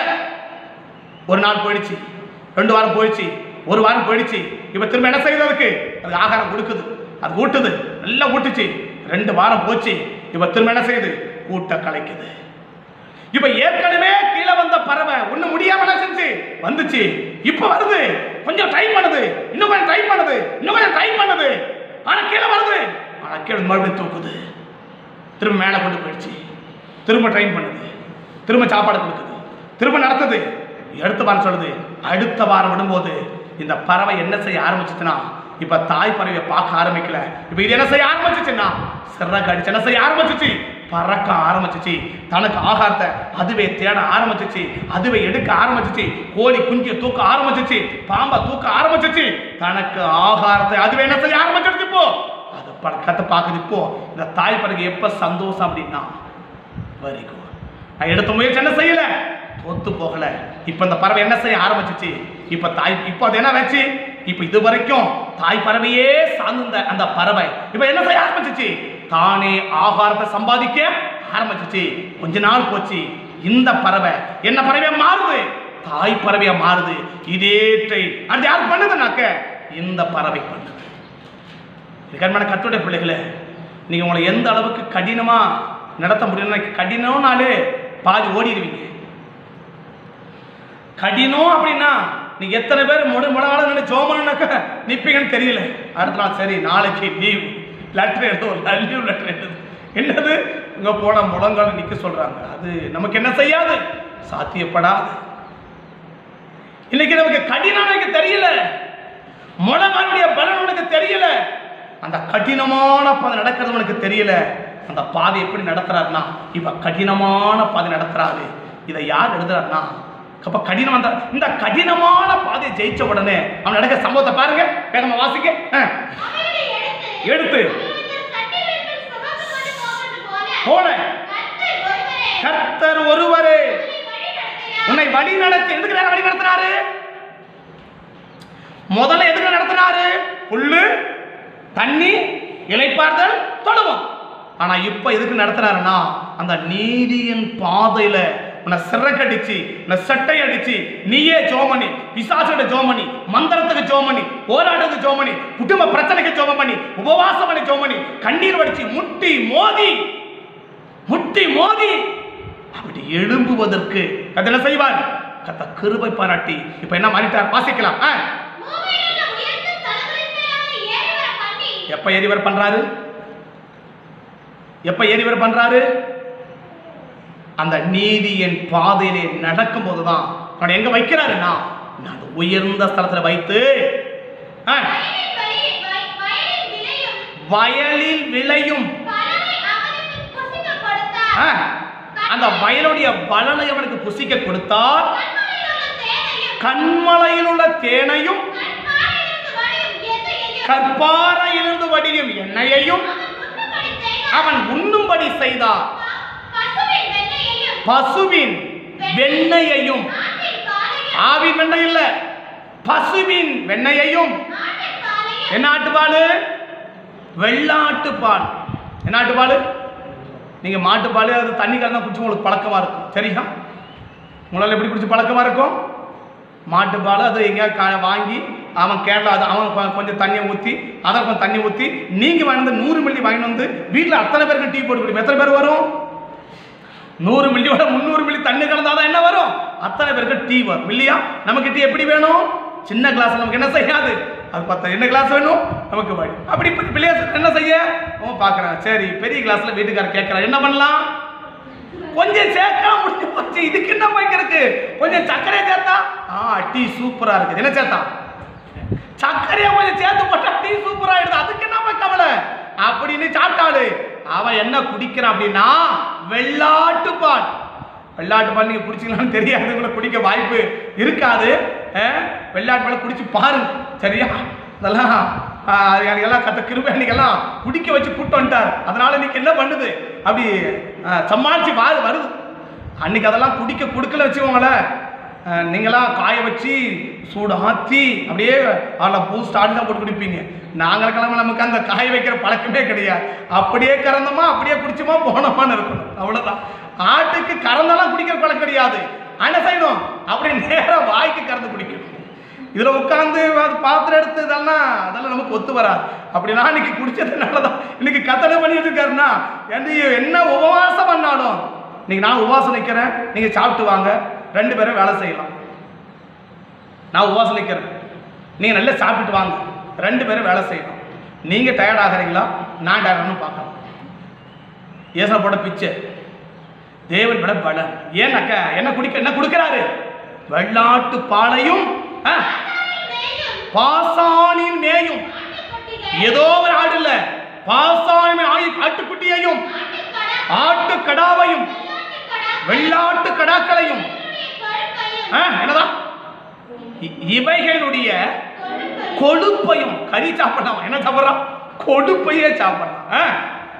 ஒரு நாள் போயிடுச்சு, ரெண்டு வாரம் போயிடுச்சு, ஒரு வாரம் போயிடுச்சு. இப்ப திரும்ப என்ன செய்யுது? அதுக்கு அது ஆகாரம் கொடுக்குது, அது ஊட்டுது, நல்லா ஊட்டுச்சு. ரெண்டு வாரம் போச்சு. இப்ப திரும்ப என்ன செய்யுது? கூட்ட கலைக்குது. இப்ப ஏற்கனவே கீழே வந்த பறவை ஒண்ணு முடியாம செஞ்சு வந்துச்சு, இப்ப வருது, கொஞ்சம் ட்ரை பண்ணுது, இன்னும் கொஞ்சம் ட்ரை பண்ணுது, இன்னும் கொஞ்சம் ட்ரை பண்ணுது. ஆனா கீழே வருது, ஆனா கீழே மறுபடியும் தூக்குது, திரும்ப மேல கொண்டு போயிடுச்சு, திரும்ப ட்ரை பண்ணுது, திரும்ப சாப்பாடு கொடுக்குது, திரும்ப நடத்துது. அடுத்த வாரம் சொல்லுது. அடுத்த வாரம் விடும்போது இந்த பறவை என்ன செய்ய ஆரம்பிச்சுச்சுன்னா இப்ப தாய் பறவையை பார்க்க ஆரம்பிக்கல. இப்ப இது என்ன செய்ய ஆரம்பிச்சுச்சுன்னா சிறகு அடிச்சு என்ன செய்ய ஆரம்பிச்சுச்சு? பறக்க ஆரம்பிச்சிச்சு. தனக்கு ஆகாரத்தை அதுவே தேட ஆரம்பிச்சிச்சு, அதுவே எடுக்க ஆரம்பிச்சிச்சு. கோழி குஞ்சியை தூக்க ஆரம்பிச்சிச்சு, பாம்பை தூக்க ஆரம்பிச்சிச்சு. தனக்கு ஆகாரத்தை அதுவே என்ன செய்ய ஆரம்பிச்சிருச்சு. இப்போ அது பழக்கத்தை பார்க்குது. இப்போ இந்த தாய் பறவை எப்ப சந்தோஷம் அப்படின்னா வெரி குட், நான் எடுத்த முயற்சி என்ன செய்யல, தோத்து போகல. இப்ப இந்த பறவை என்ன செய்ய ஆரம்பிச்சிச்சு? இப்ப தாய் இப்ப அது என்ன வச்சு இப்ப இது வரைக்கும் தாய் பறவையே சார்ந்த அந்த பறவை இப்ப என்ன செய்ய ஆரம்பிச்சிச்சு? தானே ஆகாரத்தை சம்பாதிக்க ஆரம்பிச்சிச்சு. கொஞ்ச நாள் போச்சு, இந்த பறவை என்ன பறவையா மாறுது? தாய் பறவையா மாறுது. இதே ட்ரெயின் அது யார் பண்ணுதுனாக்க இந்த பறவை பண்ணுது. கண்மான கர்த்தருடைய பிள்ளைகளே, நீங்க உங்களை எந்த அளவுக்கு கடினமா நடத்த முடியும்னா, கடினம்னாலே பாதி ஓடிடுவீங்க. கடினம் அப்படின்னா நீங்க எத்தனை பேர் முழு முழங்கால ஜோமனாக்க நிப்பீங்கன்னு தெரியல. அடுத்த நாள் சரி நாளைக்கு லீவ் லெட்டர் எழுதும், லீவ் லெட்டர் எழுது. என்னது இங்க போன முழங்கால நிக்க சொல்றாங்க. அது நமக்கு என்ன செய்யாது, சாத்தியப்படாது. இன்னைக்கு நமக்கு கடினம் எனக்கு தெரியல, முழங்காலுடைய பலன் உனக்கு தெரியல, அந்த கடினமான பதம் நடக்கிறது உனக்கு தெரியல. அந்த பாதை எப்படி நடத்துறாருன்னா, இப்ப கடினமான பாதை நடத்துறாரு. இதை யார் எழுதுறாருன்னா, அப்ப கடினம் அந்த இந்த கடினமான பாதையை ஜெயிச்ச உடனே அவன் நடக்க சம்பவத்தை பாருங்க, வேகமா வாசிக்க. எடுத்து போன கர்த்தர் ஒருவரே உன்னை வழி நடத்தி. எதுக்கு நேரம் வழி நடத்தினாரு? முதல்ல எதுக்கு நடத்தினாரு? புல்லு, தண்ணி, இளைப்பாறுதல், தொழுவம். ஆனா இப்ப எதுக்கு நடத்துறாருன்னா, அந்த நீதியின் பாதையில உன்னை சிறக்கடிச்சு, உன்னை சட்டை அடிச்சு, நீயே ஜோமணி, பிசாசோட ஜோமணி, மந்திரத்துக்கு ஜோமணி, போராட்டத்துக்கு ஜோமணி, குடும்ப பிரச்சனைக்கு ஜோமம் பண்ணி, உபவாசம் பண்ணி ஜோமணி, கண்ணீர் வடிச்சு, முட்டி மோதி முட்டி மோதி அப்படி எழும்புவதற்கு கதை என்ன செய்வார்? கத்த கிருபை பாராட்டி இப்ப என்ன மாறிட்டார்? வாசிக்கலாம். எப்ப ஏறிவர் பண்றாரு? எப்ப ஏறிவர் பண்றாரு? அந்த நீதியின் பாதையிலே நடக்கும் போதுதான் எங்க வைக்கிறாருன்னா, உயர்ந்த ஸ்தலத்துல வைத்து வயலில் விளையும் அந்த வயலுடைய பலனை அவனுக்கு புசிக்க கொடுத்தார். கண்மலையில் உள்ள தேனையும் கற்பாறையிலிருந்து வடியும் எண்ணெயையும் அவன் உண்ணும்படி செய்தார். பசுவின் வெண்ணையையும், ஆவின் வெண்ணெய் இல்ல, பசுவின் வெண்ணையையும், என்ன ஆட்டுப்பால்? வெள்ளாட்டு பால். என்ன ஆட்டுப்பால்? நீங்க மாட்டுப்பால் அது தண்ணி கலந்தா குடிச்சு உங்களுக்கு பழக்கமா இருக்கும், சரியா? உங்களால் எப்படி குடிச்சு பழக்கமா இருக்கும்? மாட்டுப்பால் அது எங்கேயா வாங்கி அவன் கேரளா அது அவன் கொஞ்சம் தண்ணியை ஊற்றி, அதை கொஞ்சம் தண்ணி ஊற்றி நீங்கள் வாங்கி வந்து நூறு மில்லி வாங்கி வந்து வீட்டில் அத்தனை பேருக்கு டீ போட்டு குடிப்போம். எத்தனை பேர் வரும்? நூறு மில்லியோட முந்நூறு மில்லி தண்ணி கலந்தாதான் என்ன வரும்? அத்தனை பேருக்கு டீ வரும் இல்லையா? நமக்கு டீ எப்படி வேணும்? சின்ன கிளாஸ். நமக்கு என்ன செய்யாது? அது பார்த்தா என்ன கிளாஸ் வேணும் நமக்கு வழி. அப்படி பிள்ளையார் என்ன செய்ய பார்க்குறான். சரி, பெரிய கிளாஸ்ல வீட்டுக்காரர் கேட்குறாரு, என்ன பண்ணலாம்? கொஞ்சம் சேர்க்கலாம், முடிஞ்சு போச்சு, இதுக்கு என்ன வைக்கிறதுக்கு? கொஞ்சம் சர்க்கரையை சேர்த்தா ஆ டீ சூப்பரா இருக்குது. என்ன சேர்த்தா? சர்க்கரையை கொஞ்சம் சேர்த்து போட்டா டீ சூப்பரா ஆயிடுது, அதுக்கு என்ன கவலை அப்படின்னு சாப்பிட்டாளு. அவன் என்ன குடிக்கிறான் அப்படின்னா வெள்ளாட்டு பால். வெள்ளாட்டு பால் நீங்க குடிச்சிங்களான்னு தெரியாது, உங்களை குடிக்க வாய்ப்பு இருக்காது. வெள்ளாட்டு பால் குடிச்சு பாருங்க, சரியா? அதெல்லாம் எல்லாம் கத்த கிருபை அன்னைக்கெல்லாம் குடிக்க வச்சு கூட்டு வந்துட்டார். அதனால இன்னைக்கு என்ன பண்ணுது? அப்படி சமாளிச்சு வா வருது. அன்னைக்கு அதெல்லாம் குடிக்க கொடுக்கல வச்சுக்கோங்களேன். நீங்களாம் காய வச்சு சூடு ஆற்றி அப்படியே அதில் பூ ஸ்டார்ட் தான் போட்டு குடிப்பீங்க. நாங்கள் கிளம்ப நமக்கு அந்த காய வைக்கிற பழக்கமே கிடையாது. அப்படியே கறந்தோமா அப்படியே குடிச்சோமா போனோமான்னு இருக்கணும், அவ்வளோதான். ஆட்டுக்கு கறந்தெல்லாம் குடிக்கிற பழக்கம் கிடையாது. என்ன செய்யணும்? அப்படி நேரம் வாய்க்கு கறந்து குடிக்கணும். இதில் உட்காந்து பாத்திரம் எடுத்து இதெல்லாம் அதெல்லாம் நமக்கு ஒத்து வராது. அப்படின்னா இன்னைக்கு குடிச்சதுனாலதான் இன்னைக்கு கத்தனை பண்ணிட்டு இருக்காருன்னா, என்ன உபவாசம் பண்ணாலும் இன்னைக்கு நான் உபவாசம் நிற்கிறேன், நீங்கள் சாப்பிட்டு வாங்க, ரெண்டு பேரும் வேலை செய்யலாம். நான் உபவாசம் நிற்கிறேன், நீங்கள் நல்லா சாப்பிட்டு வாங்க, ரெண்டு பேரும் வேலை செய்யலாம். நீங்கள் டயர்ட் ஆகிறீங்களா, நான் டயர்ட்னு பார்க்கலாம். ஏசா போட பிச்சை தேவன் விட பலன். ஏன்னாக்க என்ன குடிக்க என்ன கொடுக்கிறாரு? வெள்ளாட்டு பாலையும் பாசானின் மேயும். ஏதோ ஒரு ஆடு இல்ல, பாசானின் ஆட்டுக்குட்டியையும் ஆட்டு கடாவையும் வெள்ளாட்டு கடாக்களையும் என்னதான் இவைகளுடைய கொழுப்பையும். கறி சாப்பிடலாம், என்ன சாப்பிடலாம்? கொடுப்பையே சாப்பிடலாம்.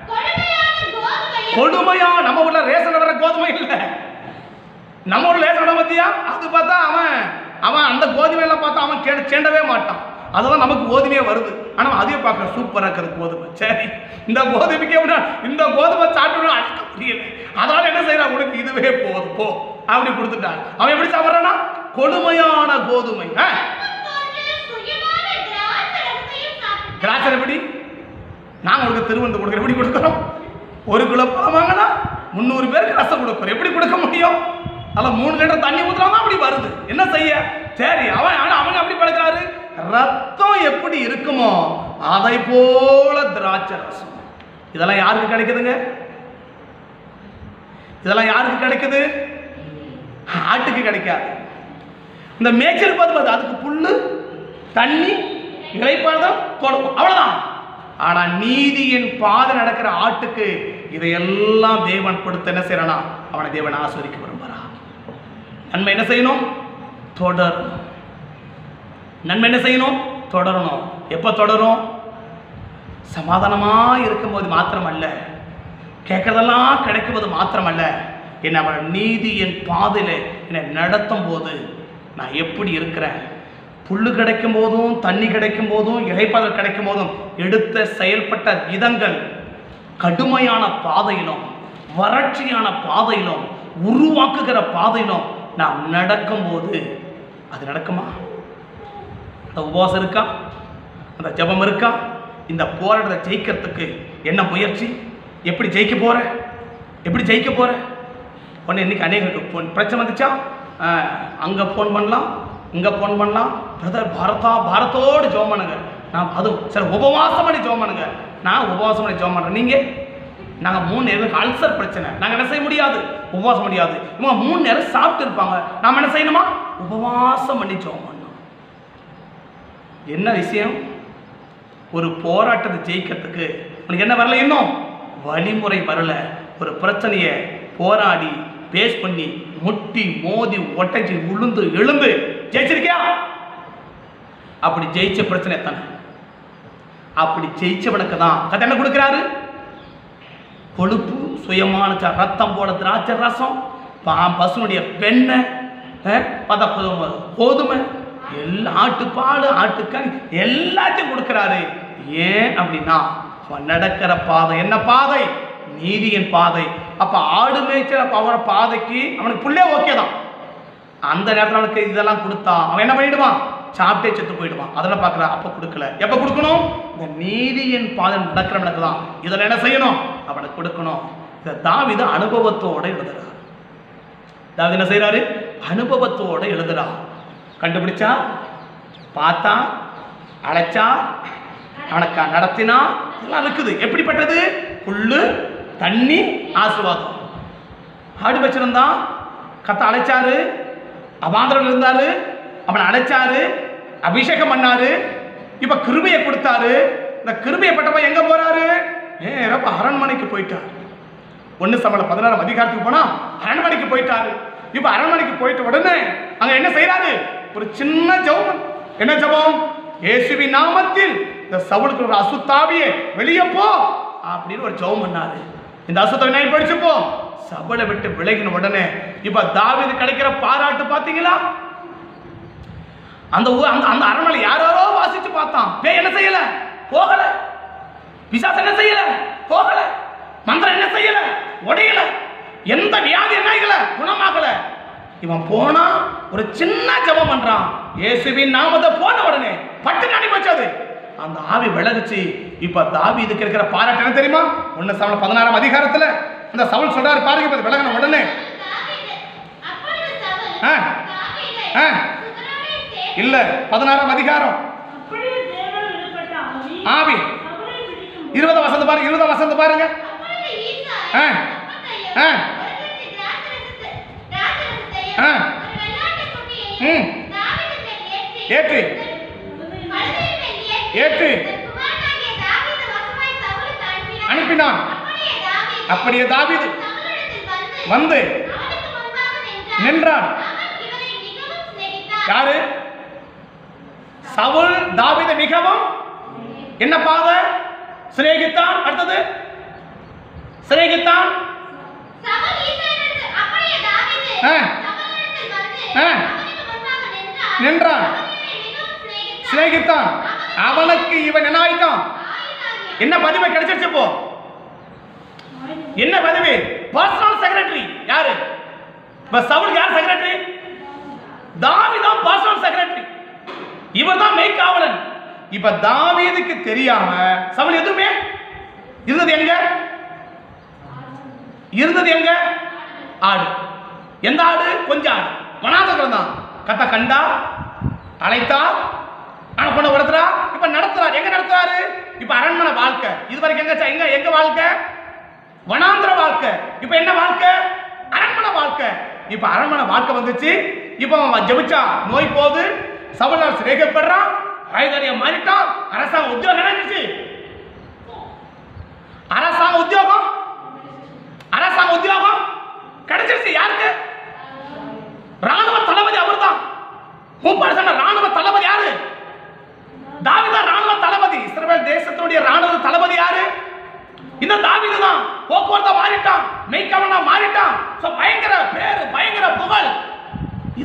கொடுமையா நம்ம ஊர்ல ரேஷன் வர கோதுமை இல்ல, நம்ம ஊர்ல ரேஷன் பத்தியா அது பார்த்தா அவன் அவன் அந்த கோதுமையெல்லாம் பார்த்தா அவன் கே சேண்டவே மாட்டான். அதுதான் நமக்கு கோதுமையே வருது. ஆனால் அதே பார்க்குற சூப்பராக இருக்கிறது கோதுமை. சரி, இந்த கோதுமைக்கு எப்படின்னா இந்த கோதுமை சாப்பிட்டு அடக்க முடியல, அதனால என்ன செய்யறான்? உனக்கு இதுவே போதும் போ அப்படி கொடுத்துட்டான். அவன் எப்படி சாப்பிட்றான்னா கொடுமையான கோதுமை. திராட்சை எப்படி நாங்கள் உங்களுக்கு திருவந்து கொடுக்குறோம், எப்படி கொடுக்குறோம்? ஒரு கிலோ பழம் வாங்கினா முந்நூறு பேருக்கு ரசம் கொடுக்குறோம், எப்படி கொடுக்க முடியும்? அதில் மூணு லிட்டர் தண்ணி ஊற்றுறாங்க, அப்படி வருது. என்ன செய்ய? சரி, அவன் ஆனால் அவங்க அப்படி பழக்கிறாரு. ரத்தம் எப்படி இருக்குமோ அதை போல திராட்சை ரசம். இதெல்லாம் யாருக்கு கிடைக்குதுங்க? இதெல்லாம் யாருக்கு கிடைக்குது? ஆட்டுக்கு கிடைக்காது. இந்த மேய்ச்சல் பார்த்து அதுக்கு புல்லு, தண்ணி, இலைப்பாதம், கொடுக்கும், அவ்வளவுதான். ஆனா நீதியின் பாதை நடக்கிற ஆட்டுக்கு இதையெல்லாம் தேவன் கொடுத்து என்ன செய்யறானா, அவனை தேவன் ஆசீர்வதிக்க விரும்புறான். நன்மை என்ன செய்யணும்? தொடரணும். நன்மை என்ன செய்யணும்? தொடரணும். எப்ப தொடரும்? சமாதானமா இருக்கும்போது மாத்திரமல்ல, கேட்கறதெல்லாம் கிடைக்கும்போது மாத்திரமல்ல, என்னை அவன் நீதியின் பாதையில என்னை நடத்தும் போது நான் எப்படி இருக்கிறேன், புல்லு கிடைக்கும் போதும் தண்ணி கிடைக்கும் போதும் இலைப்பாதல் கிடைக்கும் போதும் எடுத்த செயல்பட்ட விதங்கள் கடுமையான பாதையிலும் வறட்சியான பாதையிலும் உருவாக்குகிற பாதையிலும் நாம் நடக்கும்போது அது நடக்குமா? அந்த உபவாசம் இருக்கா? அந்த ஜபம் இருக்கா? இந்த போராட்டத்தை ஜெயிக்கிறதுக்கு என்ன முயற்சி? எப்படி ஜெயிக்க போற? எப்படி ஜெயிக்க போற? உடனே இன்னைக்கு அநேகருக்கு ஃபோன் பிரச்சனை வந்துச்சா, அங்கே ஃபோன் பண்ணலாம், இங்கே ஃபோன் பண்ணலாம், பிரதர் பாரதா பாரத்தோடு ஜெபம் பண்ணுங்க. நான் அதுவும் சரி உபவாசம் பண்ணி ஜெபம் பண்ணுங்க. நான் உபவாசம் பண்ணி ஜெபம் பண்ணுறேன். நீங்கள் நாங்கள் மூணு நேரம் அல்சர் பிரச்சனை, நாங்கள் என்ன செய்ய முடியாது, உபவாசம் முடியாது. இவங்க மூணு நேரம் சாப்பிட்டு இருப்பாங்க, நாம் என்ன செய்யணுமா? உபவாசம் பண்ணி ஜெபம் பண்ணணும். என்ன விஷயம்? ஒரு போராட்டத்தை ஜெயிக்கிறதுக்கு உனக்கு என்ன வரல, இன்னும் வழிமுறை வரல. ஒரு பிரச்சனையை போராடி பேஸ் பண்ணி முட்டி மோதி ஒட்டச்சி உளுந்து எழுந்து ஜெயிச்சிருக்கியா? அப்படி ஜெயிச்ச பிரச்சனை எத்தனை? அப்படி ஜெயிச்சவனுக்கு தான் கதை என்ன கொடுக்கிறாரு? கொழுப்பு, சுயமான ரத்தம் போட திராட்சை ரசம், பசுனுடைய பெண்ணை, கோதுமை, எல்லா ஆட்டுப்பால் ஆட்டுக்கறி எல்லாத்தையும் கொடுக்கிறாரு. ஏன் அப்படின்னா அவன் நடக்கிற பாதை என்ன பாதை? நீதியின் பாதை. அப்ப ஆடு மேய்ச்சல் அவன பாதைக்கு அவனுக்கு புள்ளே ஓகே தான். அந்த நேரத்தில் அவனுக்கு இதெல்லாம் கொடுத்தா அவன் என்ன பண்ணிடுவான்? சாப்பிட்டே செத்து போயிடுவான். அதெல்லாம் பார்க்கற. அப்ப கொடுக்கல. எப்ப கொடுக்கணும்? இந்த நீதியின் பாதை நடக்கிறவனுக்கு தான் இதெல்லாம் என்ன செய்யணும்? அவனுக்கு கொடுக்கணும். இந்த தாவீது அனுபவத்தோட எழுதுறார். தாவீது என்ன செய்யறாரு? அனுபவத்தோட எழுதுறார். கண்டுபிடிச்சா, பார்த்தா, அழைச்சா, அவனுக்கு நடத்தினா, இதெல்லாம் இருக்குது. எப்படிப்பட்டது? புல்லு, தண்ணி, ஆசீர்வாதம். ஆடு வச்சிருந்தான், கத்த அழைச்சாரு, அபாந்திரம் இருந்தாரு, அவனை அழைச்சாரு, அபிஷேகம் பண்ணாரு, இப்ப கிருபையை கொடுத்தாரு. இந்த கிருபையை பட்டப்ப எங்க போறாரு? நேரப்ப அரண்மனைக்கு போயிட்டார். ஒன்னு சம்பளம் பதினாறாம் அதிகாரத்துக்கு போனா அரண்மனைக்கு போயிட்டாரு. இப்ப அரண்மனைக்கு போயிட்டு உடனே அங்க என்ன செய்யறாரு? ஒரு சின்ன ஜெபம். என்ன ஜெபம்? இயேசுவின் நாமத்தில் இந்த சவுலுக்கு ஒரு அசுத்தாவியே வெளியே போ அப்படின்னு ஒரு ஜெபம் பண்ணாரு. இந்த அசுத்தாவியை படிச்சு போ. சபலை விட்டு விலகின உடனே இப்ப தாவீது கிடைக்கிற பாராட்டு பாத்தீங்களா? அந்த அந்த அரண்மனை யாரோ வாசிச்சு பார்த்தான். பேய் என்ன செய்யல? போகல. பிசாசு என்ன செய்யல? போகல. மந்திரம் என்ன செய்யல? உடையல. எந்த வியாதி என்ன ஆகல? குணமாகல. இவன் போனா ஒரு சின்ன ஜெபம் பண்றான். இயேசுவின் நாமத்தை போன உடனே பட்டு நடி போச்சது. அந்த ஆவி விலகுச்சு. இப்ப தாவீதுக்கு இருக்கிற பாராட்டு என்ன தெரியுமா? ஒன்னு சவுல் பதினாறாம் அதிகாரத்துல அந்த சவுல் சொல்றாரு பாருங்க. விலகின உடனே இல்ல பதினாறாம் அதிகாரம் ஆவி இருபது வசந்த பாருங்க. இருபது வசந்த பாருங்க. ஏற்று ஏற்று அனுப்பினான். அப்படியே தாவீது வந்து நின்றான். யாரு? சவுல் தாவீதை மிகவும் என்ன பாதை? சிநேகித்தான். அடுத்தது சிநேகித்தான். நின்றான். சிநேகித்தான். அவனுக்கு இவன் என்ன ஆயிட்டான்? என்ன பதவி கிடைச்சிருச்சு? போ என்ன பதவி? Personal secretary. யாரு? சவுல் யார் செக்ரட்டரி? தாவீதான் personal secretary. இவர் தான் மெய்காவலன். இப்ப தாவீதுக்கு தெரியாம சவுல் எதுவுமே இருந்தது எங்க? இருந்தது எங்க? ஆடு. எந்த ஆடு? கொஞ்சம் ஆடு. வனாந்தரம் தான். கத்த கண்டா, அழைத்தா, ஆனா கொண்டு நடத்துறா. இப்ப நடத்துறாரு. எங்க நடத்துறாரு? இப்ப அரண்மனை வாழ்க்கை. இது வரைக்கும் எங்க எங்க எங்க வாழ்க்கை? வனாந்திர வாழ்க்கை. இப்ப என்ன வாழ்க்கை? அரண்மனை வாழ்க்கை. இப்ப அரண்மனை வாழ்க்கை வந்துச்சு. இப்ப அவன் ஜெபிச்சா நோய் போகுது. சவுலால் சிறைப்படுறான். ஆயுதறிய மாறிட்டான். அரசாங்க உத்தியோகம் நடந்துச்சு.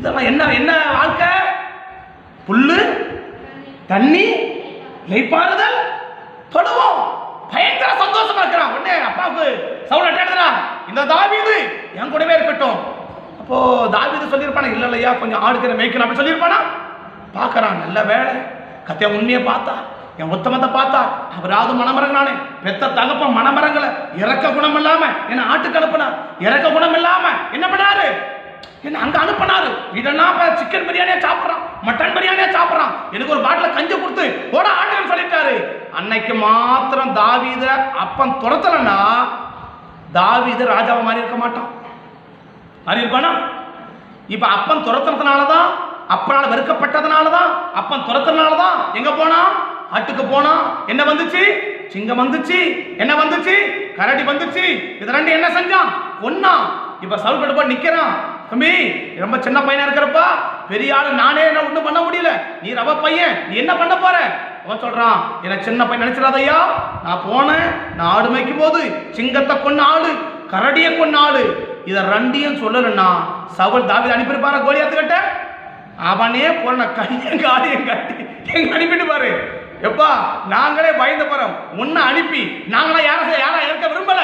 இதெல்லாம் என்ன என்ன வாழ்க்கை? புல்லு, தண்ணி, இளைப்பாறுதல், தொழுவோம். பயங்கர சந்தோஷமா இருக்கிறான். உடனே அப்பாவுக்கு சவுல் அட்டாடுறா, இந்த தாவீது என் கூடவே இருக்கட்டும். அப்போ தாவீது சொல்லியிருப்பானா, இல்ல இல்லையா கொஞ்சம் ஆடுக்கிற மேய்க்கணும் அப்படி சொல்லியிருப்பானா? பார்க்கறான், நல்ல வேலை கத்தியா உண்மையை பார்த்தா, என் உத்தமத்தை பார்த்தா, அவராவது மனமரங்கனானே, பெத்த தகப்ப மனமரங்களை இறக்க குணம் இல்லாம என்ன ஆட்டுக்கு அனுப்பினார். இறக்க குணம் இல்லாம என்ன பண்ணாரு? என்ன அங்க அனுப்பினாரு. இதெல்லாம் சிக்கன் பிரியாணியா சாப்பிட்றான், மட்டன் பிரியாணியா சாப்பிட்றான், எனக்கு ஒரு பாட்டில கஞ்சி கொடுத்து போட ஆட்டுன்னு சொல்லிட்டாரு. அன்னைக்கு மாத்திரம் தாவீத அப்பன் துரத்தலன்னா தாவீது ராஜாவை மாதிரி இருக்க மாட்டான். மாதிரி இருப்பானா? இப்ப அப்பன் துரத்துறதுனாலதான், அப்பனால வெறுக்கப்பட்டதுனாலதான், அப்பன் துரத்துறதுனாலதான் எங்க போனா? ஆட்டுக்கு போனா. என்ன வந்துச்சு? சிங்கம் வந்துச்சு. என்ன வந்துச்சு? கரடி வந்துச்சு. இது ரெண்டு என்ன செஞ்சான்? ஒன்னா. இப்ப சவுல் கிட்ட நிக்கிறான், தம்பி ரொம்ப சின்ன பையனா இருக்கிறப்பா, பெரிய ஆளு நானே என்ன ஒண்ணும் பண்ண முடியல, நீ ரவ பையன், நீ என்ன பண்ண போற? அவன் சொல்றான், எனக்கு சின்ன பையன் நினைச்சிடாதையா, நான் போனேன், நான் ஆடு மேய்க்கும் போது சிங்கத்தை கொன்ன ஆளு, கரடியை கொன்ன ஆளு. இதை ரெண்டையும் சொல்லலன்னா சவுல் தாவீது அனுப்பியிருப்பார கோலியாத்துக்கிட்ட? அவனே போன கையை காலியும் கட்டி எங்க அனுப்பிட்டு பாரு. எப்பா நாங்களே பயந்து போறோம், உன்னை அனுப்பி நாங்களா யார யாரா இருக்க விரும்பல.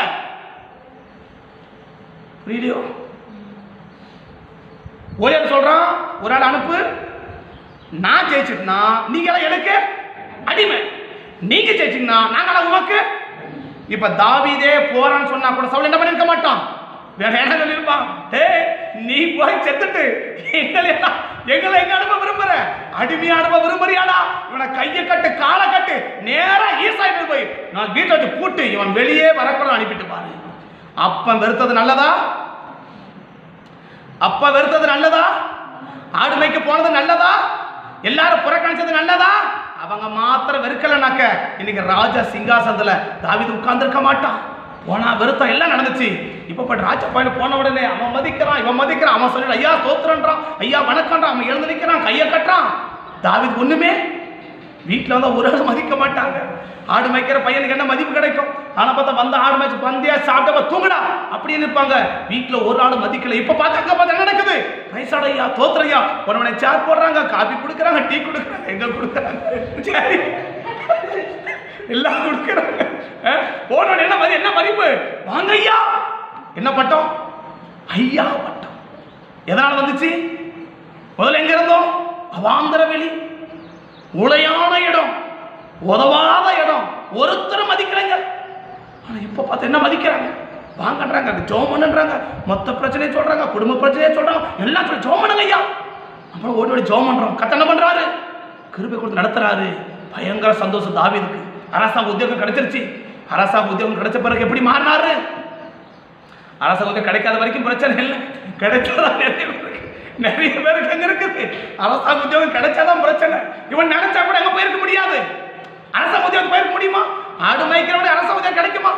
புரியலையோ? கோலியாத் சொல்றான், ஒரு ஆள் அனுப்பு, நான் ஜெயிச்சுட்டா நீங்க எனக்கு அடிமை, நீங்க ஜெயிச்சீங்கன்னா நாங்களா உனக்கு. இப்ப தாவீதே போறான்னு சொன்னா கூட சவுல் என்ன பண்ணிருக்க மாட்டான், வேற என்ன சொல்லிருப்பான்? ஏ நீ போய் செத்துட்டு எங்களை எங்களை எங்க அனுப்ப விரும்புற, அடிமையா அனுப்ப விரும்புறியாடா, இவனை கையை கட்டு காலை கட்டு நேரா ஈசாயிட்டு போய் நான் வீட்டை வச்சு பூட்டு இவன் வெளியே வரக்கூட அனுப்பிட்டு பாரு. அப்ப வெறுத்தது நல்லதா? அப்ப வெறுத்தது நல்லதா? ஆடுமைக்கு போனது நல்லதா? எல்லாரும் புறக்கணிச்சது நல்லதா? அவங்க மாத்திரம் வெறுக்கலனாக்க இன்னைக்கு ராஜா சிங்காசனத்துல தாவீது உட்கார்ந்து இருக்க மாட்டான். போனா வெறுத்தம் எல்லாம் நடந்துச்சு. இப்ப பட் ராஜா பையன் போன உடனே அவன் மதிக்கிறான், இவன் மதிக்கிறான், அவன் சொல்லிட்டு ஐயா தோத்துறான், ஐயா வணக்கம்ன்றான், அவன் எழுந்து நிற்கிறான், கையை கட்டுறான். தாவீது ஒண்ணுமே வீட்டுல வந்து ஒரு ஆள் மதிக்க மாட்டாங்க. ஆடு மேய்க்கிற பையனுக்கு என்ன மதிப்பு கிடைக்கும்? ஆனா பார்த்தா வந்த ஆடு மேய்ச்சி பந்தியா சாப்பிட்டப்ப தூங்குடா அப்படின்னு இருப்பாங்க. வீட்டுல ஒரு ஆடு மதிக்கல. இப்ப பார்த்தா அங்க பார்த்தா என்ன நடக்குது? வயசாடையா தோத்துறையா உடனே சேர் போடுறாங்க, காபி கொடுக்குறாங்க, டீ கொடுக்குறாங்க, எங்க கொடுக்குறாங்க, சரி எல்லாம் கொடுக்குறாங்க. போன என்ன மதி என்ன மதிப்பு? வாங்க ஐயா. என்ன பட்டம்? ஐயா பட்டம். எதனால வந்துச்சு? முதல்ல எங்க இருந்தோம்? அவாந்தர வெளி, உளையான இடம், உதவாத இடம், ஒருத்தரும் மதிக்கலைங்க. ஆனா இப்ப பார்த்து என்ன மதிக்கிறாங்க? வாங்கன்றாங்க, ஜோம் பண்ணுன்றாங்க, மொத்த பிரச்சனையை சொல்றாங்க, குடும்ப பிரச்சனையை சொல்றாங்க, எல்லாம் சொல்லி ஜோம் பண்ணுங்க ஐயா. அப்புறம் ஓடி ஓடி ஜோம் பண்றோம். கத்த என்ன பண்றாரு? கிருபை கொடுத்து நடத்துறாரு. பயங்கர சந்தோஷம் தாவீதுக்கு. அரசாங்க உத்தியோகம் கிடைச்சிருச்சு. அரசாங்க உத்தியோகம் கிடைச்ச பிறகு எப்படி மாறினாரு? அரசாங்க உத்தியோகம் கிடைக்காத வரைக்கும் பிரச்சனை இல்லை, கிடைச்சதா நிறைய பேருக்கு நிறைய பேருக்கு எங்க இருக்குது. அரசாங்க உத்தியோகம் கிடைச்சாதான் பிரச்சனை. இவன் நினைச்சா கூட எங்க போயிருக்க முடியாது. அரசாங்க உத்தியோகம் போயிருக்க முடியுமா? ஆடு மேய்க்கிறவங்க அரசாங்க உத்தியோகம் கிடைக்குமா?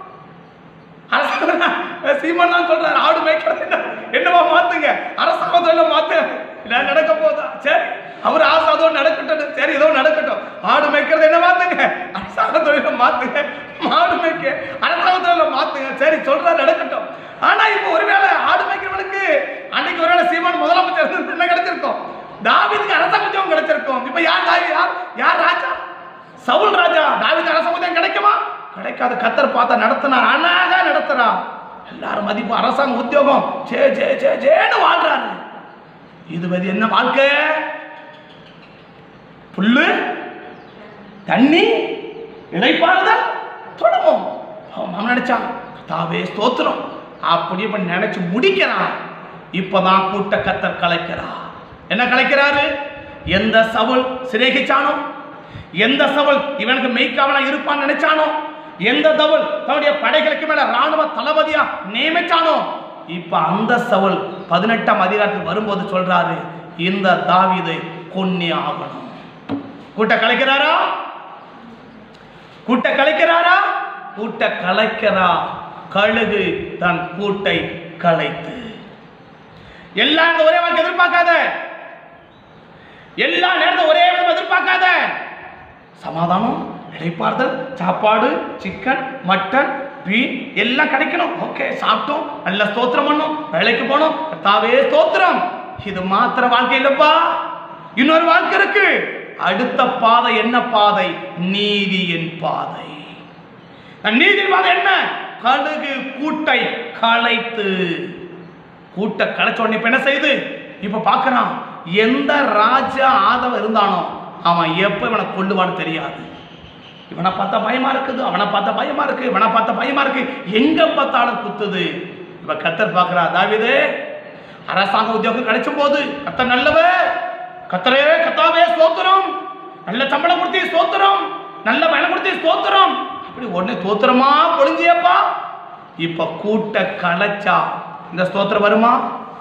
சீமான் தான் சொல்றாரு, ஆடு மேய்க்கிறது என்னவா மாத்துங்க, அரசாங்க தொழில மாத்து, நடக்க போதா? சரி அவர் ஆசை அதோ நடக்கட்டும், சரி ஏதோ நடக்கட்டும். ஆடு மேய்க்கிறது என்ன மாத்துங்க, அரசாங்க தொழில மாத்துங்க, மாடு மேய்க்க அரசாங்க தொழில மாத்துங்க, சரி சொல்றா நடக்கட்டும். ஆனா இப்ப ஒருவேளை ஆடு மேய்க்கிறவனுக்கு அன்னைக்கு ஒருவேளை சீமான் முதலமைச்சர் என்ன கிடைச்சிருக்கும், தாவீதுக்கு அரசாங்க உத்தியோகம் கிடைச்சிருக்கும். இப்ப யார் யார் யார் ராஜா? சவுல் ராஜா. தாவீதுக்கு அரசாங்க உத்தியோகம் கிடைக்குமா? கிடைக்காது. கத்தர் பார்த்தா நடத்தினார், அழகா நடத்துறான். எல்லாரும் மதிப்பு அரசாங்க உத்தியோகம், ஜே ஜே ஜே ஜேன்னு வாழ்றாரு. இது வந்து என்ன வாழ்க்கை? புல்லு, தண்ணி, இளைப்பாறுதல், தொடரும். அவன் நினைச்சான் தாவே ஸ்தோத்திரம் அப்படி நினைச்சு முடிக்கிறான். இப்பதான் கூட்ட கத்தர் கலைக்கிறா. என்ன கலைக்கிறாரு? எந்த சவுல் சிநேகிச்சானோ, எந்த சவுல் இவனுக்கு மெய்க்காவலா இருப்பான்னு நினைச்சானோ, எந்த சவுல் தன்னுடைய படைகளுக்கு மேல ராணுவ தளபதியா நியமிச்சானோ, இப்ப அந்த சவுல் பதினெட்டாம் அதிகாரத்தில் வரும்போது சொல்றாரு, இந்த தாவீதை கொன்னே ஆகணும். கூட்ட கலைக்கிறாரா? கூட்ட கலைக்கிறாரா? கூட்ட கலைக்கிறா. கழுகு தன் கூட்டை கலைத்து. எல்லா ஒரே வாழ்க்கை எதிர்பார்க்காத, எல்லா நேரத்தை ஒரே எதிர்பார்க்காத. சமாதானம், இளைப்பாறுதல், சாப்பாடு, சிக்கன், மட்டன், மீன் எல்லாம் கிடைக்கணும். ஓகே சாப்பிட்டோம், நல்ல ஸ்தோத்திரம் பண்ணோம், வேலைக்கு போனோம், கர்த்தாவே ஸ்தோத்திரம். இது மாத்திர வாழ்க்கை இல்லப்பா, இன்னொரு வாழ்க்கை இருக்கு. அடுத்த பாதை என்ன பாதை? நீதியின் பாதை. நீதியின் பாதை என்ன? கழுகு கூட்டை களைத்து, கூட்ட களைச்ச உடனே இப்ப என்ன செய்யுது? இப்ப பாக்குறான், எந்த ராஜா ஆதவன் இருந்தானோ அவன் எப்ப இவனை கொல்லுவான்னு தெரியாது. இவனை பார்த்தா பயமா இருக்குது, அவனை பார்த்தா பயமா இருக்கு, இவனை பார்த்தா பயமா இருக்கு, எங்க பார்த்தாலும் குத்துது. இப்ப கர்த்தர் பார்க்கிறா, தாவீதே அரசாங்க உத்தியோகம் கிடைச்சும் போது கர்த்தர் நல்லவர், கர்த்தரே கர்த்தாவே ஸ்தோத்திரம், நல்ல சம்பளம் கொடுத்தீ ஸ்தோத்திரம், நல்ல வேலை கொடுத்தீ ஸ்தோத்திரம், அப்படி உடனே ஸ்தோத்திரமா பொழிஞ்சியப்பா. இப்ப கூட்ட களைச்சா இந்த ஸ்தோத்திரம் வருமா?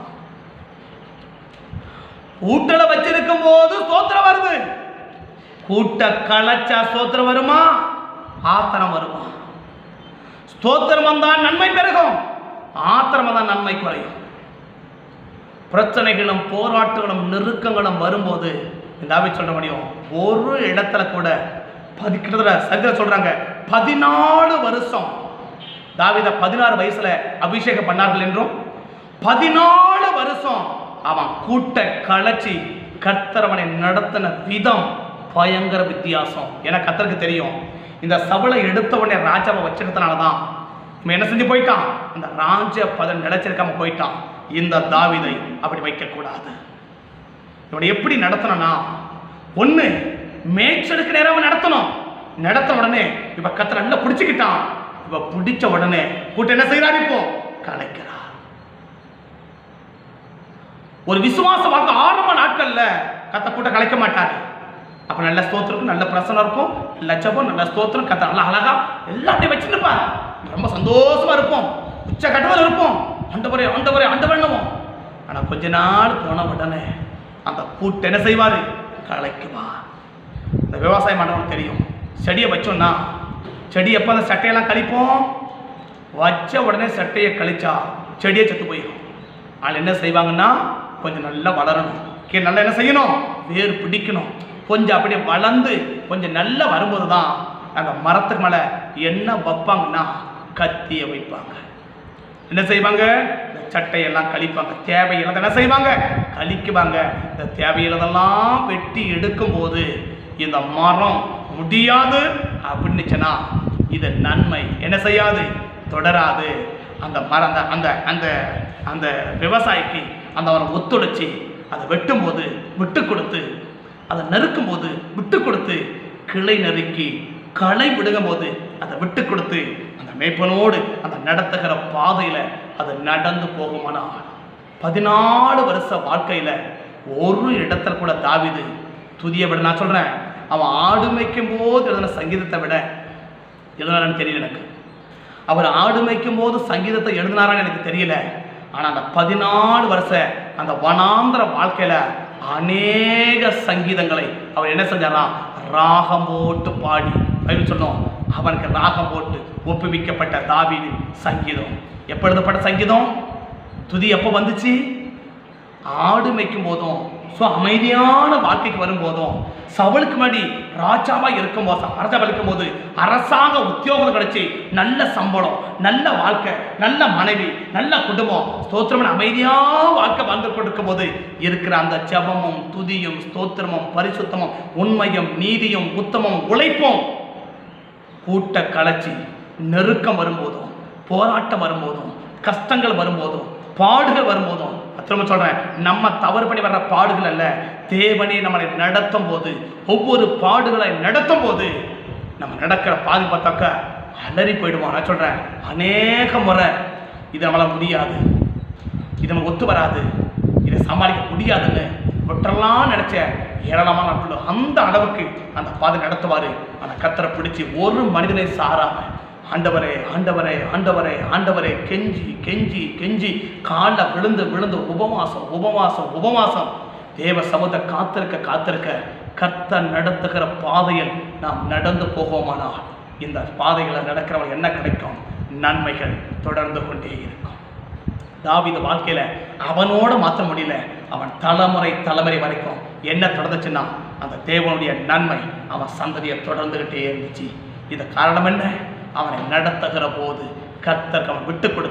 கூட்டல வச்சிருக்கும் போது ஸ்தோத்திரம் வருது, கூட்ட களைச்சா ஸ்தோத்திரம் வருமா? ஆத்திரம் வருமா? ஸ்தோத்திரம் வந்தால் நன்மை பெருகும், ஆத்திரம் வந்தால் நன்மை குறையும். பிரச்சனைகளும் போராட்டங்களும் நெருக்கங்களும் வரும்போது இந்த ஆவி சொல்ற முடியும், ஒரு இடத்துல கூட பதிக்கிட்ட சரித்திர சொல்றாங்க, பதினாலு வருஷம் தாவீத பதினாறு வயசுல அபிஷேகம் பண்ணார்கள் என்றும், பதினாலு வருஷம் அவன் கூட்ட களைச்சி கர்த்தர் அவனை நடத்தின விதம் பயங்கர வித்தியாசம். ஏன்னா கர்த்தருக்கு தெரியும், இந்த சவுலை எடுத்த உடனே ராஜாவை வச்சிருந்தனாலதான் இவன் என்ன செஞ்சு போயிட்டான், அந்த ராஜ பதம் நிலைச்சிருக்காம போயிட்டான். இந்த தாவீதை அப்படி வைக்க கூடாது. இவனை எப்படி நடத்தணும்னா, ஒண்ணு மேய்ச்சலுக்கு நேரம் நடத்தணும். நடத்த உடனே இப்ப கர்த்தர் நல்லா பிடிச்சுக்கிட்டான். இப்ப பிடிச்ச உடனே கூட்ட என்ன செய்யறாரு? இப்போ கலைக்கிறார். ஒரு விசுவாச வாழ்க்கை ஆரம்ப நாட்கள்ல கர்த்தர் கூட்ட கலைக்க மாட்டாரு. அப்ப நல்ல ஸ்தோத்திரம், நல்ல பிரசனம் இருக்கும், நல்ல ஜெபம், நல்ல ஸ்தோத்திரம், கர்த்தர் நல்லா அழகா எல்லாம் அப்படியே வச்சுருப்பார். ரொம்ப சந்தோஷமா இருப்போம், உச்ச கட்டுவல் இருப்போம், ஆண்டவரே ஆண்டவரே ஆண்டவனுவோம். ஆனா கொஞ்ச நாள் போன உடனே அந்த கூட்ட என்ன செய்வாரு? கலைக்குமா. இந்த விவசாயம் பண்ணவங்களுக்கு தெரியும், செடியை வச்சோம்னா செடி எப்போ அந்த சட்டையெல்லாம் கழிப்போம், வச்ச உடனே சட்டையை கழிச்சா செடியை செத்து போயிடும். அதில் என்ன செய்வாங்கன்னா, கொஞ்சம் நல்லா வளரணும், கீழே நல்லா என்ன செய்யணும், வேர் பிடிக்கணும், கொஞ்சம் அப்படியே வளர்ந்து கொஞ்சம் நல்லா வரும்போது தான் அந்த மரத்துக்கு மேலே என்ன வைப்பாங்கன்னா கத்தியை வைப்பாங்க. என்ன செய்வாங்க? இந்த சட்டையெல்லாம் கழிப்பாங்க, தேவையில்லாத என்ன செய்வாங்க? கழிக்குவாங்க. இந்த தேவையில்லாதெல்லாம் வெட்டி எடுக்கும் போது இந்த மரம் முடியாது அப்படின்னுச்சுன்னா இது நன்மை என்ன செய்யாது? தொடராது. அந்த மரம் அந்த அந்த அந்த விவசாயிக்கு அந்த மரம் ஒத்துழைச்சி அதை வெட்டும் போது விட்டு கொடுத்து, அதை நறுக்கும் போது விட்டு கொடுத்து, கிளை நறுக்கி களை விடுகும் போது அதை விட்டு கொடுத்து அந்த மேய்ப்பனோடு அந்த நடத்துகிற பாதையில அது நடந்து போகுமானால், பதினாலு வருஷ வாழ்க்கையில ஒரு இடத்துல கூட தாவீது துதியை விட, நான் சொல்றேன், அவன் ஆடு மேய்க்கும் போது எழுதின சங்கீதத்தை விட எழுதினான்னு தெரியல எனக்கு. அவர் ஆடு மேய்க்கும் போது சங்கீதத்தை எழுதினாரான்னு எனக்கு தெரியல. ஆனா அந்த பதினாலு வருஷ அந்த வனாந்திர வாழ்க்கையில அநேக சங்கீதங்களை அவர் என்ன செஞ்சாராம்? ராகம் போட்டு பாடி சொன்னோம். அவனுக்கு ராகம் போட்டு ஒப்புவிக்கப்பட்ட தாவீது சங்கீதம். எப்ப எழுதப்பட்ட சங்கீதம்? துதி எப்போ வந்துச்சு? ஆடு மேய்க்கும் போதும், அமைதியான வாழ்க்கைக்கு வரும்போதும், சவுலுக்கு முன்னாடி ராஜாவா இருக்கும் போது ராஜாவா இருக்கும் போது அரசாங்க உத்தியோகம் கிடைச்சி நல்ல சம்பளம், நல்ல வாழ்க்கை, நல்ல மனைவி, நல்ல குடும்பம், ஸ்தோத்திரம், அமைதியா வாழ்க்கை வாழ்ந்து கொண்டிருக்கும் போது இருக்கிற அந்த ஜெபமும் துதியும் ஸ்தோத்திரமும் பரிசுத்தமும் உண்மையும் நீதியும் உத்தமும் உழைப்பும் கூட்ட களைச்சி நெருக்கம் வரும்போதும், போராட்டம் வரும்போதும், கஷ்டங்கள் வரும்போதும், பாடுகள் வரும்போதும், திரும்ப சொல்றேன், நம்ம தவறு பண்ணி வர்ற பாடுகள் அல்ல, தேவனே நம்மளை நடத்தும் போது, ஒவ்வொரு பாடுகளை நடத்தும் போது நம்ம நடக்கிற பாதி பார்த்தாக்க அலறி போயிடுவோம். நான் சொல்றேன், அநேக முறை இது நம்மளால முடியாது, இது நமக்கு ஒத்து வராது, இதை சமாளிக்க முடியாதுன்னு விட்டுறலாம் நினைச்ச ஏராளமான நாட்கள் அந்த அளவுக்கு அந்த பாதை நடத்துவாரு. அந்த கத்தரை பிடிச்சி ஒரு மனிதனை சாராம ஆண்டவரே ஆண்டவரே ஆண்டவரே ஆண்டவரே கெஞ்சி கெஞ்சி கெஞ்சி காலில் விழுந்து விழுந்து உபவாசம் உபவாசம் உபவாசம் தேவ சமூகத்தை காத்திருக்க காத்திருக்க கர்த்தர் நடத்துகிற பாதையில் நாம் நடந்து போவோமானால் இந்த பாதைகளை நடக்கிறவங்க என்ன கிடைக்கும்? நன்மைகள் தொடர்ந்து கொண்டே இருக்கும். தாவீது வாழ்க்கையில அவனோட மாற்ற முடியல, அவன் தலைமுறை தலைமுறை வரைக்கும் என்ன தொடர்ந்துச்சுன்னா அந்த தேவனுடைய நன்மை அவன் சந்ததியை தொடர்ந்துகிட்டே இருந்துச்சு. இது காரணம் என்ன? அவனை நடத்துகிற போது கர்த்தர் அவன் விட்டு கொடுத்து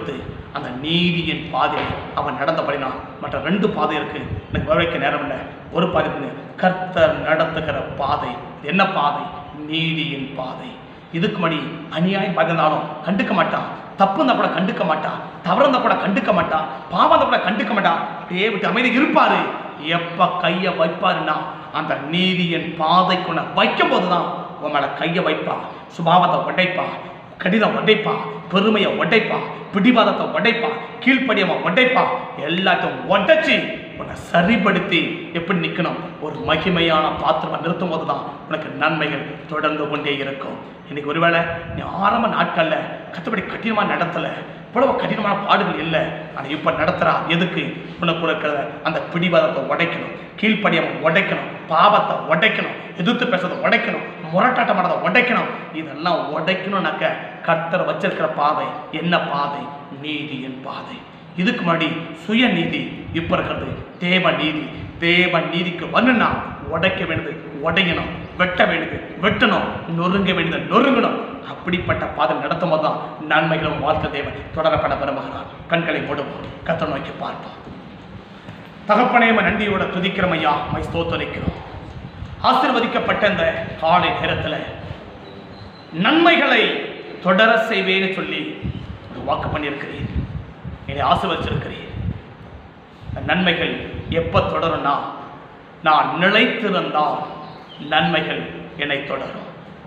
அந்த நீதியின் பாதையை அவன் நடந்தபடினான். மற்ற ரெண்டு பாதை இருக்கு, எனக்கு விவரிக்க நேரம் இல்லை. ஒரு பாதை கர்த்தர் நடத்துகிற பாதை. என்ன பாதை? நீதியின் பாதை. இதுக்கு மணி அநியாயம் பார்த்தாலும் கண்டுக்க மாட்டான், தப்பு இருந்தா கூட கண்டுக்க மாட்டான், தவறு இருந்தா கூட கண்டுக்க மாட்டான், பாவம் இருந்தா கூட கண்டுக்க மாட்டான். அப்படியே விட்டு அமைதி இருப்பாரு. எப்ப கையை வைப்பாருன்னா அந்த நீதியின் பாதைக்குள்ள வைக்கும் போதுதான் உன் மேல கையை வைப்பா. சுபாவத்தை உடைப்பா, கடிதம் உடைப்பா, பெருமையை உடைப்பா, பிடிவாதத்தை உடைப்பா, கீழ்ப்படியமா உடைப்பா. எல்லாத்தையும் உடைச்சி உன்னை சரிப்படுத்தி எப்படி நிற்கணும், ஒரு மகிமையான பாத்திரமா நிறுத்தும் போதுதான் உனக்கு நன்மைகள் தொடர்ந்து கொண்டே இருக்கும். இன்னைக்கு ஒருவேளை நீ ஆரம்ப நாட்கள்ல கத்தபடி கடினமா நடத்தல, இவ்வளவு கடினமான பாடுகள் இல்லை, ஆனால் இப்ப நடத்துறா. எதுக்கு? உனக்கு இருக்கிற அந்த பிடிவாதத்தை உடைக்கணும், கீழ்ப்படியமா உடைக்கணும், பாவத்தை உடைக்கணும், எதிர்த்து பேசுறதை உடைக்கணும், முரட்டாட்டமானதை உடைக்கணும். இதெல்லாம் உடைக்கணும்னாக்க கர்த்தர் வச்சிருக்கிற பாதை என்ன பாதை? நீதியின் பாதை. இதுக்கு முன்னாடி சுய நீதி, இப்ப இருக்கிறது தேவ நீதி. தேவ நீதிக்கு வரணும்னா உடைக்க வேண்டியது உடையணும், வெட்ட வேண்டியது வெட்டணும், நொறுங்க வேண்டியது நொறுங்கணும். அப்படிப்பட்ட பாதை நடத்தும் போதுதான் நன்மைகளும் வாழ்க்கை தேவன் தொடரப்பட விரும்புகிறார். கண்களை மூடுவோம், கர்த்தரை நோக்கி பார்ப்போம். தகப்பனே, நன்றியோட துதிக்கிறோம் ஐயா, மை ஸ்தோத்திரிக்கிறோம். ஆசீர்வதிக்கப்பட்ட இந்த காலை நேரத்தில் நன்மைகளை தொடர செய்வேன்னு சொல்லி வாக்கு பண்ணியிருக்கிறீர், என்னை ஆசீர்வதிச்சிருக்கிறீர். நன்மைகள் எப்ப தொடரும்னா, நான் நிலைத்திருந்தால் நன்மைகள் என்னை தொடரும்.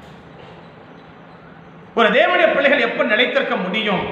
ஒரு தேவனுடைய பிள்ளைகள் எப்ப நிலைத்திருக்க முடியும்?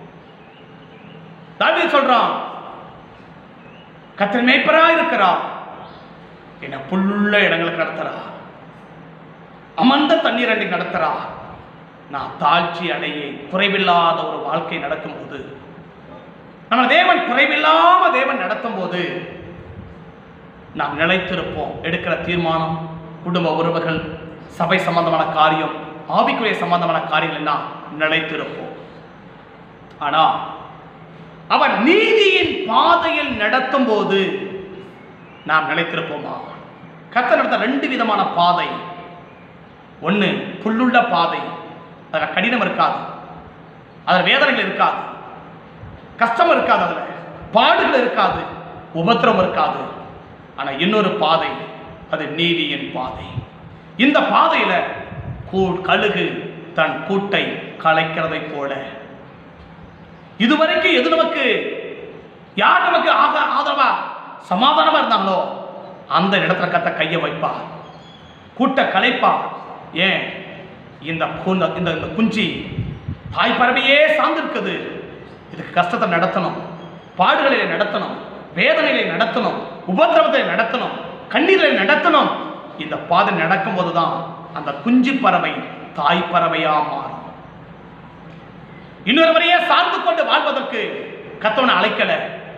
தாவீது சொல்றான், கர்த்தர் மேய்ப்பரா இருக்கிறா, என்ன புல்லுள்ள இடங்களுக்கு நடத்துறா, அமர்ந்த தண்ணீர் அண்டி நடத்துறா. நான் தாழ்ச்சி அடையே குறைவில்லாத ஒரு வாழ்க்கை நடக்கும் போது, நம்ம தேவன் குறைவில்லாம தேவன் நடத்தும் போது நாம் நிலைத்திருப்போம். எடுக்கிற தீர்மானம், குடும்ப உறவுகள், சபை சம்பந்தமான காரியம், ஆவிக்குரிய சம்பந்தமான காரியங்கள் எல்லாம் நிலைத்திருப்போம். ஆனா அவன் நீதியின் பாதையில் நடத்தும் போது நாம் நிலைத்திருப்போமா? கர்த்தர் நடத்த ரெண்டு விதமான பாதை. ஒன்று புல்லுள்ள பாதை, அதில் கடினம் இருக்காது, அதில் வேதனைகள் இருக்காது, கஷ்டம் இருக்காது, அதில் பாடுகள் இருக்காது, உபத்திரம் இருக்காது. ஆனால் இன்னொரு பாதை, அது நீதியின் பாதை. இந்த பாதையில கழுகு தன் கூட்டை கலைக்கிறதை போல, இதுவரைக்கும் எது நமக்கு யார் நமக்கு ஆக ஆதரவா சமாதானமா இருந்தாங்களோ அந்த இடத்துல கத்த கையை வைப்பா, கூட்ட கலைப்பா. ஏன்? இந்த இந்த குஞ்சி தாய் பறவையே சார்ந்திருக்குது. இதுக்கு கஷ்டத்தை நடத்தணும், பாடுகளை நடத்தணும், வேதனைகளை நடத்தணும், உபத்திரவத்தை நடத்தணும், கண்ணீரை நடத்தணும். இந்த பாதை நடக்கும் போதுதான் அந்த குஞ்சு பறவை தாய் பறவையா மாறும். இன்னொருவரையே சார்ந்து கொண்டு வாழ்வதற்கு கர்த்தர் அழைக்கல.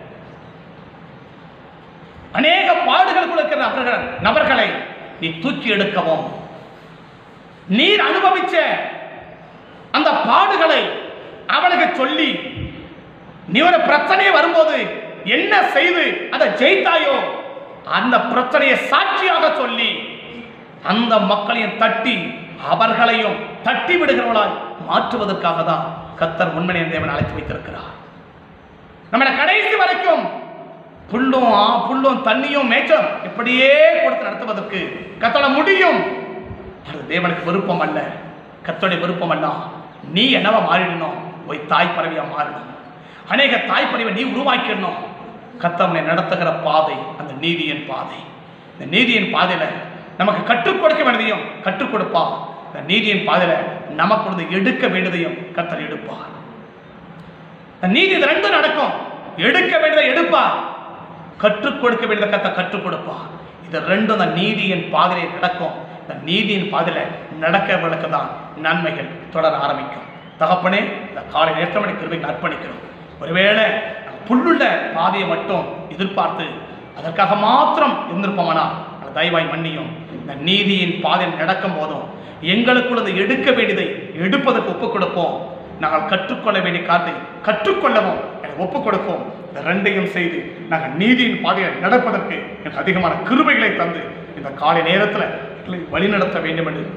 அநேக பாடுகளுக்குள் இருக்கிற நபர்கள் நபர்களை நீ தூக்கி எடுக்கவும், நீர் அனுபவிச்ச அந்த பாடுகளை அவனுக்கு சொல்லி, நீ ஒரு பிரச்சனையை வரும்போது என்ன செய்து அதை ஜெயித்தாயோ அந்த பிரச்சனையை சாட்சியாக சொல்லி அந்த மக்களையும் தட்டி அவர்களையும் தட்டி விடுகிறவர்களாய் மாற்றுவதற்காக தான் கர்த்தர் உண்மையான தேவன் அழைத்து வைத்திருக்கிறார். நம்ம கடைசி வரைக்கும் புல்லும் புல்லும் தண்ணியும் மேய்ச்சல் இப்படியே கொடுத்து நடத்துவதற்கு கர்த்தரால முடியும். அது தேவனுக்கு விருப்பம் அல்ல, கர்த்தருடைய விருப்பம் அல்ல. நீ என்னவா மாறிடணும்? ஒரு தாய் பறவையா மாறணும். அநேக தாய் பறவை நீ உருவாக்கிடணும். கர்த்தரை நடத்துகிற பாதை அந்த நீதியின் பாதை. இந்த நீதியின் பாதையில நமக்கு கற்றுக் கொடுக்க வேண்டியதையும் கற்றுக் கொடுப்பா. இந்த நீதியின் பாதையில நமக்கு எடுக்க வேண்டியதையும் கர்த்தர் எடுப்பார். நீதி இது ரெண்டும் நடக்கும். எடுக்க வேண்டியதை எடுப்பா, கற்றுக் கொடுக்க வேண்டியதை கர்த்தர் கற்றுக் கொடுப்பா. இது ரெண்டும் இந்த நீதியின் பாதையில நடக்கும். இந்த நீதியின் பாதையில நடக்கிறவர்களுக்கு தான் நன்மைகள் தொடர ஆரம்பிக்கும். தகப்பனே, இந்த காலை நேரத்தமணி கிருபைக்கு அர்ப்பணிக்கிறோம். ஒருவேளை புல்லுள்ள பாதையை மட்டும் எதிர்பார்த்து அதற்காக மாத்திரம் இருந்திருப்போமானா தயவாய் மன்னியும். இந்த நீதியின் பாதையில் நடக்கும் போதும் எங்களுக்குள்ள எடுக்க வேண்டியதை எடுப்பதற்கு ஒப்புக் கொடுப்போம். நாங்கள் கற்றுக்கொள்ள வேண்டிய காரியத்தை கற்றுக்கொள்ளவும் ஒப்புக் கொடுப்போம். இந்த ரெண்டையும் செய்து நாங்கள் நீதியின் பாதையில் நடப்பதற்கு எனக்கு அதிகமான கிருபைகளை தந்து இந்த காலை நேரத்தில் வழிநடத்த வேண்டும் என்று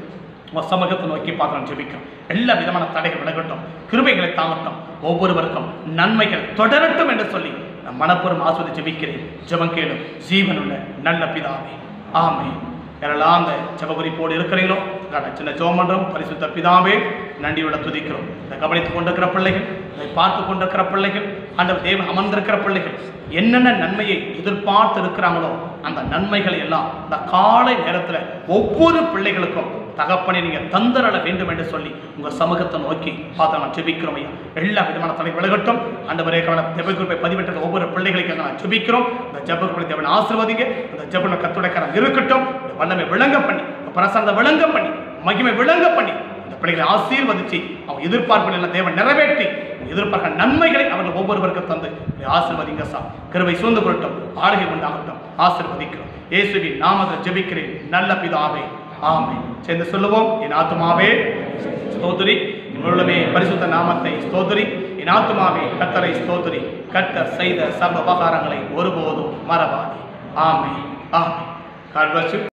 உங்கள் சமூகத்தை நோக்கி பார்த்து ஜெபிக்கிறோம். எல்லா விதமான தடைகள் விலகட்டும், கிருபைகளை தாங்கட்டும், ஒவ்வொருவருக்கும் நன்மைகள் தொடரட்டும் என்று சொல்லி நான் மனப்பூர்வம் ஆஸ்வதி ஜெபிக்கிறேன். ஜெபம் கேளும் ஜீவனுள்ள நல்ல பிதாவே, ஆமென். யாரெல்லாம் அந்த ஜெப குறிப்போடு இருக்கிறீங்களோ சின்ன ஜெபம் பண்றோம். பரிசுத்த பிதாவே, நன்றியோட துதிக்கிறோம். இதை கவனித்துக் கொண்டிருக்கிற பிள்ளைகள், இதை பார்த்து கொண்டிருக்கிற பிள்ளைகள், அந்த தேவன் அமர்ந்திருக்கிற பிள்ளைகள் என்னென்ன நன்மையை எதிர்பார்த்து இருக்கிறாங்களோ அந்த நன்மைகளை எல்லாம் இந்த காலை நேரத்தில் ஒவ்வொரு பிள்ளைகளுக்கும் தகப்பனை நீங்க தந்தரள வேண்டும் என்று சொல்லி உங்க சமூகத்தை நோக்கி பார்த்து நான் ஜெபிக்கிறோம். ஐயா, எல்லா விதமான தடை விலகட்டும். ஆண்டவரே, ஜெப குறிப்பை பதிவிட்ட ஒவ்வொரு பிள்ளைகளுக்கு நான் ஜெபிக்கிறோம். இந்த ஜெப குறிப்பை தேவன் ஆசீர்வதிங்க. இந்த ஜெப கத்துடைக்காரன் இருக்கட்டும். வல்லமை விளங்க பண்ணி, பிரசன்னத்தை விளங்க பண்ணி, மகிமை விளங்க பண்ணி இந்த பிள்ளைகளை ஆசீர்வதிச்சு அவங்க எதிர்பார்ப்புகள் எல்லாம் தேவன் நிறைவேற்றி எதிர்பார்க்க நன்மைகளை அவர்கள் ஒவ்வொருவருக்கும் தந்து ஆசீர்வதிங்க. சா கிருபை சூழ்ந்து கொள்ளட்டும், ஆளுகை உண்டாகட்டும். ஆசீர்வதிக்கிறோம். இயேசுவின் நாமத்தில் ஜெபிக்கிறேன் நல்ல பிதாவே, ஆமென். சேர்ந்து சொல்லுவோம். என் ஆத்துமாவே ஸ்தோத்திரி, இவர்களுமே பரிசுத்த நாமத்தை ஸ்தோத்திரி. என் ஆத்துமாவே கர்த்தரை ஸ்தோத்திரி, கர்த்தர் செய்த சர்வ உபகாரங்களை ஒருபோதும் மறவாதே. ஆமென், ஆமென். God bless you.